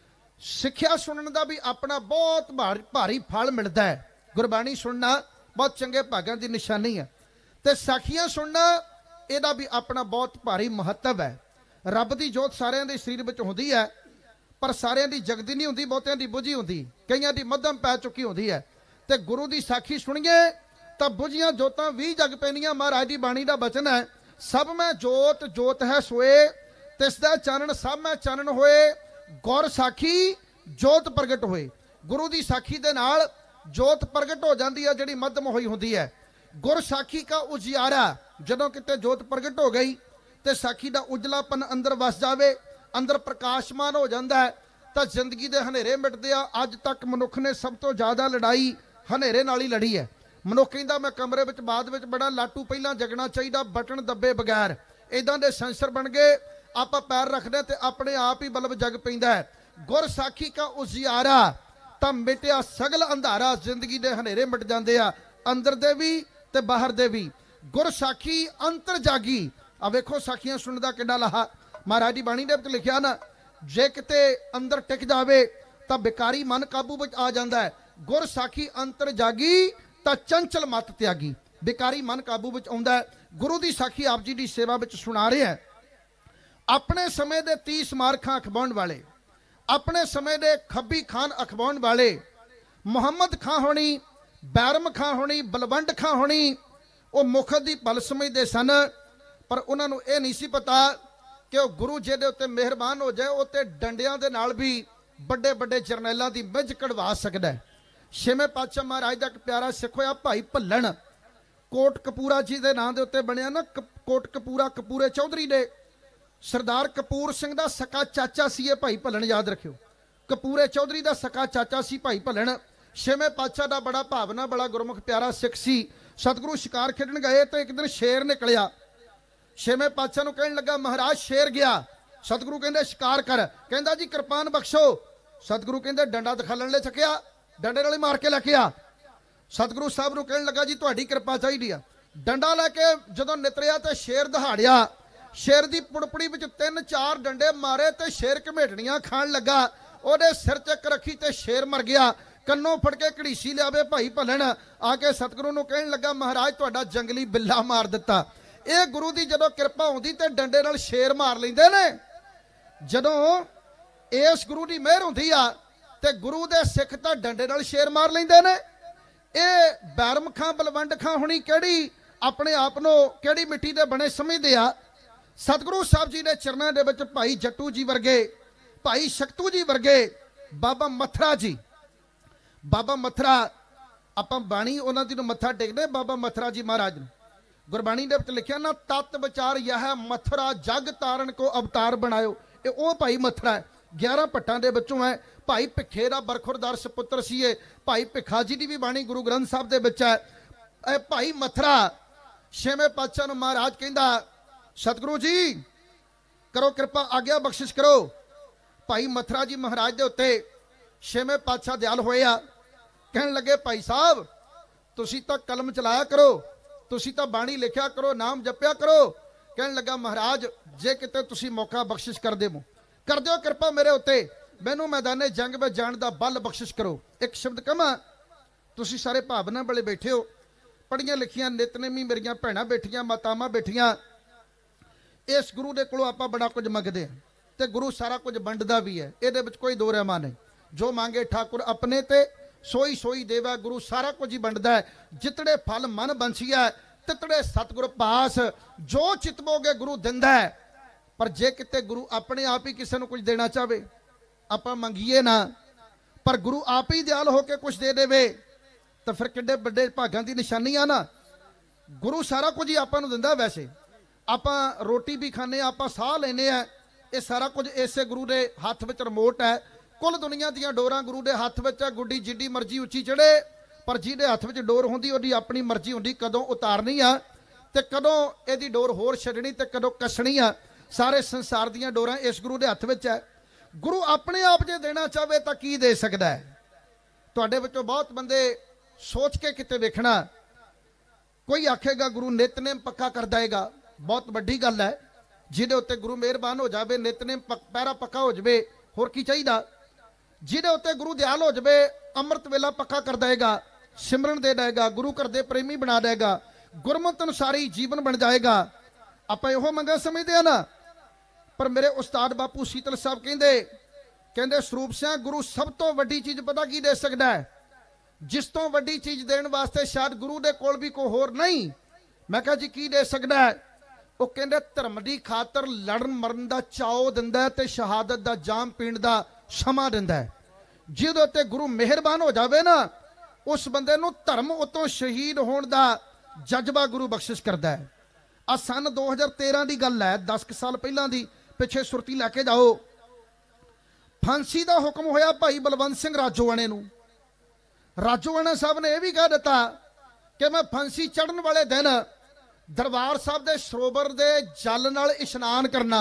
ਸਿੱਖਿਆ ਸੁਣਨ ਦਾ ਵੀ ਆਪਣਾ ਬਹੁਤ ਭਾਰੀ ਫਲ ਮਿਲਦਾ ਹੈ। ਗੁਰਬਾਣੀ ਸੁਣਨਾ ਬਹੁਤ ਚੰਗੇ ਭਾਗਾਂ ਦੀ ਨਿਸ਼ਾਨੀ ਹੈ, ਤੇ ਸਾਖੀਆਂ ਸੁਣਨਾ ਇਹਦਾ ਵੀ ਆਪਣਾ ਬਹੁਤ ਭਾਰੀ ਮਹੱਤਵ ਹੈ। ਰੱਬ ਦੀ ਜੋਤ ਸਾਰਿਆਂ ਦੇ ਸਰੀਰ ਵਿੱਚ ਹੁੰਦੀ ਹੈ, ਪਰ ਸਾਰਿਆਂ ਦੀ ਜਗਦੀ ਨਹੀਂ ਹੁੰਦੀ, ਬਹੁਤਿਆਂ ਦੀ ਬੁਝੀ ਹੁੰਦੀ, ਕਈਆਂ ਦੀ ਮੱਧਮ ਪੈ ਚੁੱਕੀ ਹੁੰਦੀ ਹੈ। ਤੇ ਗੁਰੂ ਦੀ ਸਾਖੀ ਸੁਣੀਏ ਤਾਂ ਬੁਝੀਆਂ ਜੋਤਾਂ ਵੀ ਜਗ ਪੈਣੀਆਂ। ਮਹਾਰਾਜ ਦੀ ਬਾਣੀ ਦਾ ਬਚਨ ਹੈ, ਸਭ ਮੈਂ ਜੋਤ ਜੋਤ ਹੈ ਸੋਏ, ਤਿਸ ਦਾ ਚਾਨਣ ਸਭ ਮੈਂ ਚਾਨਣ ਹੋਏ, ਗੁਰ ਸਾਖੀ ਜੋਤ ਪ੍ਰਗਟ ਹੋਏ। ਗੁਰੂ ਦੀ ਸਾਖੀ ਦੇ ਨਾਲ ਜੋਤ ਪ੍ਰਗਟ ਹੋ ਜਾਂਦੀ ਹੈ ਜਿਹੜੀ ਮੱਧਮ ਹੋਈ ਹੁੰਦੀ ਹੈ। ਗੁਰ ਸਾਖੀ ਕਾ ਉਜਿਆਰਾ, ਜਦੋਂ ਕਿਤੇ ਜੋਤ ਪ੍ਰਗਟ ਹੋ ਗਈ ਤੇ ਸਾਖੀ ਦਾ ਉਜਲਾਪਨ ਅੰਦਰ ਵਸ ਜਾਵੇ, ਅੰਦਰ ਪ੍ਰਕਾਸ਼ਮਾਨ ਹੋ ਜਾਂਦਾ ਹੈ, ਤਾਂ ਜ਼ਿੰਦਗੀ ਦੇ ਹਨੇਰੇ ਮਿਟਦੇ ਆ। ਅੱਜ ਤੱਕ ਮਨੁੱਖ ਨੇ ਸਭ ਤੋਂ ਜ਼ਿਆਦਾ ਲੜਾਈ ਹਨੇਰੇ ਨਾਲ ਹੀ ਲੜੀ ਹੈ। ਮਨੁੱਖ ਕਹਿੰਦਾ ਮੈਂ ਕਮਰੇ ਵਿੱਚ ਬਾਅਦ ਵਿੱਚ ਬੜਾ ਲਾਟੂ, ਪਹਿਲਾਂ ਜਗਣਾ ਚਾਹੀਦਾ ਬਟਨ ਦੱਬੇ ਬਗੈਰ। ਇਦਾਂ ਦੇ ਸੈਂਸਰ ਬਣ ਗਏ, ਆਪਾਂ ਪੈਰ ਰੱਖਦੇ ਤੇ ਆਪਣੇ ਆਪ ਹੀ ਬਲਬ ਜਗ ਪੈਂਦਾ ਹੈ। ਗੁਰ ਸਾਖੀ ਕਾ ਉਜਿਆਰਾ, ਤਾਂ ਮਿਟਿਆ ਸਗਲ ਅੰਧਾਰਾ। ਜ਼ਿੰਦਗੀ ਦੇ ਹਨੇਰੇ ਮਿਟ ਜਾਂਦੇ ਆ, ਅੰਦਰ ਦੇ ਵੀ ਤੇ ਬਾਹਰ ਦੇ ਵੀ। ਗੁਰ ਸਾਖੀ ਅੰਤਰ ਜਾਗੀ। ਆ ਵੇਖੋ ਸਾਖੀਆਂ ਸੁਣਨ ਦਾ ਕਿੰਨਾ ਲਾਹਾ। ਮਹਾਰਾਜ ਦੀ ਬਾਣੀ ਦੇ ਵਿੱਚ ਲਿਖਿਆ ਨਾ, ਜੇ ਕਿਤੇ ਅੰਦਰ ਟਿਕ ਜਾਵੇ ਤਾਂ ਬਿਕਾਰੀ ਮਨ ਕਾਬੂ ਵਿੱਚ ਆ ਜਾਂਦਾ ਹੈ। ਗੁਰ ਸਾਖੀ ਅੰਤਰ ਜਾਗੀ ਤਾਂ ਚੰਚਲ ਮਤ ਤਿਆਗੀ। ਬਿਕਾਰੀ ਮਨ ਕਾਬੂ ਵਿੱਚ ਆਉਂਦਾ ਹੈ। ਗੁਰੂ ਦੀ ਸਾਖੀ ਆਪ ਜੀ ਦੀ ਸੇਵਾ ਵਿੱਚ ਸੁਣਾ ਰਹੇ ਹੈ। ਆਪਣੇ ਸਮੇਂ ਦੇ ਤੀਸ ਮਾਰਖਾਂ ਅਖਵਾਉਣ ਵਾਲੇ, ਆਪਣੇ ਸਮੇਂ ਦੇ ਖੱਬੀ ਖਾਨ ਅਖਵਾਉਣ ਵਾਲੇ, ਮੁਹੰਮਦ ਖਾਂ ਹੋਣੀ, ਬੈਰਮ ਖਾਂ ਹੋਣੀ, ਬਲਵੰਡ ਖਾਂ ਹੋਣੀ, ਉਹ ਮੁਖ ਦੀ ਭਲ ਸਮਝਦੇ ਸਨ, ਪਰ ਉਹਨਾਂ ਨੂੰ ਇਹ ਨਹੀਂ ਸੀ ਪਤਾ ਕਿ ਉਹ ਗੁਰੂ ਜੀ ਦੇ ਉੱਤੇ ਮਿਹਰਬਾਨ ਹੋ ਜਾਏ, ਉਹ ਤੇ ਡੰਡਿਆਂ ਦੇ ਨਾਲ ਵੀ ਵੱਡੇ ਵੱਡੇ ਜਰਨੈਲਾਂ ਦੀ ਮਿੱਝ ਕਢਵਾ ਸਕਦਾ ਹੈ। ਛੇਵੇਂ ਪਾਤਸ਼ਾਹ ਮਹਾਰਾਜ ਦਾ ਇੱਕ ਪਿਆਰਾ ਸਿੱਖ ਹੋਇਆ ਭਾਈ ਭੱਲਣ, ਕੋਟ ਕਪੂਰਾ ਜੀ ਦੇ ਨਾਂ ਦੇ ਉੱਤੇ ਬਣਿਆ ਨਾ ਕੋਟ ਕਪੂਰਾ, ਕਪੂਰੇ ਚੌਧਰੀ ਦੇ ਸਰਦਾਰ ਕਪੂਰ ਸਿੰਘ ਦਾ ਸਕਾ ਚਾਚਾ ਸੀ ਇਹ ਭਾਈ ਭੱਲਣ, ਯਾਦ ਰੱਖਿਓ। ਕਪੂਰੇ ਚੌਧਰੀ ਦਾ ਸਕਾ ਚਾਚਾ ਸੀ ਭਾਈ ਭੱਲਣ। ਛੇਵੇਂ ਪਾਤਸ਼ਾਹ ਦਾ ਬੜਾ ਭਾਵਨਾ, ਬੜਾ ਗੁਰਮੁਖ ਪਿਆਰਾ ਸਿੱਖ ਸੀ। ਸਤਿਗੁਰੂ ਸ਼ਿਕਾਰ ਖੇਡਣ ਗਏ ਤੇ ਇੱਕ ਦਿਨ ਸ਼ੇਰ ਨਿਕਲਿਆ। ਛੇਵੇਂ ਪਾਤਸ਼ਾਹ ਨੂੰ ਕਹਿਣ ਲੱਗਾ ਮਹਾਰਾਜ ਸ਼ੇਰ ਗਿਆ। ਸਤਿਗੁਰੂ ਕਹਿੰਦੇ ਸ਼ਿਕਾਰ ਕਰ। ਕਹਿੰਦਾ ਜੀ ਕਿਰਪਾਨ ਬਖਸ਼ੋ। ਸਤਿਗੁਰੂ ਕਹਿੰਦੇ ਡੰਡਾ ਦਿਖਾਲਣ ਲੈ ਚੱਕਿਆ, ਡੰਡੇ ਨਾਲ ਹੀ ਮਾਰ ਕੇ ਲੈ ਕੇ ਆ। ਸਤਿਗੁਰੂ ਸਾਹਿਬ ਨੂੰ ਕਹਿਣ ਲੱਗਾ ਜੀ ਤੁਹਾਡੀ ਕਿਰਪਾ ਚਾਹੀਦੀ ਆ। ਡੰਡਾ ਲੈ ਕੇ ਜਦੋਂ ਨਿਤਰਿਆ ਤੇ ਸ਼ੇਰ ਦਹਾੜਿਆ। ਸ਼ੇਰ ਦੀ ਪੁੜਪੜੀ ਵਿੱਚ ਤਿੰਨ ਚਾਰ ਡੰਡੇ ਮਾਰੇ ਤੇ ਸ਼ੇਰ ਘਮੇਟਣੀਆਂ ਖਾਣ ਲੱਗਾ। ਉਹਦੇ ਸਿਰ ਚੱਕ ਰੱਖੀ ਤੇ ਸ਼ੇਰ ਮਰ ਗਿਆ। ਕੰਨੋਂ ਫੜ ਕੇ ਘੜੀਸੀ ਲਿਆਵੇ ਭਾਈ ਭੱਲਣ। ਆ ਕੇ ਸਤਿਗੁਰੂ ਨੂੰ ਕਹਿਣ ਲੱਗਾ ਮਹਾਰਾਜ ਤੁਹਾਡਾ ਜੰਗਲੀ ਬਿੱਲਾ ਮਾਰ ਦਿੱਤਾ। ਇਹ ਗੁਰੂ ਦੀ ਜਦੋਂ ਕਿਰਪਾ ਹੁੰਦੀ ਤੇ ਡੰਡੇ ਨਾਲ ਸ਼ੇਰ ਮਾਰ ਲੈਂਦੇ ਨੇ। ਜਦੋਂ ਇਸ ਗੁਰੂ ਦੀ ਮਿਹਰ ਹੁੰਦੀ ਆ ਤੇ ਗੁਰੂ ਦੇ ਸਿੱਖ ਤਾਂ ਡੰਡੇ ਨਾਲ ਸ਼ੇਰ ਮਾਰ ਲੈਂਦੇ ਨੇ। ਇਹ ਬੈਰਮ ਖਾਂ ਬਲਵੰਡ ਖਾਂ ਹੁਣੀ ਕਿਹੜੀ ਆਪਣੇ ਆਪ ਨੂੰ ਕਿਹੜੀ ਮਿੱਟੀ ਦੇ ਬਣੇ ਸਮਝਦੇ ਆ। ਸਤਿਗੁਰੂ ਸਾਹਿਬ ਜੀ ਦੇ ਚਰਨਾਂ ਦੇ ਵਿੱਚ ਭਾਈ ਜੱਟੂ ਜੀ ਵਰਗੇ, ਭਾਈ ਸ਼ਕਤੂ ਜੀ ਵਰਗੇ, ਬਾਬਾ ਮਥਰਾ ਜੀ, ਬਾਬਾ ਮਥਰਾ ਆਪਾਂ ਬਾਣੀ ਉਹਨਾਂ ਦੀ ਨੂੰ ਮੱਥਾ ਟੇਕਦੇ ਬਾਬਾ ਮਥਰਾ ਜੀ ਮਹਾਰਾਜ ਨੂੰ। गुरबाणी दे विच लिखिया ना, तत विचार यह मथुरा जग तारण को अवतार बनायो। ये ओ भाई मथुरा है, ग्यारह भट्टां दे विचों है। भाई भिखे दा बरखुरदार सपुत्र सी। भाई भिखा जी की भी बाणी गुरु ग्रंथ साहब दे विच है। ए भाई मथुरा छेवें पातशाह नूं महाराज कहंदा, सतगुरु जी करो कृपा, आग्या बख्शिश करो। भाई मथुरा जी महाराज दे उत्ते छेवें पातशाह दयाल होए आ। कहन लगे, भाई साहब तुसी तां कलम चलाया करो, तुसी तां बाणी लिखिया करो, नाम जपिया करो। कहन लगा, महाराज जे किते तुसी मौका बख्शिश कर देवो, कर दिओ कृपा मेरे उत्ते, मैनू मैदाने जंग में जाण दा बल बख्शिश करो। एक शब्द कमा, तुसी सारे भावना वाले बैठे हो, पढ़िया लिखियां नितनेमी मेरियां भैणां बैठियां, मातावां बैठियां। इस गुरु दे कोलों आपां बड़ा कुछ मंगदे हैं ते गुरु सारा कुछ वंडदा भी है, इहदे विच कोई दो रहमा नहीं। जो मांगे ठाकुर अपने ते सोई सोई देवा, गुरु सारा कुछ ही वंडदा है। जितने फल मन बंसिया तितड़े सतगुर पास, जो चितवोगे गुरु दिंदा है। पर जे किते गुरु अपने आप ही किसी को कुछ देना चाहे, आप मंगीए ना, पर गुरु आप ही दयाल होकर कुछ दे देवे, तो फिर किड्डे बड़े भागां की निशानी आ ना। गुरु सारा कुछ ही आपां नूं दिंदा। वैसे आप रोटी भी खाने, आप साह लेने आ, ये सारा कुछ इसे गुरु के हथ में रिमोट है। कुल दुनिया दियां डोरां गुरु के हथ में है। गुड्डी जिड्डी मर्जी उची चढ़े, पर जिहदे हथ में डोर होंदी ओदी अपनी मर्जी होंदी, कदों उतारनी आ ते कदों इहदी डोर होर छड्डनी ते कदों कसनी आ। सारे संसार दियां डोरां इस गुरु के हथ में है। गुरु अपने आप जे देना चाहे तो की दे सकता है। तुहाडे विचों बहुत बंदे सोच के किते वेखना, कोई आखेगा गुरु नितनेम पक्का कर देगा, बहुत वड्डी गल है। जिहदे उत्ते गुरु मेहरबान हो जाए, नितनेम पैरा पक्का हो जाए, होर की चाहिदा। जिहदे उत्ते गुरु दयाल हो जाए, अमृत वेला पक्का कर देगा, सिमरन दे देगा, गुरु घर दे प्रेमी बना देगा, गुरमत अनुसारी जीवन बन जाएगा। आपां इहो मंगा समझदे आ ना। पर मेरे उस्ताद बापू सीतल साहब कहंदे कहंदे स्वरूप सिंह, गुरु सब तो वड्डी चीज़ पता की दे सकदा है, जिस तो वड्डी चीज़ देण वास्ते शायद गुरु दे कोल भी कोई होर नहीं। मैं कहा जी की दे सकदा है? वो कहंदे धर्म दी खातर लड़न मरन दा चाओ दिंदा है ते शहादत दा जाम पीण दा समा दिंदा है। जिहदे उत्ते गुरु मेहरबान हो जावे ना, उस बंदे नूं धर्म उतों शहीद होण दा जज्बा गुरु बख्शिश करदा है। आ सन दो हज़ार तेरह की गल है, दस क साल पहलां दी, पिछे सुरती लैके जाओ। फांसी का हुक्म होया भाई बलवंत सिंह राजोआणे नूं। राजोआणे साहब ने यह भी कह दिता कि मैं फांसी चढ़न वाले दिन दरबार साहब के सरोवर के जल नाल इशनान करना।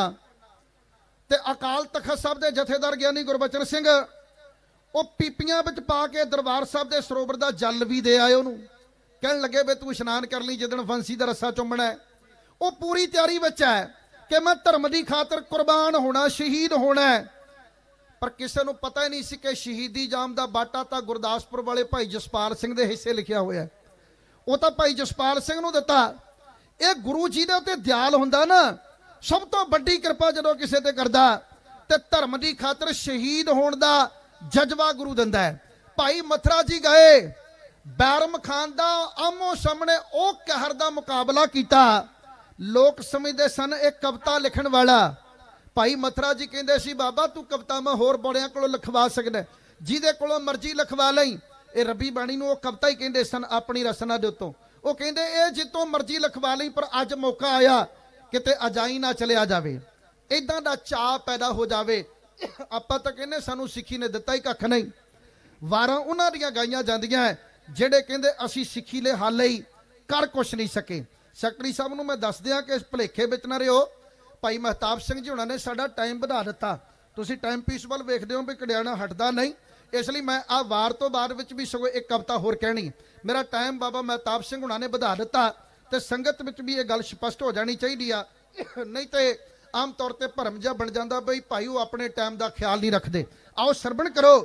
ते अकाल तखत साहब के जथेदार ज्ञानी गुरबचन सिंह वो पीपियां विच पा के दरबार साहब के सरोवर का जल भी दे आए। उन्होंने कहन लगे भी तू इशनान कर ली जिदन फांसी का रस्सा चुमना है। वो पूरी तैयारी विच है कि मैं धर्म की खातर कुर्बान होना, शहीद होना है। पर किसी को पता ही नहीं सी कि शहीदी जाम का बाटा तो गुरदासपुर वाले भाई जसपाल सिंह के हिस्से लिखा हुआ है। वो तो भाई जसपाल सिंह नूं दिता। ये गुरु जी दे उत्ते दयाल हुंदा ना, सब तो बड़ी कृपा जो किसी ते करदा ते धर्म की खातर शहीद होने का जज्बा गुरु दिंदा है। भाई मथुरा जी गए, बैरम खान का आमो सामने ओ कहर का मुकाबला किया। लोग समझते सन एक कविता लिखण वाला। भाई मथुरा जी कहते सी बाबा तू कविता मैं होर बड़ियां कोलों लिखवा सकदा, जिहदे कोलों मर्जी लिखवा लई। ये रबी बाणी नूं कविता ही कहते सन अपनी रचना दे उत्तों। वो कहते ये जितों मर्जी लिखवा लई, पर अज मौका आया किते अजाई ना चलिया जावे, इदां दा चाह पैदा हो जावे। आपां तां कहने सानू सिੱਖੀ ने दिता ही कख नहीं। वारां उन्हां दियां गाईਆਂ ਜਾਂਦੀਆਂ ਜਿਹੜੇ ਕਹਿੰਦੇ ਅਸੀਂ ਸਿੱਖੀ ले हाल ही कर कुछ नहीं सके। सैकटरी साहब नूं मैं दस दियां कि इस भुलेखे विच ना रहिओ। भाई महताब सिंह जी हुणां ने साडा टाइम वधा दिता। तुसीं टाइम पीस वल वेखदे हो भी कड़ियाना हटदा नहीं, इसलिए मैं आ वार तो बाद विच भी सगों एक कविता होर कहनी। मेरा टाइम बाबा महताब सिंह हुणां ने वधा दिता ते संगत विच भी ये गल स्पष्ट हो जानी चाहिए आ। नहीं तो आम तौर पर भरम जिहा बन जाता बई भाई वो अपने टाइम का ख्याल नहीं रखते। आओ सरवण करो।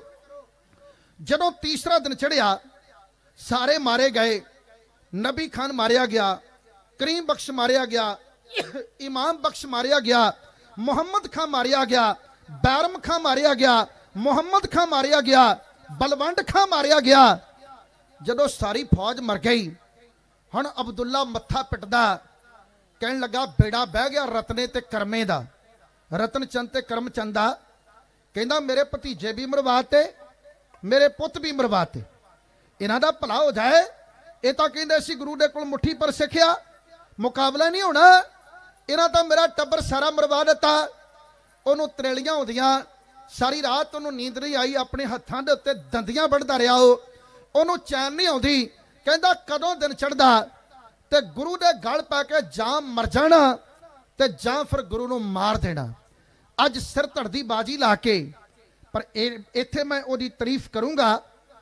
जदों तीसरा दिन चढ़िया सारे मारे गए। नबी खान मारिया गया, करीम बख्श मारिया गया, इमाम बख्श मारिया गया, मुहम्मद खान मारिया गया, बैरम खान मारिया गया, मुहम्मद खान मारिया गया, बलवंड खान मारिया गया। जदों सारी फौज मर गई, हुण अब्दुल्ला मत्था पिटदा कहन लगा बेड़ा बह गया रतने ते करमे दा। रतन चंद ते करम चंदा कहंदा मेरे भतीजे भी मरवाते, मेरे पुत भी मरवाते, इन्हां दा भला हो जाए। ये तो कहंदे सी गुरु दे कोल मुट्ठी पर सिखिया, मुकाबला नहीं होना। इन्हां तां मेरा टब्बर सारा मरवा दिता। ਉਹਨੂੰ ਤਰੇਲੀਆਂ ਹੁੰਦੀਆਂ, ਸਾਰੀ ਰਾਤ ਉਹਨੂੰ ਨੀਂਦ ਨਹੀਂ ਆਈ, ਆਪਣੇ ਹੱਥਾਂ ਦੇ ਉੱਤੇ ਦੰਦੀਆਂ ਵੱਢਦਾ ਰਿਹਾ। ਉਹ ਉਹਨੂੰ ਚੈਨ ਨਹੀਂ ਆਉਂਦੀ। ਕਹਿੰਦਾ ਕਦੋਂ ਦਿਨ ਚੜ੍ਹਦਾ ਤੇ ਗੁਰੂ ਦੇ ਗਲ ਪਾ ਕੇ ਜਾਂ ਮਰ ਜਾਣਾ ਤੇ ਜਾਂ ਫਿਰ ਗੁਰੂ ਨੂੰ ਮਾਰ ਦੇਣਾ। ਅੱਜ ਸਿਰ ਧੜਦੀ ਬਾਜੀ ਲਾ ਕੇ, ਪਰ ਇੱਥੇ ਮੈਂ ਉਹਦੀ ਤਾਰੀਫ ਕਰੂੰਗਾ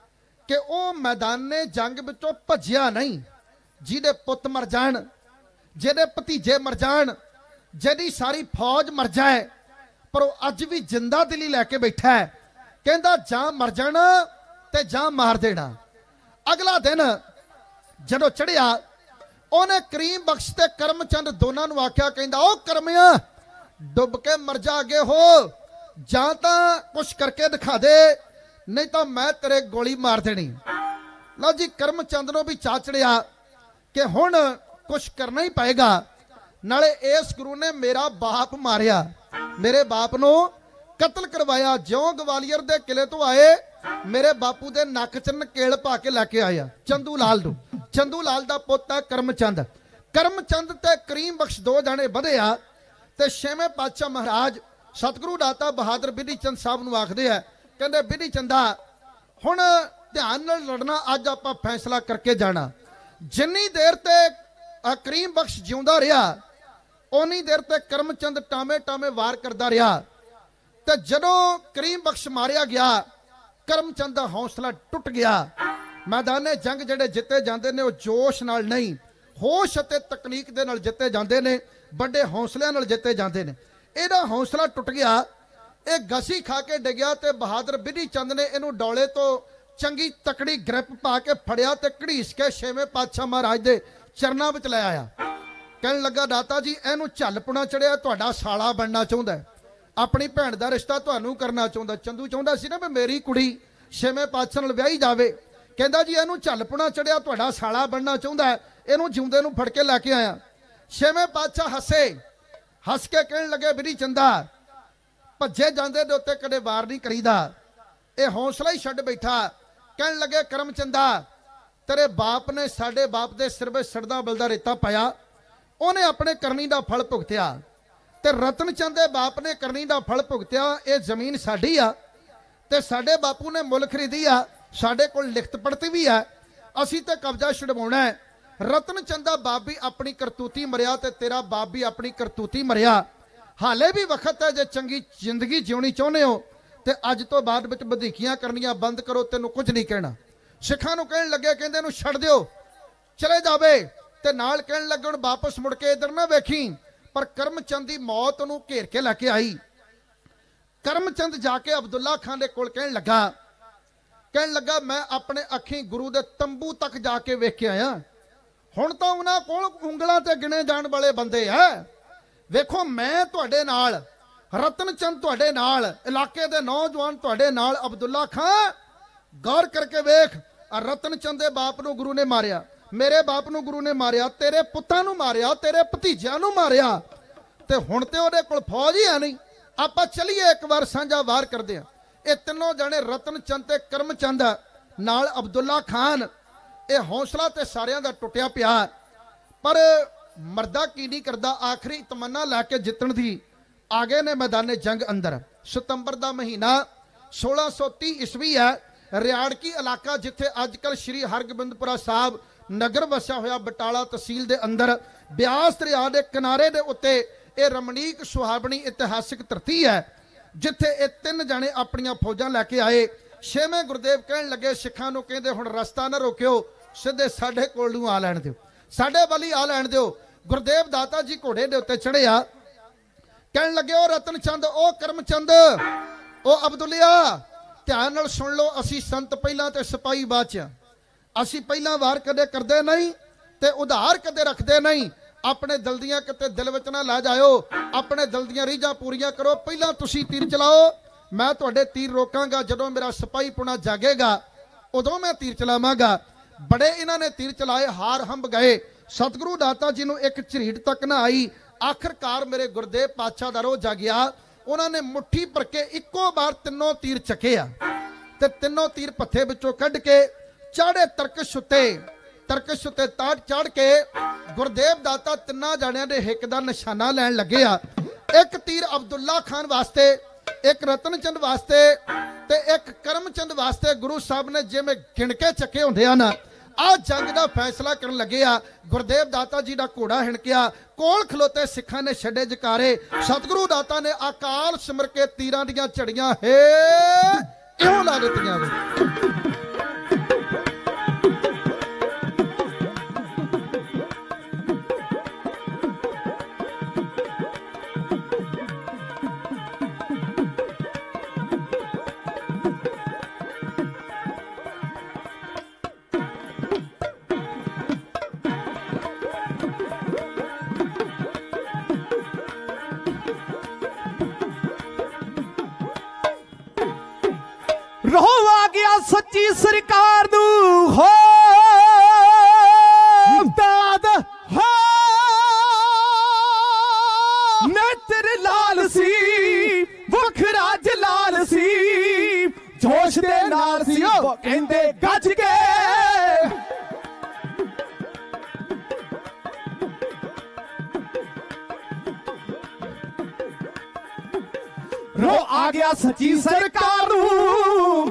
ਕਿ ਉਹ ਮੈਦਾਨੇ ਜੰਗ ਵਿੱਚੋਂ ਭੱਜਿਆ ਨਹੀਂ। ਜਿਹਦੇ ਪੁੱਤ ਮਰ ਜਾਣ, ਜਿਹਦੇ ਭਤੀਜੇ ਮਰ ਜਾਣ, ਜਿਹਦੀ ਸਾਰੀ ਫੌਜ ਮਰ ਜਾਏ, पर वो अज भी जिंदा दिली लैके बैठा है। कहता जा मर जाना ते जा मार देना। अगला दिन जदों चढ़िया, उन्हें करीम बख्श ते करमचंद दोनों नूं आख्या, कहता ओ करमिया डुब के मर जा अगे हो, जा तां कुछ करके दिखा दे, नहीं तो मैं तेरे गोली मार देनी। लो जी करमचंद नूं भी चा चढ़िया कि हुण कुछ करना ही पएगा। नाले इस गुरु ने मेरा बाप मारिया, मेरे बाप नो कतल करवाया। ज्यों गवालियर दे किले तो आए, मेरे बापू दे नक च नकेल पा के लैके आया चंदू लाल नूं। चंदू लाल दा पुੱਤ है करमचंद। करमचंद ते करीम बख्श दो जाने वधे आ ते छेवें पातशाह महाराज सतगुरु दाता बहादुर बिधी चंद साहब नूं आखदे आ, कहंदे बिधी चंदा हुण ध्यान नाल लड़ना, अज आपां फैसला करके जाना। जिन्नी देर ते करीम बख्श जिउंदा रहा उन्नी देर तक करमचंद टामे टामे वार करता रहा। तो जदों करीम बख्श मारिया गया, करमचंद का हौसला टुट गया। मैदाने जंग जेडे जिते जाते हैं, जोश नाल नहीं, होश अते तकनीक दे नाल जिते जाते हैं, बड़े हौसलिਆਂ नाल जिते जाते हैं। ਇਹਦਾ हौसला टुट गया, ये गसी खा के डिग्या ते बहादुर बिधी चंद ने इनू डोले तो चंगी तकड़ी ग्रिप पा के फड़िया ते घड़ीस के छेवें पातशाह महाराज दे चरणों विच ले आया। कहन लगा दाता जी इहनू झलपुना चढ़िया, तुहाडा साला बनना चाहुंदा है, अपनी भैन का रिश्ता तुहानू करना चाहुंदा। चंदू चाहुंदा सी ना भी मेरी कुड़ी छेवें पातशाह नाल विआही जावे। कहंदा जी इहनू झलपुना चढ़िया, तुहाडा साला बनना चाहुंदा है, इहनू जिउंदे नू फड़ के लैके आया। छेवें पातशाह हसे, हस के कहन लगे बिधी चंदा भज्जे जांदे दे उत्ते कदे वार नहीं करीदा, ये हौसला ही छड्ड बैठा। कहन लगे करमचंदा तेरे बाप ने साडे बाप दे सिर विच सड़दा बलदा रेता पाया, उन्हें अपने करनी का फल भुगत्या, ते रतन चंद दे बाप ने करनी का फल भुगत्या। ये जमीन साडी आ ते साडे बापू ने मुल खरीदी आ, साडे कोल लिखत पढ़ती भी है, असी ते कब्जा छुड़वाउणा है। रतन चंद दा बाप भी अपनी करतूती मरिया ते तेरा बाप भी अपनी करतूती मरिया। हाले भी वक्त है, जे चंगी जिंदगी जिउणी चाहुंदे हो ते अज तो बाद विच वधीकियां करनियां बंद करो, तेनू कुछ नहीं कहना। सिखां नूं कहण लगे, कहंदे नूं छड्ड दिओ चले जावे, ते नाल कहण लगे हुण वापस मुड़ के इधर ना वेखी। पर करमचंद दी मौत नूं घेर के लैके आई। करमचंद जाके अब्दुल्ला खान दे कोल कहण लगा, कहण लगा मैं अपने अखीं गुरु दे तंबू तक जाके वेख के आया। हुण तां उन्हां कोल उंगलां ते गिणे जाण वाले बंदे है। वेखो मैं तुहाडे नाल, रतन चंद तुहाडे नाल, इलाके दे नौजवान तुहाडे नाल। अब्दुल्ला खान गौर करके वेख, रतन चंद दे बाप नूं गुरु ने मारिया, मेरे बाप नूं गुरु ने मारिया, तेरे पुत्तां नूं मारिया, तेरे भतीजिਆਂ नूं मारिया, ते हुण ते ओहदे कोल फौज ही है नहीं। आपां चलीए एक बार साझा वार करदे आ। ये तीनों जने रतन चंद ते करमचंद नाल अब्दुल्ला खान, ये हौसला ते सारियां दा टुटिया पिया। पर मरदा की नहीं करदा, आखिरी तमन्ना लैके जितण दी आ गए ने मैदाने जंग अंदर। सितंबर का महीना सोलह सौ तीह ईस्वी है। रियाड़की इलाका जिथे अजकल श्री हरगोबिंदपुरा साहब नगर वसिया होया, बटाला तहसील दे अंदर ब्यास दरिया के किनारे दे उत्ते ये रमणीक सुहावनी इतिहासिक धरती है, जिथे ये तीन जने अपनियां फौजां लैके आए। छेवें गुरदेव कहण लगे सिखां नूं, कहंदे हुण रस्ता ना रोकियो, सीधे साडे कोल नूं आ लैण दिओ, साडे वाली आ लैण दिओ। गुरदेव दाता जी घोड़े दे उत्ते चढ़े आ, कहण लगे ओ रतन चंद, ओ करमचंद, ओ अब्दुल्लिया, ध्यान नाल सुन लो, असी संत पहला ते सिपाही बाद च, असी पहला वार कदे करदे नहीं ते उधार कदे रखदे नहीं। अपने दिल दियां किते दिल विच ना लै जाओ, अपने दिल दियां रीझां पूरीआं करो। पहला तुसी तीर चलाओ, मैं तुहाडे तीर रोकांगा, जदों मेरा सिपाही पुणा जागेगा उदों मैं तीर चलावांगा। बड़े इन्हां ने तीर चलाए, हार हंब गए। सतगुरु दाता जी नूं एक झरीट तक ना आई। आखिरकार मेरे गुरदेव पातशाह दा रोह जागिया, उन्होंने मुट्ठी भर के इक्को बार तीनों तीर चके आ ते तीनों तीर पत्थे विचों कढ के चाड़े तरकश उत्ते ਤਰਕਸ਼ ਉੱਤੇ ਤਾੜ ਚੜ ਕੇ ਗੁਰਦੇਵ ਦਾਤਾ ਤਿੰਨਾਂ ਜਾਣਿਆਂ ਦੇ ਹਿੱਕ ਦਾ ਨਿਸ਼ਾਨਾ ਲੈਣ ਲੱਗੇ ਆ। ਇੱਕ ਤੀਰ ਅਬਦੁੱਲਾ ਖਾਨ ਵਾਸਤੇ, ਇੱਕ ਰਤਨ ਚੰਦ ਵਾਸਤੇ ਤੇ ਇੱਕ ਕਰਮਚੰਦ ਵਾਸਤੇ ਗੁਰੂ ਸਾਹਿਬ ਨੇ ਜਿਵੇਂ ਗਿਣ ਕੇ ਚੱਕੇ ਹੁੰਦੇ ਹਨ। ਆ ਜੰਗ ਦਾ ਫੈਸਲਾ ਕਰਨ ਲੱਗੇ ਆ। ਗੁਰਦੇਵ ਦਾਤਾ ਜੀ ਦਾ ਘੋੜਾ ਹਿਣਕਿਆ, ਕੋਲ ਖਲੋਤੇ ਸਿੱਖਾਂ ਨੇ ਛੱਡੇ ਜਕਾਰੇ। ਸਤਿਗੁਰੂ ਦਾਤਾ ਨੇ ਅਕਾਲ ਸਿਮਰ ਕੇ ਤੀਰਾਂ ਦੀਆਂ ਝੜੀਆਂ ਹੇ ਇਹੋ ਲਾ ਦਿੱਤੀਆਂ ਵੇ। ਰੋ ਆ ਗਿਆ ਸੱਚੀ ਸਰਕਾਰ ਨੂੰ ਹੋ ਦਾਦ ਹੋ ਨੇਤਰ ਲਾਲ ਸੀ ਵਖਰਾ ਜਲਾਲ ਸੀ ਜੋਸ਼ ਦੇ ਨਾਲ ਸੀ ਉਹ ਕਹਿੰਦੇ ਗੱਜ ਕੇ ਰੋ ਆ ਗਿਆ ਸੱਚੀ ਸਰਕਾਰ ਨੂੰ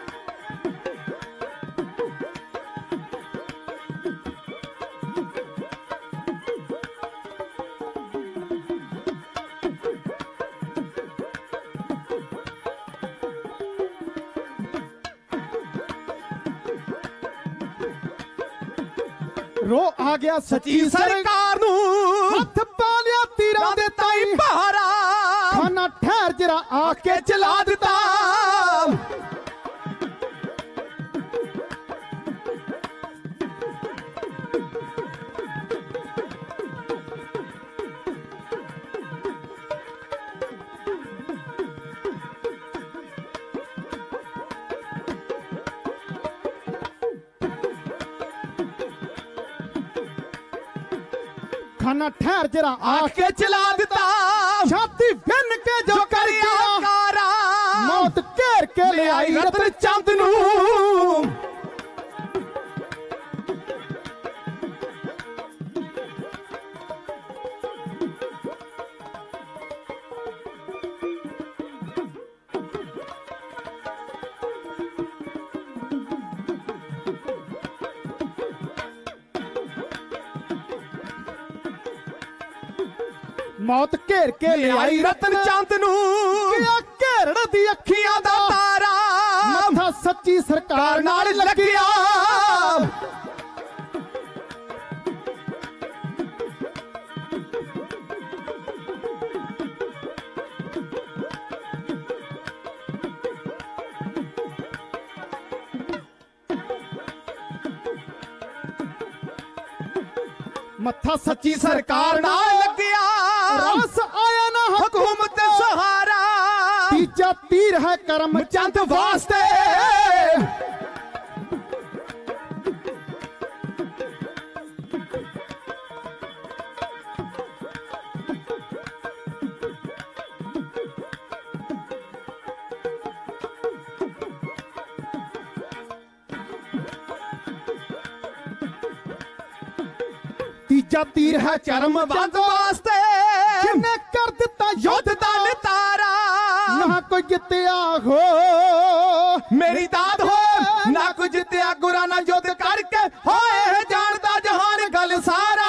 ਰੋ ਆ ਗਿਆ ਸੱਚੀ ਸਰਕਾਰ ਨੂੰ ਹੱਥ ਪਾ ਲਿਆ ਤੀਰਾਂ ਦੇ ਤਾਈ ਭਾਰਾ ਖਾਨਾ ਠਹਿਰ ਜਰਾ ਆ ਕੇ ਚਲਾ ਦਿੱਤਾ ਖਾਨਾ ਠਹਿਰ ਜਰਾ ਆ ਆ ਕੇ ਚਲਾ ਦਿੱਤਾ ਛਾਤੀ ਫਿੰਨ ਕੇ ਜੋ ਕਰ ਗਿਆ ਕਾਰਾ ਮੌਤ ਘੇਰ ਕੇ ਲਿਆਈ ਰਤਨ ਚੰਦ ਨੂੰ ਮੌਤ ਘੇਰ ਕੇ ਲਿਆਈ ਰਤਨ ਚੰਦ ਨੂੰ ਕਿਆ ਘੇਰੜ ਦੀ ਅੱਖੀਆਂ ਦਾ ਤਾਰਾ ਮੱਥਾ ਸੱਚੀ ਸਰਕਾਰ ਨਾਲ ਲੱਗਿਆ ਮੱਥਾ ਸੱਚੀ ਸਰਕਾਰ ਨਾਲ ਲੱਗਿਆ ਰਸ ਆਇਆ ਨਾ ਹਕੂਮਤ ਸਹਾਰਾ ਤੀਜਾ ਤੀਰ ਹੈ ਕਰਮ ਚੰਦ ਵਾਸਤੇ ਤੀਜਾ ਤੀਰ ਹੈ ਚਰਮ ਬੰਦ ਵਾਸਤੇ ਜਿਨੇ ਕਰ ਦਿੱਤਾ ਯੁੱਧ ਦਾ ਨਿਤਾਰਾ ਨਾ ਕੋਈ ਜਿੱਤਿਆ ਹੋ ਮੇਰੀ ਦਾਦ ਹੋ ਨਾ ਕੋਈ ਜਿੱਤਿਆ ਗੁਰਾਂ ਨਾਲ ਯੁੱਧ ਕਰਕੇ ਹੋਏ ਜਾਣਦਾ ਜਹਾਨ ਗੱਲ ਸਾਰਾ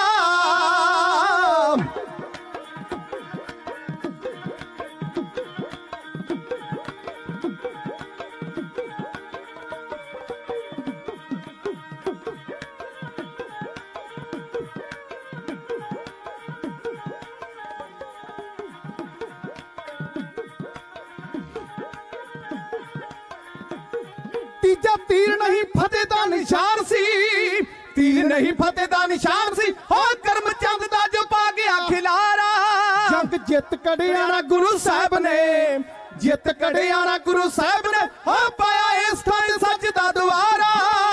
ਤੀਜਾ ਤੀਰ ਨਹੀਂ ਫਤਿਹ ਦਾ ਨਿਸ਼ਾਨ ਸੀ ਤੀਰ ਨਹੀਂ ਫਤਿਹ ਦਾ ਨਿਸ਼ਾਨ ਸੀ ਹੋ ਕਰਮ ਚੰਦ ਦਾ ਜੋ ਪਾ ਗਿਆ ਖਿਲਾਰਾ ਜੰਗ ਜਿੱਤ ਕੜਿਆ ਨਾ ਗੁਰੂ ਸਾਹਿਬ ਨੇ ਜਿੱਤ ਕੜਿਆ ਨਾ ਗੁਰੂ ਸਾਹਿਬ ਨੇ ਹੋ ਪਾਇਆ ਇਸ ਥਾਂ ਸੱਚ ਦਾ ਦੁਆਰਾ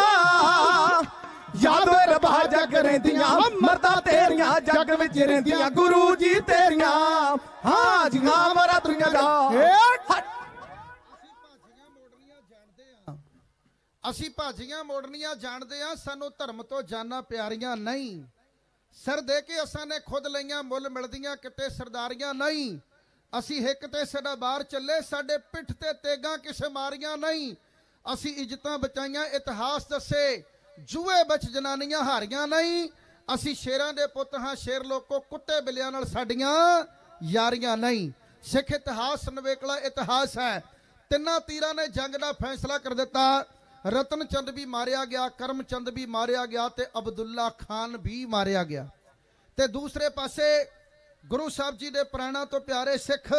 ਯਾਦ ਵੇ ਰਬਾ ਜਗ ਰਹਿੰਦੀਆਂ ਮਰਦਾ ਤੇਰੀਆਂ ਜਗ ਵਿੱਚ ਰਹਿੰਦੀਆਂ ਗੁਰੂ ਜੀ ਤੇਰੀਆਂ ਹਾਂ ਜੀ ਹਾਂ ਮਰਾ ਦੁਨੀਆ ਦਾ ਅਸੀਂ ਭਾਜੀਆਂ ਮੋੜਨੀਆਂ ਜਾਣਦੇ ਆ, ਸਾਨੂੰ ਧਰਮ ਤੋਂ ਜਾਨਾਂ ਪਿਆਰੀਆਂ ਨਹੀਂ। ਸਿਰ ਦੇ ਕੇ ਅਸਾਂ ਨੇ ਖੁਦ ਲਈਆਂ, ਮੁੱਲ ਮਿਲਦੀਆਂ ਕਿਤੇ ਸਰਦਾਰੀਆਂ ਨਹੀਂ। ਅਸੀਂ ਹਿੱਕ ਤੇ ਸਾਡਾ ਬਾਹਰ ਚੱਲੇ, ਸਾਡੇ ਪਿੱਠ ਤੇ ਤੇਗਾਂ ਕਿਸੇ ਮਾਰੀਆਂ ਨਹੀਂ। ਅਸੀਂ ਇੱਜ਼ਤਾਂ ਬਚਾਈਆਂ, ਇਤਿਹਾਸ ਦੱਸੇ, ਜੂਏ ਵਿੱਚ ਜਨਾਨੀਆਂ ਹਾਰੀਆਂ ਨਹੀਂ। ਅਸੀਂ ਸ਼ੇਰਾਂ ਦੇ ਪੁੱਤ ਹਾਂ, ਸ਼ੇਰ ਲੋਕੋ ਕੁੱਤੇ ਬਿੱਲਿਆਂ ਨਾਲ ਸਾਡੀਆਂ ਯਾਰੀਆਂ ਨਹੀਂ। ਸਿੱਖ ਇਤਿਹਾਸ ਨਵੇਕਲਾ ਇਤਿਹਾਸ ਹੈ। ਤਿੰਨਾਂ ਤੀਰਾਂ ਨੇ ਜੰਗ ਦਾ ਫੈਸਲਾ ਕਰ ਦਿੱਤਾ। ਰਤਨ ਚੰਦ ਵੀ ਮਾਰਿਆ ਗਿਆ, ਕਰਮ ਚੰਦ ਵੀ ਮਾਰਿਆ ਗਿਆ ਤੇ ਅਬਦੁੱਲਾ ਖਾਨ ਵੀ ਮਾਰਿਆ ਗਿਆ। ਤੇ ਦੂਸਰੇ ਪਾਸੇ ਗੁਰੂ ਸਾਹਿਬ ਜੀ ਦੇ ਪ੍ਰਾਣਾਂ ਤੋਂ ਪਿਆਰੇ ਸਿੱਖ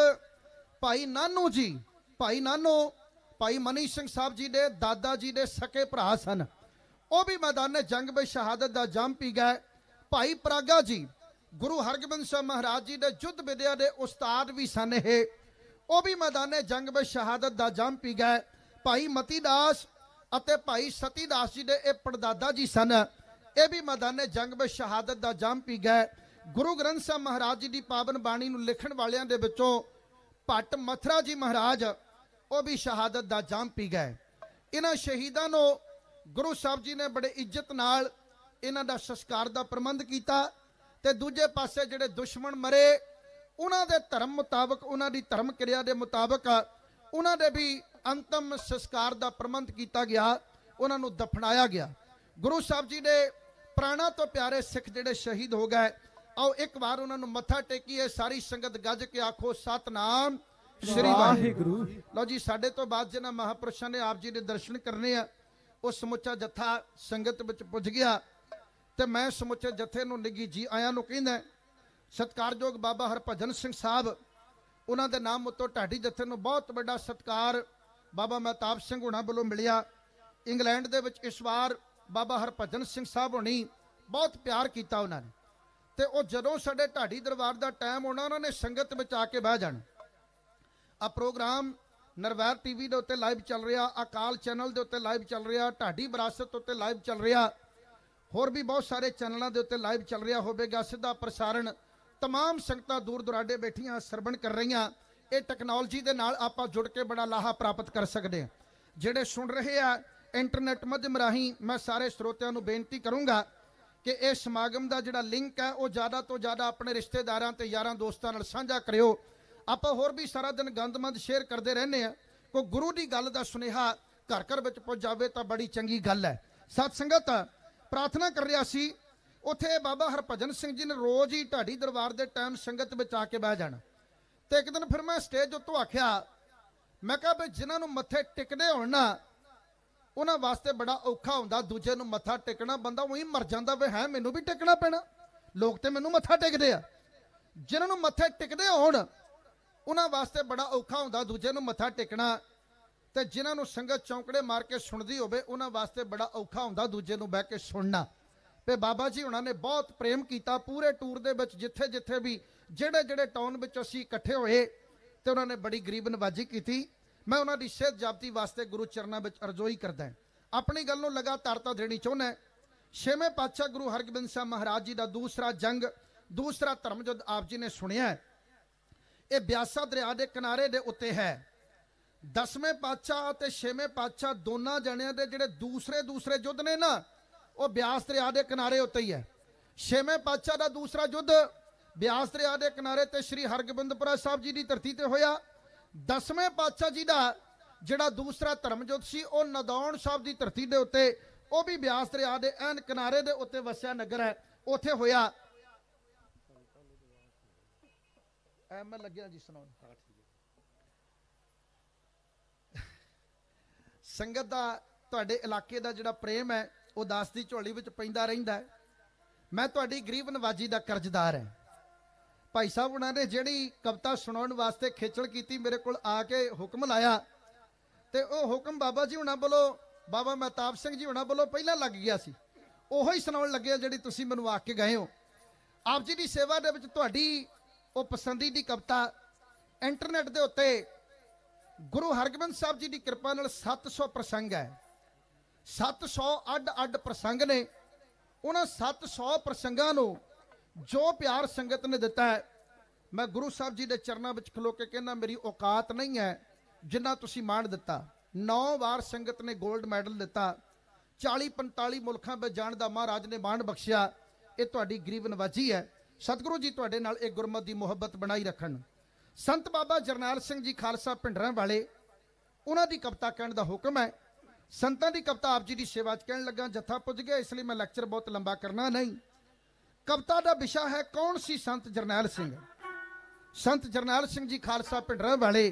ਭਾਈ ਨਾਨੂ ਜੀ, ਭਾਈ ਨਾਨੂ ਭਾਈ ਮਨੀ ਸਿੰਘ ਸਾਹਿਬ ਜੀ ਦੇ ਦਾਦਾ ਜੀ ਦੇ ਸਕੇ ਭਰਾ ਸਨ। ਉਹ ਵੀ ਮੈਦਾਨੇ ਜੰਗ ਵਿੱਚ ਸ਼ਹਾਦਤ ਦਾ ਜਾਮ ਪੀ ਗਏ। ਭਾਈ ਪ੍ਰਾਗਾ ਜੀ ਗੁਰੂ ਹਰਗੋਬਿੰਦ ਸਾਹਿਬ ਮਹਾਰਾਜ ਜੀ ਦੇ ਯੁੱਧ ਵਿਦਿਆ ਦੇ ਉਸਤਾਦ ਵੀ ਸਨ। ਇਹ ਉਹ ਵੀ ਮੈਦਾਨੇ ਜੰਗ ਵਿੱਚ ਸ਼ਹਾਦਤ ਦਾ ਜਾਮ ਪੀ ਗਏ। ਭਾਈ ਮਤੀ ਦਾਸ ਅਤੇ ਭਾਈ ਸਤੀ ਦਾਸ ਜੀ ਦੇ ਇਹ ਪੜਦਾਦਾ ਜੀ ਸਨ। ਇਹ ਵੀ ਮੈਦਾਨੇ ਜੰਗ ਵਿੱਚ ਸ਼ਹਾਦਤ ਦਾ ਜਾਮ ਪੀ ਗਏ। ਗੁਰੂ ਗ੍ਰੰਥ ਸਾਹਿਬ ਮਹਾਰਾਜ ਜੀ ਦੀ ਪਾਵਨ ਬਾਣੀ ਨੂੰ ਲਿਖਣ ਵਾਲਿਆਂ ਦੇ ਵਿੱਚੋਂ ਭੱਟ ਮਥਰਾ ਜੀ ਮਹਾਰਾਜ, ਉਹ ਵੀ ਸ਼ਹਾਦਤ ਦਾ ਜਾਮ ਪੀ ਗਏ। ਇਹਨਾਂ ਸ਼ਹੀਦਾਂ ਨੂੰ ਗੁਰੂ ਸਾਹਿਬ ਜੀ ਨੇ ਬੜੇ ਇੱਜ਼ਤ ਨਾਲ ਇਹਨਾਂ ਦਾ ਸੰਸਕਾਰ ਦਾ ਪ੍ਰਬੰਧ ਕੀਤਾ। ਤੇ ਦੂਜੇ ਪਾਸੇ ਜਿਹੜੇ ਦੁਸ਼ਮਣ ਮਰੇ, ਉਹਨਾਂ ਦੇ ਧਰਮ ਮੁਤਾਬਕ, ਉਹਨਾਂ ਦੀ ਧਰਮ ਕਿਰਿਆ ਦੇ ਮੁਤਾਬਕ ਉਹਨਾਂ ਦੇ ਵੀ ਅੰਤਮ ਸੰਸਕਾਰ ਦਾ ਪ੍ਰਬੰਧ ਕੀਤਾ ਗਿਆ, ਉਹਨਾਂ ਨੂੰ ਦਫਨਾਇਆ ਗਿਆ। ਗੁਰੂ ਸਾਹਿਬ ਜੀ ਦੇ ਪ੍ਰਾਣਾਂ ਤੋਂ ਪਿਆਰੇ ਸਿੱਖ ਜਿਹੜੇ ਸ਼ਹੀਦ ਹੋ ਗਏ, ਆਓ ਇੱਕ ਵਾਰ ਉਹਨਾਂ ਨੂੰ ਮੱਥਾ ਟੇਕੀਏ। ਸਾਰੀ ਸੰਗਤ ਗੱਜ ਕੇ ਆਖੋ ਸਤਨਾਮ ਸ਼੍ਰੀ ਵਾਹਿਗੁਰੂ। ਲਓ ਜੀ, ਸਾਡੇ ਤੋਂ ਬਾਅਦ ਜਿਹਨਾਂ ਮਹਾਂਪੁਰਸ਼ਾਂ ਨੇ ਆਪ ਜੀ ਦੇ ਦਰਸ਼ਨ ਕਰਨੇ ਆ, ਉਹ ਸਮੁੱਚਾ ਜੱਥਾ ਸੰਗਤ ਵਿੱਚ ਪੁੱਜ ਗਿਆ ਤੇ ਮੈਂ ਸਮੁੱਚੇ ਜੱਥੇ ਨੂੰ ਨਿੱਘੀ ਜੀ ਆਇਆਂ ਨੂੰ ਕਹਿੰਦਾ। ਸਤਿਕਾਰਯੋਗ ਬਾਬਾ ਹਰਭਜਨ ਸਿੰਘ ਸਾਹਿਬ, ਉਹਨਾਂ ਦੇ ਨਾਮ ਉੱਤੋਂ ਢਾਡੀ ਜੱਥੇ ਨੂੰ ਬਹੁਤ ਵੱਡਾ ਸਤਿਕਾਰ ਬਾਬਾ ਮਹਿਤਾਬ ਸਿੰਘ ਹੋਣਾ ਵੱਲੋਂ ਮਿਲਿਆ। ਇੰਗਲੈਂਡ ਦੇ ਵਿੱਚ ਇਸ ਵਾਰ ਬਾਬਾ ਹਰਭਜਨ ਸਿੰਘ ਸਾਹਿਬ ਹੋਣੀ ਬਹੁਤ ਪਿਆਰ ਕੀਤਾ ਉਹਨਾਂ ਨੇ। ਤੇ ਉਹ ਜਦੋਂ ਸਾਡੇ ਢਾਡੀ ਦਰਬਾਰ ਦਾ ਟਾਈਮ ਹੋਣਾ, ਉਹਨਾਂ ਨੇ ਸੰਗਤ ਵਿੱਚ ਆ ਕੇ ਬਹਿ ਜਾਣਾ। ਆ ਪ੍ਰੋਗਰਾਮ ਨਰਵੈਰ ਟੀਵੀ ਦੇ ਉੱਤੇ ਲਾਈਵ ਚੱਲ ਰਿਹਾ, ਅਕਾਲ ਚੈਨਲ ਦੇ ਉੱਤੇ ਲਾਈਵ ਚੱਲ ਰਿਹਾ, ਢਾਡੀ ਵਿਰਾਸਤ ਉੱਤੇ ਲਾਈਵ ਚੱਲ ਰਿਹਾ, ਹੋਰ ਵੀ ਬਹੁਤ ਸਾਰੇ ਚੈਨਲਾਂ ਦੇ ਉੱਤੇ ਲਾਈਵ ਚੱਲ ਰਿਹਾ ਹੋਵੇਗਾ ਸਿੱਧਾ ਪ੍ਰਸਾਰਣ। तमाम संगतां दूर दुराडे बैठियां सरवण कर रही। ये टैक्नोलॉजी के नाल आपां जुड़ के बड़ा लाहा प्राप्त कर सकते हैं। जिहड़े सुन रहे आ इंटरनेट माध्यम राही, मैं सारे स्रोतियां नूं बेनती करूँगा कि इस समागम का जिहड़ा लिंक है वो ज़्यादा तो ज़्यादा अपने रिश्तेदारां ते यारां दोस्तां नाल साझा करियो। आपां होर भी सारा दिन गंदमंद शेयर करते रहने आ, कोई गुरु की गल का सुनेहा घर घर विच पहुंच जावे तो बड़ी चंगी गल है। सत संगत प्रार्थना कर रहा सी, उत्थे बाबा हरभजन सिंह जी ने रोज़ ही ढाडी दरबार के टाइम संगत में आके बह जाना। तो एक दिन फिर मैं स्टेज उत्तों आख्या, मैं कहा भी जिन्होंने मत्थे टिकदे होण ना उन्हां वास्ते बड़ा औखा हुंदा, दूजे नूं मत्था टेकना बंदा उही मर जांदा वे है मैनूं भी टेकना पैना, लोग तो मैनूं मत्था टेकदे आ। जिन्होंने मत्थे टिकदे होण उन्हां वास्ते बड़ा औखा हुंदा दूजे नूं मत्था टेकना, ते जिन्हां नूं संगत चौंकड़े मार के सुणदी होवे उन्हां वास्ते बड़ा औखा हुंदा दूजे नूं बह के सुणना। ते बाबा जी हुणां ने बहुत प्रेम किया पूरे टूर दे विच, जिथे जिथे भी जिहड़े जिहड़े टाउन विच असीं इकट्ठे होए ते उन्हां ने बड़ी गरीब नवाजी की। मैं उन्हां दी सेहत जाबती वास्ते गुरु चरनां विच अरजोई करदा हां। अपनी गल नूं लगातारता देनी चाहुंदा। छेवें पातशाह गुरु हरगोबिंद साहब महाराज जी का दूसरा जंग, दूसरा धर्म युद्ध आप जी ने सुनिया है। ये ब्यासा दरिया के किनारे दे उत्ते है। दसवें पातशाह ते छेवें पातशाह दोनों जणियां दे जिहड़े दूसरे दूसरे युद्ध ने ना, वो ब्यास दरिया के किनारे उत्ते ही है। छेवें पातशाह का दूसरा युद्ध ब्यास दरिया के किनारे ते श्री हरगोबिंदपुरा साहब जी की धरती ते होया। दसवें पातशाह जी का जिहड़ा दूसरा धर्म युद्ध सी वो नदौण साहब की धरती के उत्ते, वो भी ब्यास दरिया के एन किनारे के उत्ते वसिया नगर है, उत्थे होया। मैं लग्या जी सुनाउण। संगत का तुहाडे इलाके का जिहड़ा प्रेम है वो दास दी झोली विच पैंदा रहिंदा है। मैं तुहाडी गरीब नवाजी का कर्जदार है। भाई साहब उन्होंने जिहड़ी कविता सुनाउण वास्ते खेचल की मेरे को आके हुक्म लाया, तो वह हुक्म बाबा जी हुणां वालों, बाबा महताब सिंह जी हुणां वालों पहला लग गया सी, उही सुनाउण लगे जिहड़ी तुसीं मैनूं आख के गए हो। आप जी की सेवा दे विच तुहाडी वो पसंदीदी कविता इंटरनेट के उत्ते गुरु हरगोबिंद साहब जी की कृपा नाल सत्त सौ प्रसंग है। सत्त सौ अड अड प्रसंग ने। उन्होंने सत्त सौ प्रसंगों को जो प्यार संगत ने दिता है, मैं गुरु साहब जी के चरणों में खलो के कहना मेरी औकात नहीं है जिन्ना तुसी मान दिता। नौ वार संगत ने गोल्ड मैडल दिता, चाली पंताली मुल्कां विच जाण दा महाराज ने माण बख्शिया। ये तुहाडी गरीब नवाजी है। सतगुरु जी तुहाडे नाल एक गुरमत दी मुहब्बत बनाई रखण। संत बाबा जरनैल सिंह जी खालसा भिंडरां वाले, उन्हां दी कविता कहण दा हुक्म है। संतां दी कविता आप जी की सेवा च कहण लगा, जत्था पुज गया, इसलिए मैं लैक्चर बहुत लंबा करना नहीं। कविता का विषय है कौन सी संत जरनैल सिंह। संत जरनैल सिंह जी खालसा भिंडरां वाले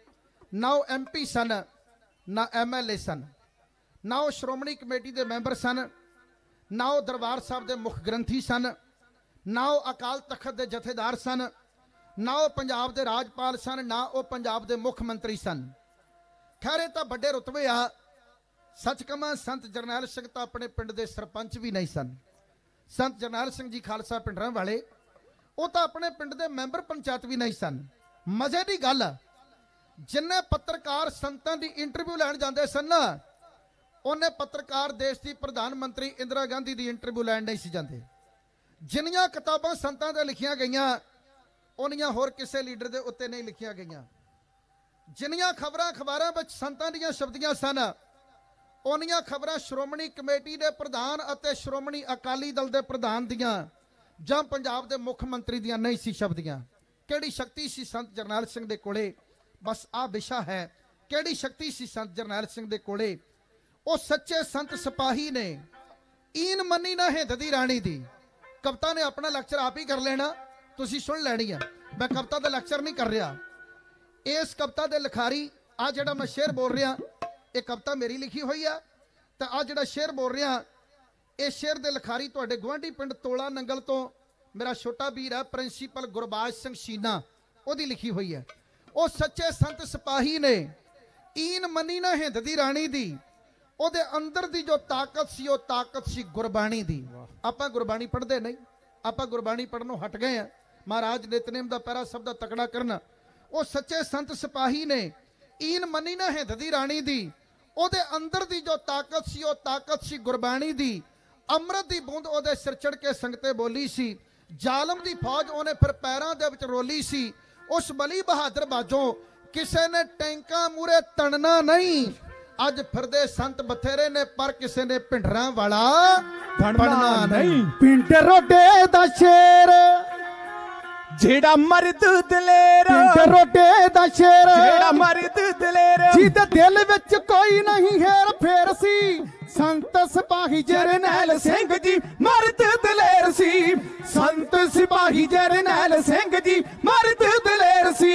ना एम पी सन, ना एम एल ए सन, ना वो श्रोमणी कमेटी के मैंबर सन, ना वो दरबार साहब के मुख ग्रंथी सन, ना वो अकाल तखत के जथेदार सन, ना वो पंजाब के राजपाल सन, ना वो पंजाब के मुख मंत्री सन। खैर तो बड़े रुतबे आ। सच कमा संत जरनैल सिंह तो अपने पिंड के सरपंच भी नहीं सन। संत जरनैल सिंह जी खालसा भिंडरां वाले वो तो अपने पिंड के मैंबर पंचायत भी नहीं सन। मजे की गल, जिन्ने पत्रकार संतां की इंटरव्यू लैन जाते सन ना, उन्हें पत्रकार देश की प्रधानमंत्री इंदिरा गांधी की इंटरव्यू लैन नहीं सी जाते। जिन्नियां किताबां संतां ते लिखियां गईयां उन्नियां होर किसी लीडर के उत्ते नहीं लिखियां गईयां। जिन्नियां खबरां अखबारां विच संतां दीयां छपदियां सन, उन्नियां खबरां श्रोमणी कमेटी के प्रधान अते श्रोमणी अकाली दल के प्रधान दियां जां पंजाब के मुख मंत्री दियां नहीं सी छपदियां। किहड़ी शक्ति सी संत जरनैल सिंह दे कोले, बस आ विषय है। किहड़ी शक्ति सी संत जरनैल सिंह दे कोले। वो सच्चे संत सिपाही ने, ईन मनी ना हिंद दी राणी दी। कविता ने अपना लैक्चर आप ही कर लेना, तुसी सुन लैनी है। मैं कविता का लैक्चर नहीं कर रहा। इस कविता के लिखारी आ जिहड़ा मैं शेर बोल रहा, ये कविता मेरी लिखी हुई है। तो आ जिहड़ा शेर बोल रहा, इस शेर के लिखारी तुहाडे गुआंढी पिंड तोला नंगल तो मेरा छोटा वीर है प्रिंसीपल गुरबाज सिंह सीना, ओदी लिखी हुई है। वो सच्चे संत सिपाही ने, ईन मनी ना हिंद दी राणी दी। ओदे अंदर दी जो ताकत सी, वो ताकत सी गुरबाणी दी। आपां गुरबाणी पढ़ते नहीं, आपां गुरबाणी पढ़नों हट गए हैं। महाराज नितनेम दा पैरा सब दा तकड़ा करना। वो सच्चे संत सिपाही ने, ईन मनी ना हिंद दी राणी दी। ओदे अंदर दी जो ताकत सी, वो ताकत सी गुरबाणी दी। अमृत दी बूंद ओदे सिर चढ़ के संगते बोली सी। जालम दी फौज ओने फिर पैरां दे विच रोली सी। उस बली बहादुर बाजों किसे ने टैंका मूरे तड़ना नहीं। अज फिरदे संत बथेरे ने, पर किसे ने भिंडरां वाला बनना नहीं। पिंड रोडे दा शेर जेड़ा मर्द दलेर, पिंड रोडे दा शेर जेड़ा मर्द दलेर, जिहदे दिल विच कोई नहीं हेर फेर सी। संत सिपाही जरनैल सिंह जी मर्द दलेर सी। संत सिपाही जरनैल सिंह जी मर्द दलेर सी।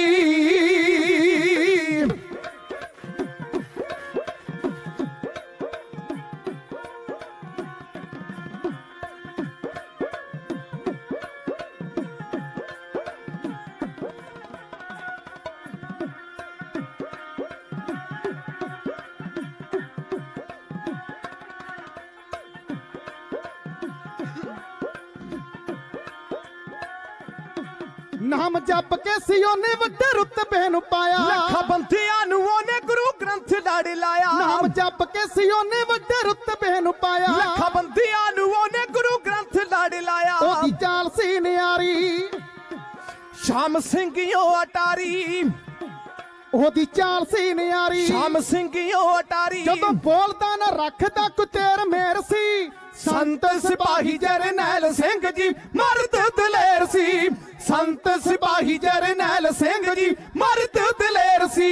नाम जप के सी ओने वड्डे रुतबे नु पाया। लखा बंदियां नु ओने गुरु ग्रंथ लड़ लाया। नाम जप के सी ओने वड्डे रुतबे नु पाया। लखा बंदियां नु ओने गुरु ग्रंथ लड़ लाया। ओदी चाल सी नियारी, शाम सिंघियों अटारी। ओदी चाल सी नियारी, शाम सिंघियों अटारी। जदों बोलदा ना रखदा कुतेर मेर सी। संत सिपाही जरनैल सिंह जी मर्द दलेर सी। संत सिपाही जरनैल सिंह जी मर्द दलेर सी।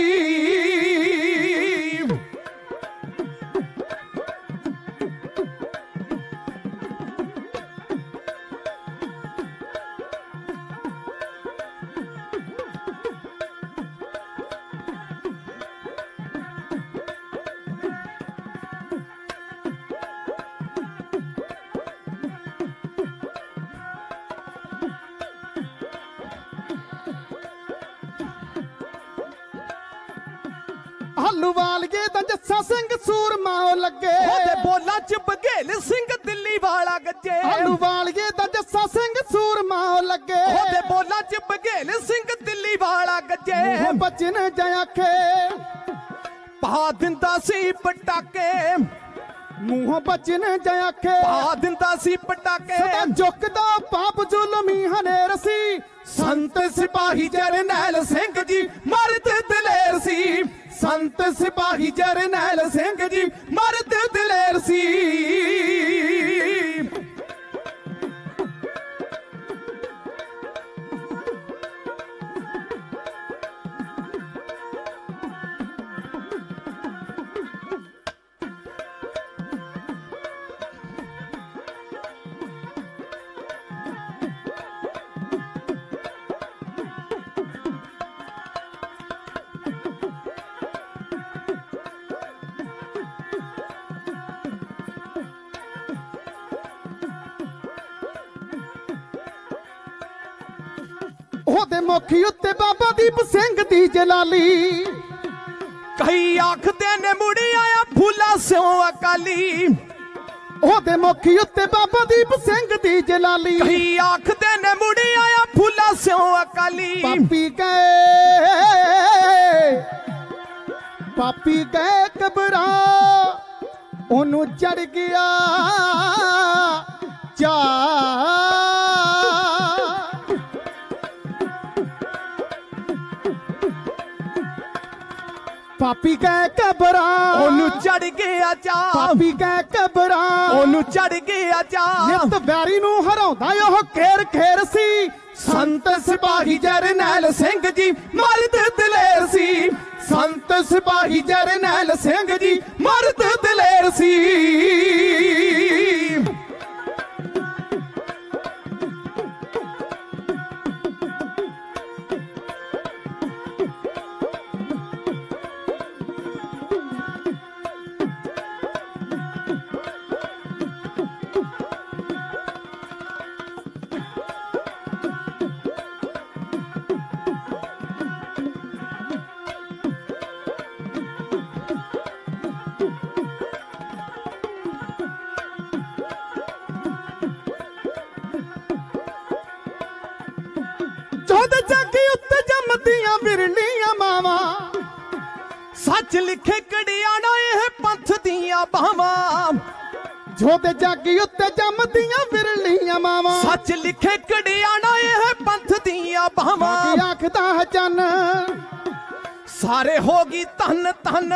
हलवालिए दा जस्सा सिंह सूरमा लगे। ओदे बोला च बघेल सिंह दिल्ली वाला गजे। हलवालिए दा जस्सा सिंह सूरमा लगे। ओदे बोला च बघेल सिंह दिल्ली वाला गजे। बचन जयाखे पा दिंदा सी पटाके। मुंह बचन जयाखे पा दिंदा सी पटाके। सदा झुकदा पाप जुल्मी हनेर सी। संत सिपाही जरनैल सिंह जी मर्द दलेर सी। संत संत सिपाही जरनैल सिंह जी मर्द दलेर सी। ਉਹਦੇ ਮੁਖੀ ਉੱਤੇ ਬਾਬਾ ਦੀਪ ਸਿੰਘ ਦੀ ਜਲਾਲੀ। कई आखदे ने मुड़ी आया फूला स्यों अकाली। ਉਹਦੇ ਮੁਖੀ ਉੱਤੇ ਬਾਬਾ ਦੀਪ ਸਿੰਘ ਦੀ ਜਲਾਲੀ। कई आखदे ने मुड़ी आया फूला स्यों अकाली। पापी गए पापी गए कबरा ओनू चढ़ गया चा। पापी गए कबरा ओनू चढ़ गया चा। पापी गए कबरा ओनू चढ़ गया चा। नित बैरी नू हराउंदा ओह खेर खेर सी। संत सिपाही जरनैल सिंह जी मर्द दलेर सी। संत सिपाही जरनैल सिंह जी मर्द दलेर सी। चौदह जागी उत्ते जमदियां बिरलियां मावा। सच लिखे कड़ियाना यह पंथ दिया बावा। जोदे जागी उत्ते जमदियां बिरलियां मावा। सच लिखे कड़ियाना यह पंथ दिया बावा। आखदा है चन सारे होगी तन तन।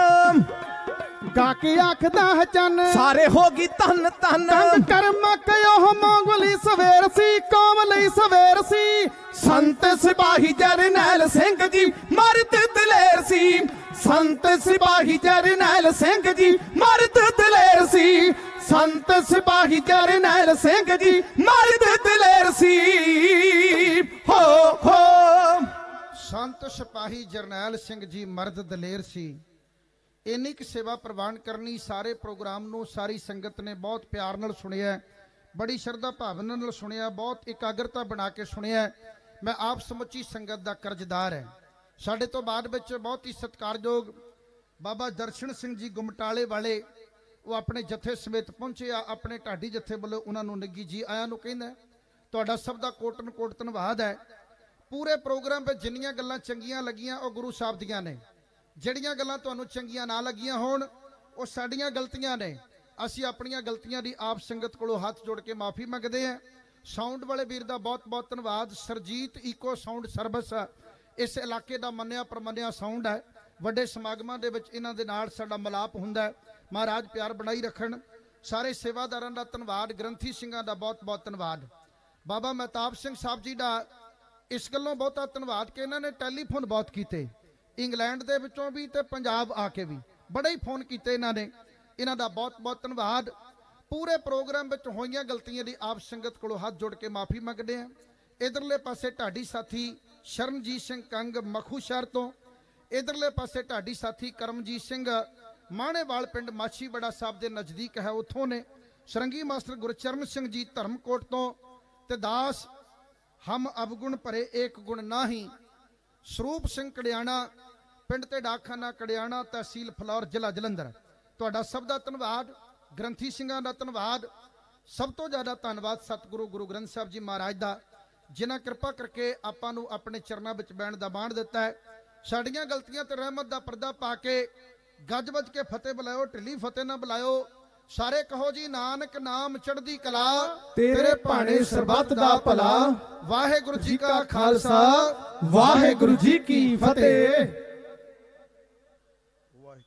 गाके आखदा है चन सारे होगी तन तन। कर्म कयो मंगली सवेर सी कौम लई सवेर सी। संत सिपाही जरनैल सिंह जी मर्द दलेर सी। संत सिपाही जरनैल सिंह जी मर्द दलेर सी। संत सिपाही जरनैल सिंह जी मर्द दलेर सी। हो हो संत सिपाही जरनैल सिंह जी मर्द दलेर सी। ਇੰਨੀ ਕੁ ਸੇਵਾ ਪ੍ਰਵਾਨ ਕਰਨੀ। ਸਾਰੇ ਪ੍ਰੋਗਰਾਮ ਨੂੰ ਸਾਰੀ ਸੰਗਤ ਨੇ ਬਹੁਤ ਪਿਆਰ ਨਾਲ ਸੁਣਿਆ, ਬੜੀ ਸ਼ਰਧਾ ਭਾਵਨਾ ਨਾਲ ਸੁਣਿਆ, ਬਹੁਤ ਇਕਾਗਰਤਾ ਬਣਾ ਕੇ ਸੁਣਿਆ। ਮੈਂ ਆਪ ਸਮੁੱਚੀ ਸੰਗਤ ਦਾ ਕਰਜ਼ਦਾਰ ਹੈ। ਸਾਡੇ ਤੋਂ ਬਾਅਦ ਵਿੱਚ ਬਹੁਤ ਹੀ ਸਤਿਕਾਰਯੋਗ ਬਾਬਾ ਦਰਸ਼ਨ ਸਿੰਘ ਜੀ ਗੁਮਟਾਲੇ ਵਾਲੇ ਉਹ ਆਪਣੇ ਜਥੇ ਸਮੇਤ ਪਹੁੰਚੇ ਆ। ਆਪਣੇ ਢਾਡੀ ਜਥੇ ਵੱਲੋਂ ਉਹਨਾਂ ਨੂੰ ਨਿੱਗੀ ਜੀ ਆਇਆਂ ਨੂੰ ਕਹਿੰਦਾ। ਤੁਹਾਡਾ ਸਭ ਦਾ ਕੋਟਨ ਕੋਟ ਧੰਨਵਾਦ ਹੈ। ਪੂਰੇ ਪ੍ਰੋਗਰਾਮ ਵਿੱਚ ਜਿੰਨੀਆਂ ਗੱਲਾਂ ਚੰਗੀਆਂ ਲੱਗੀਆਂ ਉਹ ਗੁਰੂ ਸਾਹਿਬ ਦੀਆਂ ਨੇ। ਜਿਹੜੀਆਂ ਗੱਲਾਂ ਤੁਹਾਨੂੰ ਚੰਗੀਆਂ ਨਾ ਲੱਗੀਆਂ ਹੋਣ ਉਹ ਸਾਡੀਆਂ ਗਲਤੀਆਂ ਨੇ। ਅਸੀਂ ਆਪਣੀਆਂ ਗਲਤੀਆਂ ਦੀ ਆਪ ਸੰਗਤ ਕੋਲੋਂ ਹੱਥ ਜੋੜ ਕੇ ਮਾਫੀ ਮੰਗਦੇ ਹਾਂ। ਸਾਊਂਡ ਵਾਲੇ ਵੀਰ ਦਾ ਬਹੁਤ ਬਹੁਤ ਧੰਨਵਾਦ। ਸਰਜੀਤ ਈਕੋ ਸਾਊਂਡ ਸਰਵਿਸ ਇਸ ਇਲਾਕੇ ਦਾ ਮੰਨਿਆ ਪ੍ਰਮੰਨਿਆ ਸਾਊਂਡ ਹੈ। ਵੱਡੇ ਸਮਾਗਮਾਂ ਦੇ ਵਿੱਚ ਇਹਨਾਂ ਦੇ ਨਾਲ ਸਾਡਾ ਮਿਲਾਪ ਹੁੰਦਾ ਹੈ। ਮਹਾਰਾਜ ਪਿਆਰ ਬਣਾਈ ਰੱਖਣ। ਸਾਰੇ ਸੇਵਾਦਾਰਾਂ ਦਾ ਧੰਨਵਾਦ। ਗ੍ਰੰਥੀ ਸਿੰਘਾਂ ਦਾ ਬਹੁਤ ਬਹੁਤ ਧੰਨਵਾਦ। ਬਾਬਾ ਮਹਿਤਾਬ ਸਿੰਘ ਸਾਹਿਬ ਜੀ ਦਾ ਇਸ ਗੱਲੋਂ ਬਹੁਤਾ ਧੰਨਵਾਦ ਕਿ ਇਹਨਾਂ ਨੇ ਟੈਲੀਫੋਨ ਬਹੁਤ ਕੀਤੇ, ਇੰਗਲੈਂਡ ਦੇ ਵਿੱਚੋਂ ਵੀ ਤੇ ਪੰਜਾਬ ਆ ਕੇ ਵੀ ਬੜੇ ਹੀ ਫੋਨ ਕੀਤੇ ਇਹਨਾਂ ਨੇ। ਇਹਨਾਂ ਦਾ ਬਹੁਤ ਬਹੁਤ ਧੰਨਵਾਦ। ਪੂਰੇ ਪ੍ਰੋਗਰਾਮ ਵਿੱਚ ਹੋਈਆਂ ਗਲਤੀਆਂ ਦੀ ਆਪ ਸੰਗਤ ਕੋਲੋਂ ਹੱਥ ਜੋੜ ਕੇ ਮਾਫੀ ਮੰਗਦੇ ਹਾਂ। ਇਧਰਲੇ ਪਾਸੇ ਢਾਡੀ ਸਾਥੀ ਸ਼ਰਨਜੀਤ ਸਿੰਘ ਕੰਗ ਮਖੂ ਸ਼ਹਿਰ ਤੋਂ, ਇਧਰਲੇ ਪਾਸੇ ਢਾਡੀ ਸਾਥੀ ਕਰਮਜੀਤ ਸਿੰਘ ਮਾਣੇਵਾਲ ਪਿੰਡ ਮਾਛੀਵਾੜਾ ਸਾਹਿਬ ਦੇ ਨਜ਼ਦੀਕ ਹੈ, ਉੱਥੋਂ ਨੇ। ਸਰੰਗੀ ਮਾਸਟਰ ਗੁਰਚਰਨ ਸਿੰਘ ਜੀ ਧਰਮਕੋਟ ਤੋਂ ਤੇ ਦਾਸ ਹਮ ਅਵਗੁਣ ਭਰੇ ਏਕ ਗੁਣ ਨਾਹੀ ਸਰੂਪ ਸਿੰਘ ਕੜਿਆਣਾ ਪਿੰਡ ਤੇ ਡਾਕਖਾਨਾ ਕੜਿਆਣਾ ਤਹਿਸੀਲ ਫਲੌਰ ਜ਼ਿਲ੍ਹਾ ਜਲੰਧਰ। ਤੁਹਾਡਾ ਸਭ ਦਾ ਧੰਨਵਾਦ। ਗ੍ਰੰਥੀ ਸਿੰਘਾਂ ਦਾ ਧੰਨਵਾਦ। ਸਭ ਤੋਂ ਜ਼ਿਆਦਾ ਧੰਨਵਾਦ ਸਤਿਗੁਰੂ ਗੁਰੂ ਗ੍ਰੰਥ ਸਾਹਿਬ ਜੀ ਮਹਾਰਾਜ ਦਾ, ਜਿਨ੍ਹਾਂ ਕਿਰਪਾ ਕਰਕੇ ਆਪਾਂ ਨੂੰ ਆਪਣੇ ਚਰਨਾਂ ਵਿੱਚ ਬਹਿਣ ਦਾ ਬਾਣ ਦਿੱਤਾ ਹੈ। ਸਾਡੀਆਂ ਗਲਤੀਆਂ ਤੇ ਰਹਿਮਤ ਦਾ ਪਰਦਾ ਪਾ ਕੇ ਗੱਜ ਵੱਜ ਕੇ ਫਤਿਹ ਬੁਲਾਇਓ, ਢਿੱਲੀ ਫਤਿਹ ਨਾ ਬੁਲਾਇਓ। ਸਾਰੇ ਕਹੋ ਜੀ ਨਾਨਕ ਨਾਮ ਚੜ੍ਹਦੀ ਕਲਾ, ਤੇਰੇ ਭਾਣੇ ਸਰਬੱਤ ਦਾ ਭਲਾ। ਵਾਹਿਗੁਰੂ ਜੀ ਕਾ ਖਾਲਸਾ, ਵਾਹਿਗੁਰੂ ਜੀ ਕੀ ਫਤਿਹ।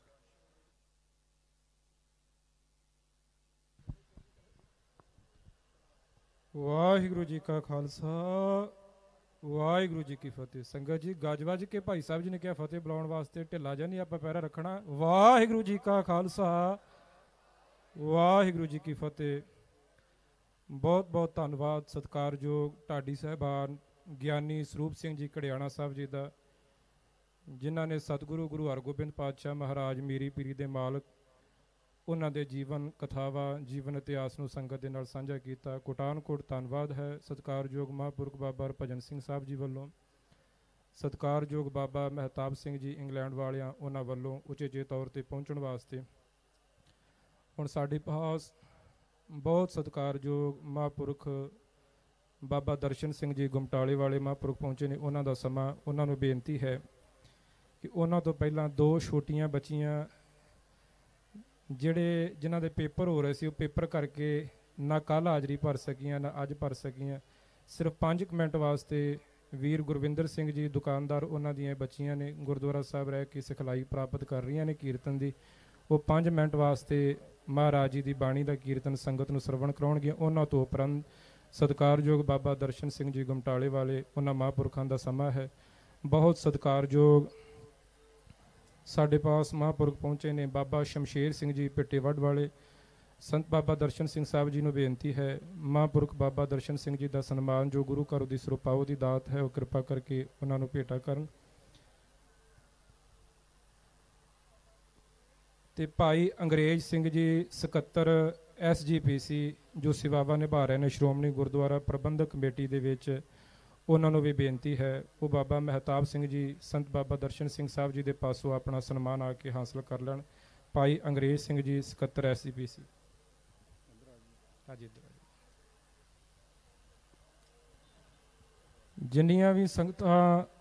ਵਾਹਿਗੁਰੂ ਜੀ ਕਾ ਖਾਲਸਾ ਵਾਹਿਗੁਰੂ ਜੀ ਕੀ ਫਤਿਹ। ਸੰਗਤ ਜੀ ਗੱਜ ਵੱਜ ਕੇ ਭਾਈ ਸਾਹਿਬ ਜੀ ਨੇ ਕਿਹਾ ਫਤਿਹ ਬੁਲਾਉਣ ਵਾਸਤੇ ਢਿੱਲਾ ਜਿਹਾ ਨਹੀਂ ਆਪਾਂ ਪੈਰਾ ਰੱਖਣਾ। ਵਾਹਿਗੁਰੂ ਜੀ ਕਾ ਖਾਲਸਾ ਵਾਹਿਗੁਰੂ ਜੀ ਕੀ ਫਤਿਹ। ਬਹੁਤ ਬਹੁਤ ਧੰਨਵਾਦ ਸਤਿਕਾਰਯੋਗ ਢਾਡੀ ਸਾਹਿਬਾਨ ਗਿਆਨੀ ਸਰੂਪ ਸਿੰਘ ਜੀ ਘੜਿਆਣਾ ਸਾਹਿਬ ਜੀ ਦਾ, ਜਿਨ੍ਹਾਂ ਨੇ ਸਤਿਗੁਰੂ ਗੁਰੂ ਹਰਗੋਬਿੰਦ ਪਾਤਸ਼ਾਹ ਮਹਾਰਾਜ ਮੀਰੀ ਪੀਰੀ ਦੇ ਮਾਲਕ ਉਹਨਾਂ ਦੇ ਜੀਵਨ ਕਥਾਵਾਂ ਜੀਵਨ ਇਤਿਹਾਸ ਨੂੰ ਸੰਗਤ ਦੇ ਨਾਲ ਸਾਂਝਾ ਕੀਤਾ। ਕੋਟਾਨਕੋਟ ਧੰਨਵਾਦ ਹੈ ਸਤਿਕਾਰਯੋਗ ਮਹਾਂਪੁਰਖ ਬਾਬਾ ਹਰਭਜਨ ਸਿੰਘ ਸਾਹਿਬ ਜੀ ਵੱਲੋਂ, ਸਤਿਕਾਰਯੋਗ ਬਾਬਾ ਮਹਿਤਾਬ ਸਿੰਘ ਜੀ ਇੰਗਲੈਂਡ ਵਾਲਿਆਂ ਉਹਨਾਂ ਵੱਲੋਂ ਉਚੇਚੇ ਤੌਰ ਤੇ ਪਹੁੰਚਣ ਵਾਸਤੇ। ਹੁਣ ਸਾਡੇ ਪਾਸ ਬਹੁਤ ਸਤਿਕਾਰਯੋਗ ਮਹਾਂਪੁਰਖ ਬਾਬਾ ਦਰਸ਼ਨ ਸਿੰਘ ਜੀ ਗੁਮਟਾਲੇ ਵਾਲੇ ਮਹਾਂਪੁਰਖ ਪਹੁੰਚੇ ਨੇ। ਉਹਨਾਂ ਦਾ ਸਮਾਂ, ਉਹਨਾਂ ਨੂੰ ਬੇਨਤੀ ਹੈ ਕਿ ਉਹਨਾਂ ਤੋਂ ਪਹਿਲਾਂ ਦੋ ਛੋਟੀਆਂ ਬੱਚੀਆਂ ਜਿਹੜੇ ਜਿਨ੍ਹਾਂ ਦੇ ਪੇਪਰ ਹੋ ਰਹੇ ਸੀ, ਉਹ ਪੇਪਰ ਕਰਕੇ ਨਾ ਕੱਲ੍ਹ ਹਾਜ਼ਰੀ ਭਰ ਸਕੀਆਂ ਨਾ ਅੱਜ ਭਰ ਸਕੀਆਂ, ਸਿਰਫ ਪੰਜ ਕੁ ਮਿੰਟ ਵਾਸਤੇ ਵੀਰ ਗੁਰਵਿੰਦਰ ਸਿੰਘ ਜੀ ਦੁਕਾਨਦਾਰ, ਉਹਨਾਂ ਦੀਆਂ ਬੱਚੀਆਂ ਨੇ ਗੁਰਦੁਆਰਾ ਸਾਹਿਬ ਰਹਿ ਕੇ ਸਿਖਲਾਈ ਪ੍ਰਾਪਤ ਕਰ ਰਹੀਆਂ ਨੇ ਕੀਰਤਨ ਦੀ। ਉਹ ਪੰਜ ਮਿੰਟ ਵਾਸਤੇ ਮਹਾਰਾਜ ਜੀ ਦੀ ਬਾਣੀ ਦਾ ਕੀਰਤਨ ਸੰਗਤ ਨੂੰ ਸਰਵਣ ਕਰਾਉਣਗੀਆਂ। ਉਹਨਾਂ ਤੋਂ ਉਪਰੰਤ ਸਤਿਕਾਰਯੋਗ ਬਾਬਾ ਦਰਸ਼ਨ ਸਿੰਘ ਜੀ ਗੁਮਟਾਲੇ ਵਾਲੇ, ਉਹਨਾਂ ਮਹਾਂਪੁਰਖਾਂ ਦਾ ਸਮਾਂ ਹੈ। ਬਹੁਤ ਸਤਿਕਾਰਯੋਗ ਸਾਡੇ ਪਾਸ ਮਹਾਂਪੁਰਖ ਪਹੁੰਚੇ ਨੇ ਬਾਬਾ ਸ਼ਮਸ਼ੇਰ ਸਿੰਘ ਜੀ ਪਿੱਟੇਵੱਡ ਵਾਲੇ। ਸੰਤ ਬਾਬਾ ਦਰਸ਼ਨ ਸਿੰਘ ਸਾਹਿਬ ਜੀ ਨੂੰ ਬੇਨਤੀ ਹੈ ਮਹਾਂਪੁਰਖ ਬਾਬਾ ਦਰਸ਼ਨ ਸਿੰਘ ਜੀ ਦਾ ਸਨਮਾਨ ਜੋ ਗੁਰੂ ਘਰ ਦੀ ਸਰੂਪਾਓ ਦੀ ਦਾਤ ਹੈ, ਉਹ ਕਿਰਪਾ ਕਰਕੇ ਉਹਨਾਂ ਨੂੰ ਭੇਟਾ ਕਰਨ। ਤੇ ਭਾਈ ਅੰਗਰੇਜ਼ ਸਿੰਘ ਜੀ ਸਕੱਤਰ ਐਸ ਜੀ ਪੀ ਸੀ ਜੋ ਸੇਵਾਵਾਂ ਨਿਭਾ ਰਹੇ ਨੇ ਸ਼੍ਰੋਮਣੀ ਗੁਰਦੁਆਰਾ ਪ੍ਰਬੰਧਕ ਕਮੇਟੀ ਦੇ ਵਿੱਚ, ਉਹਨਾਂ ਨੂੰ ਵੀ ਬੇਨਤੀ ਹੈ ਉਹ ਬਾਬਾ ਮਹਿਤਾਬ ਸਿੰਘ ਜੀ ਸੰਤ ਬਾਬਾ ਦਰਸ਼ਨ ਸਿੰਘ ਸਾਹਿਬ ਜੀ ਦੇ ਪਾਸੋਂ ਆਪਣਾ ਸਨਮਾਨ ਆ ਕੇ ਹਾਸਲ ਕਰ ਲੈਣ। ਭਾਈ ਅੰਗਰੇਜ਼ ਸਿੰਘ ਜੀ ਸਕੱਤਰ ਐਸ ਜੀ ਪੀ ਸੀ। ਜਿੰਨੀਆਂ ਵੀ ਸੰਗਤਾਂ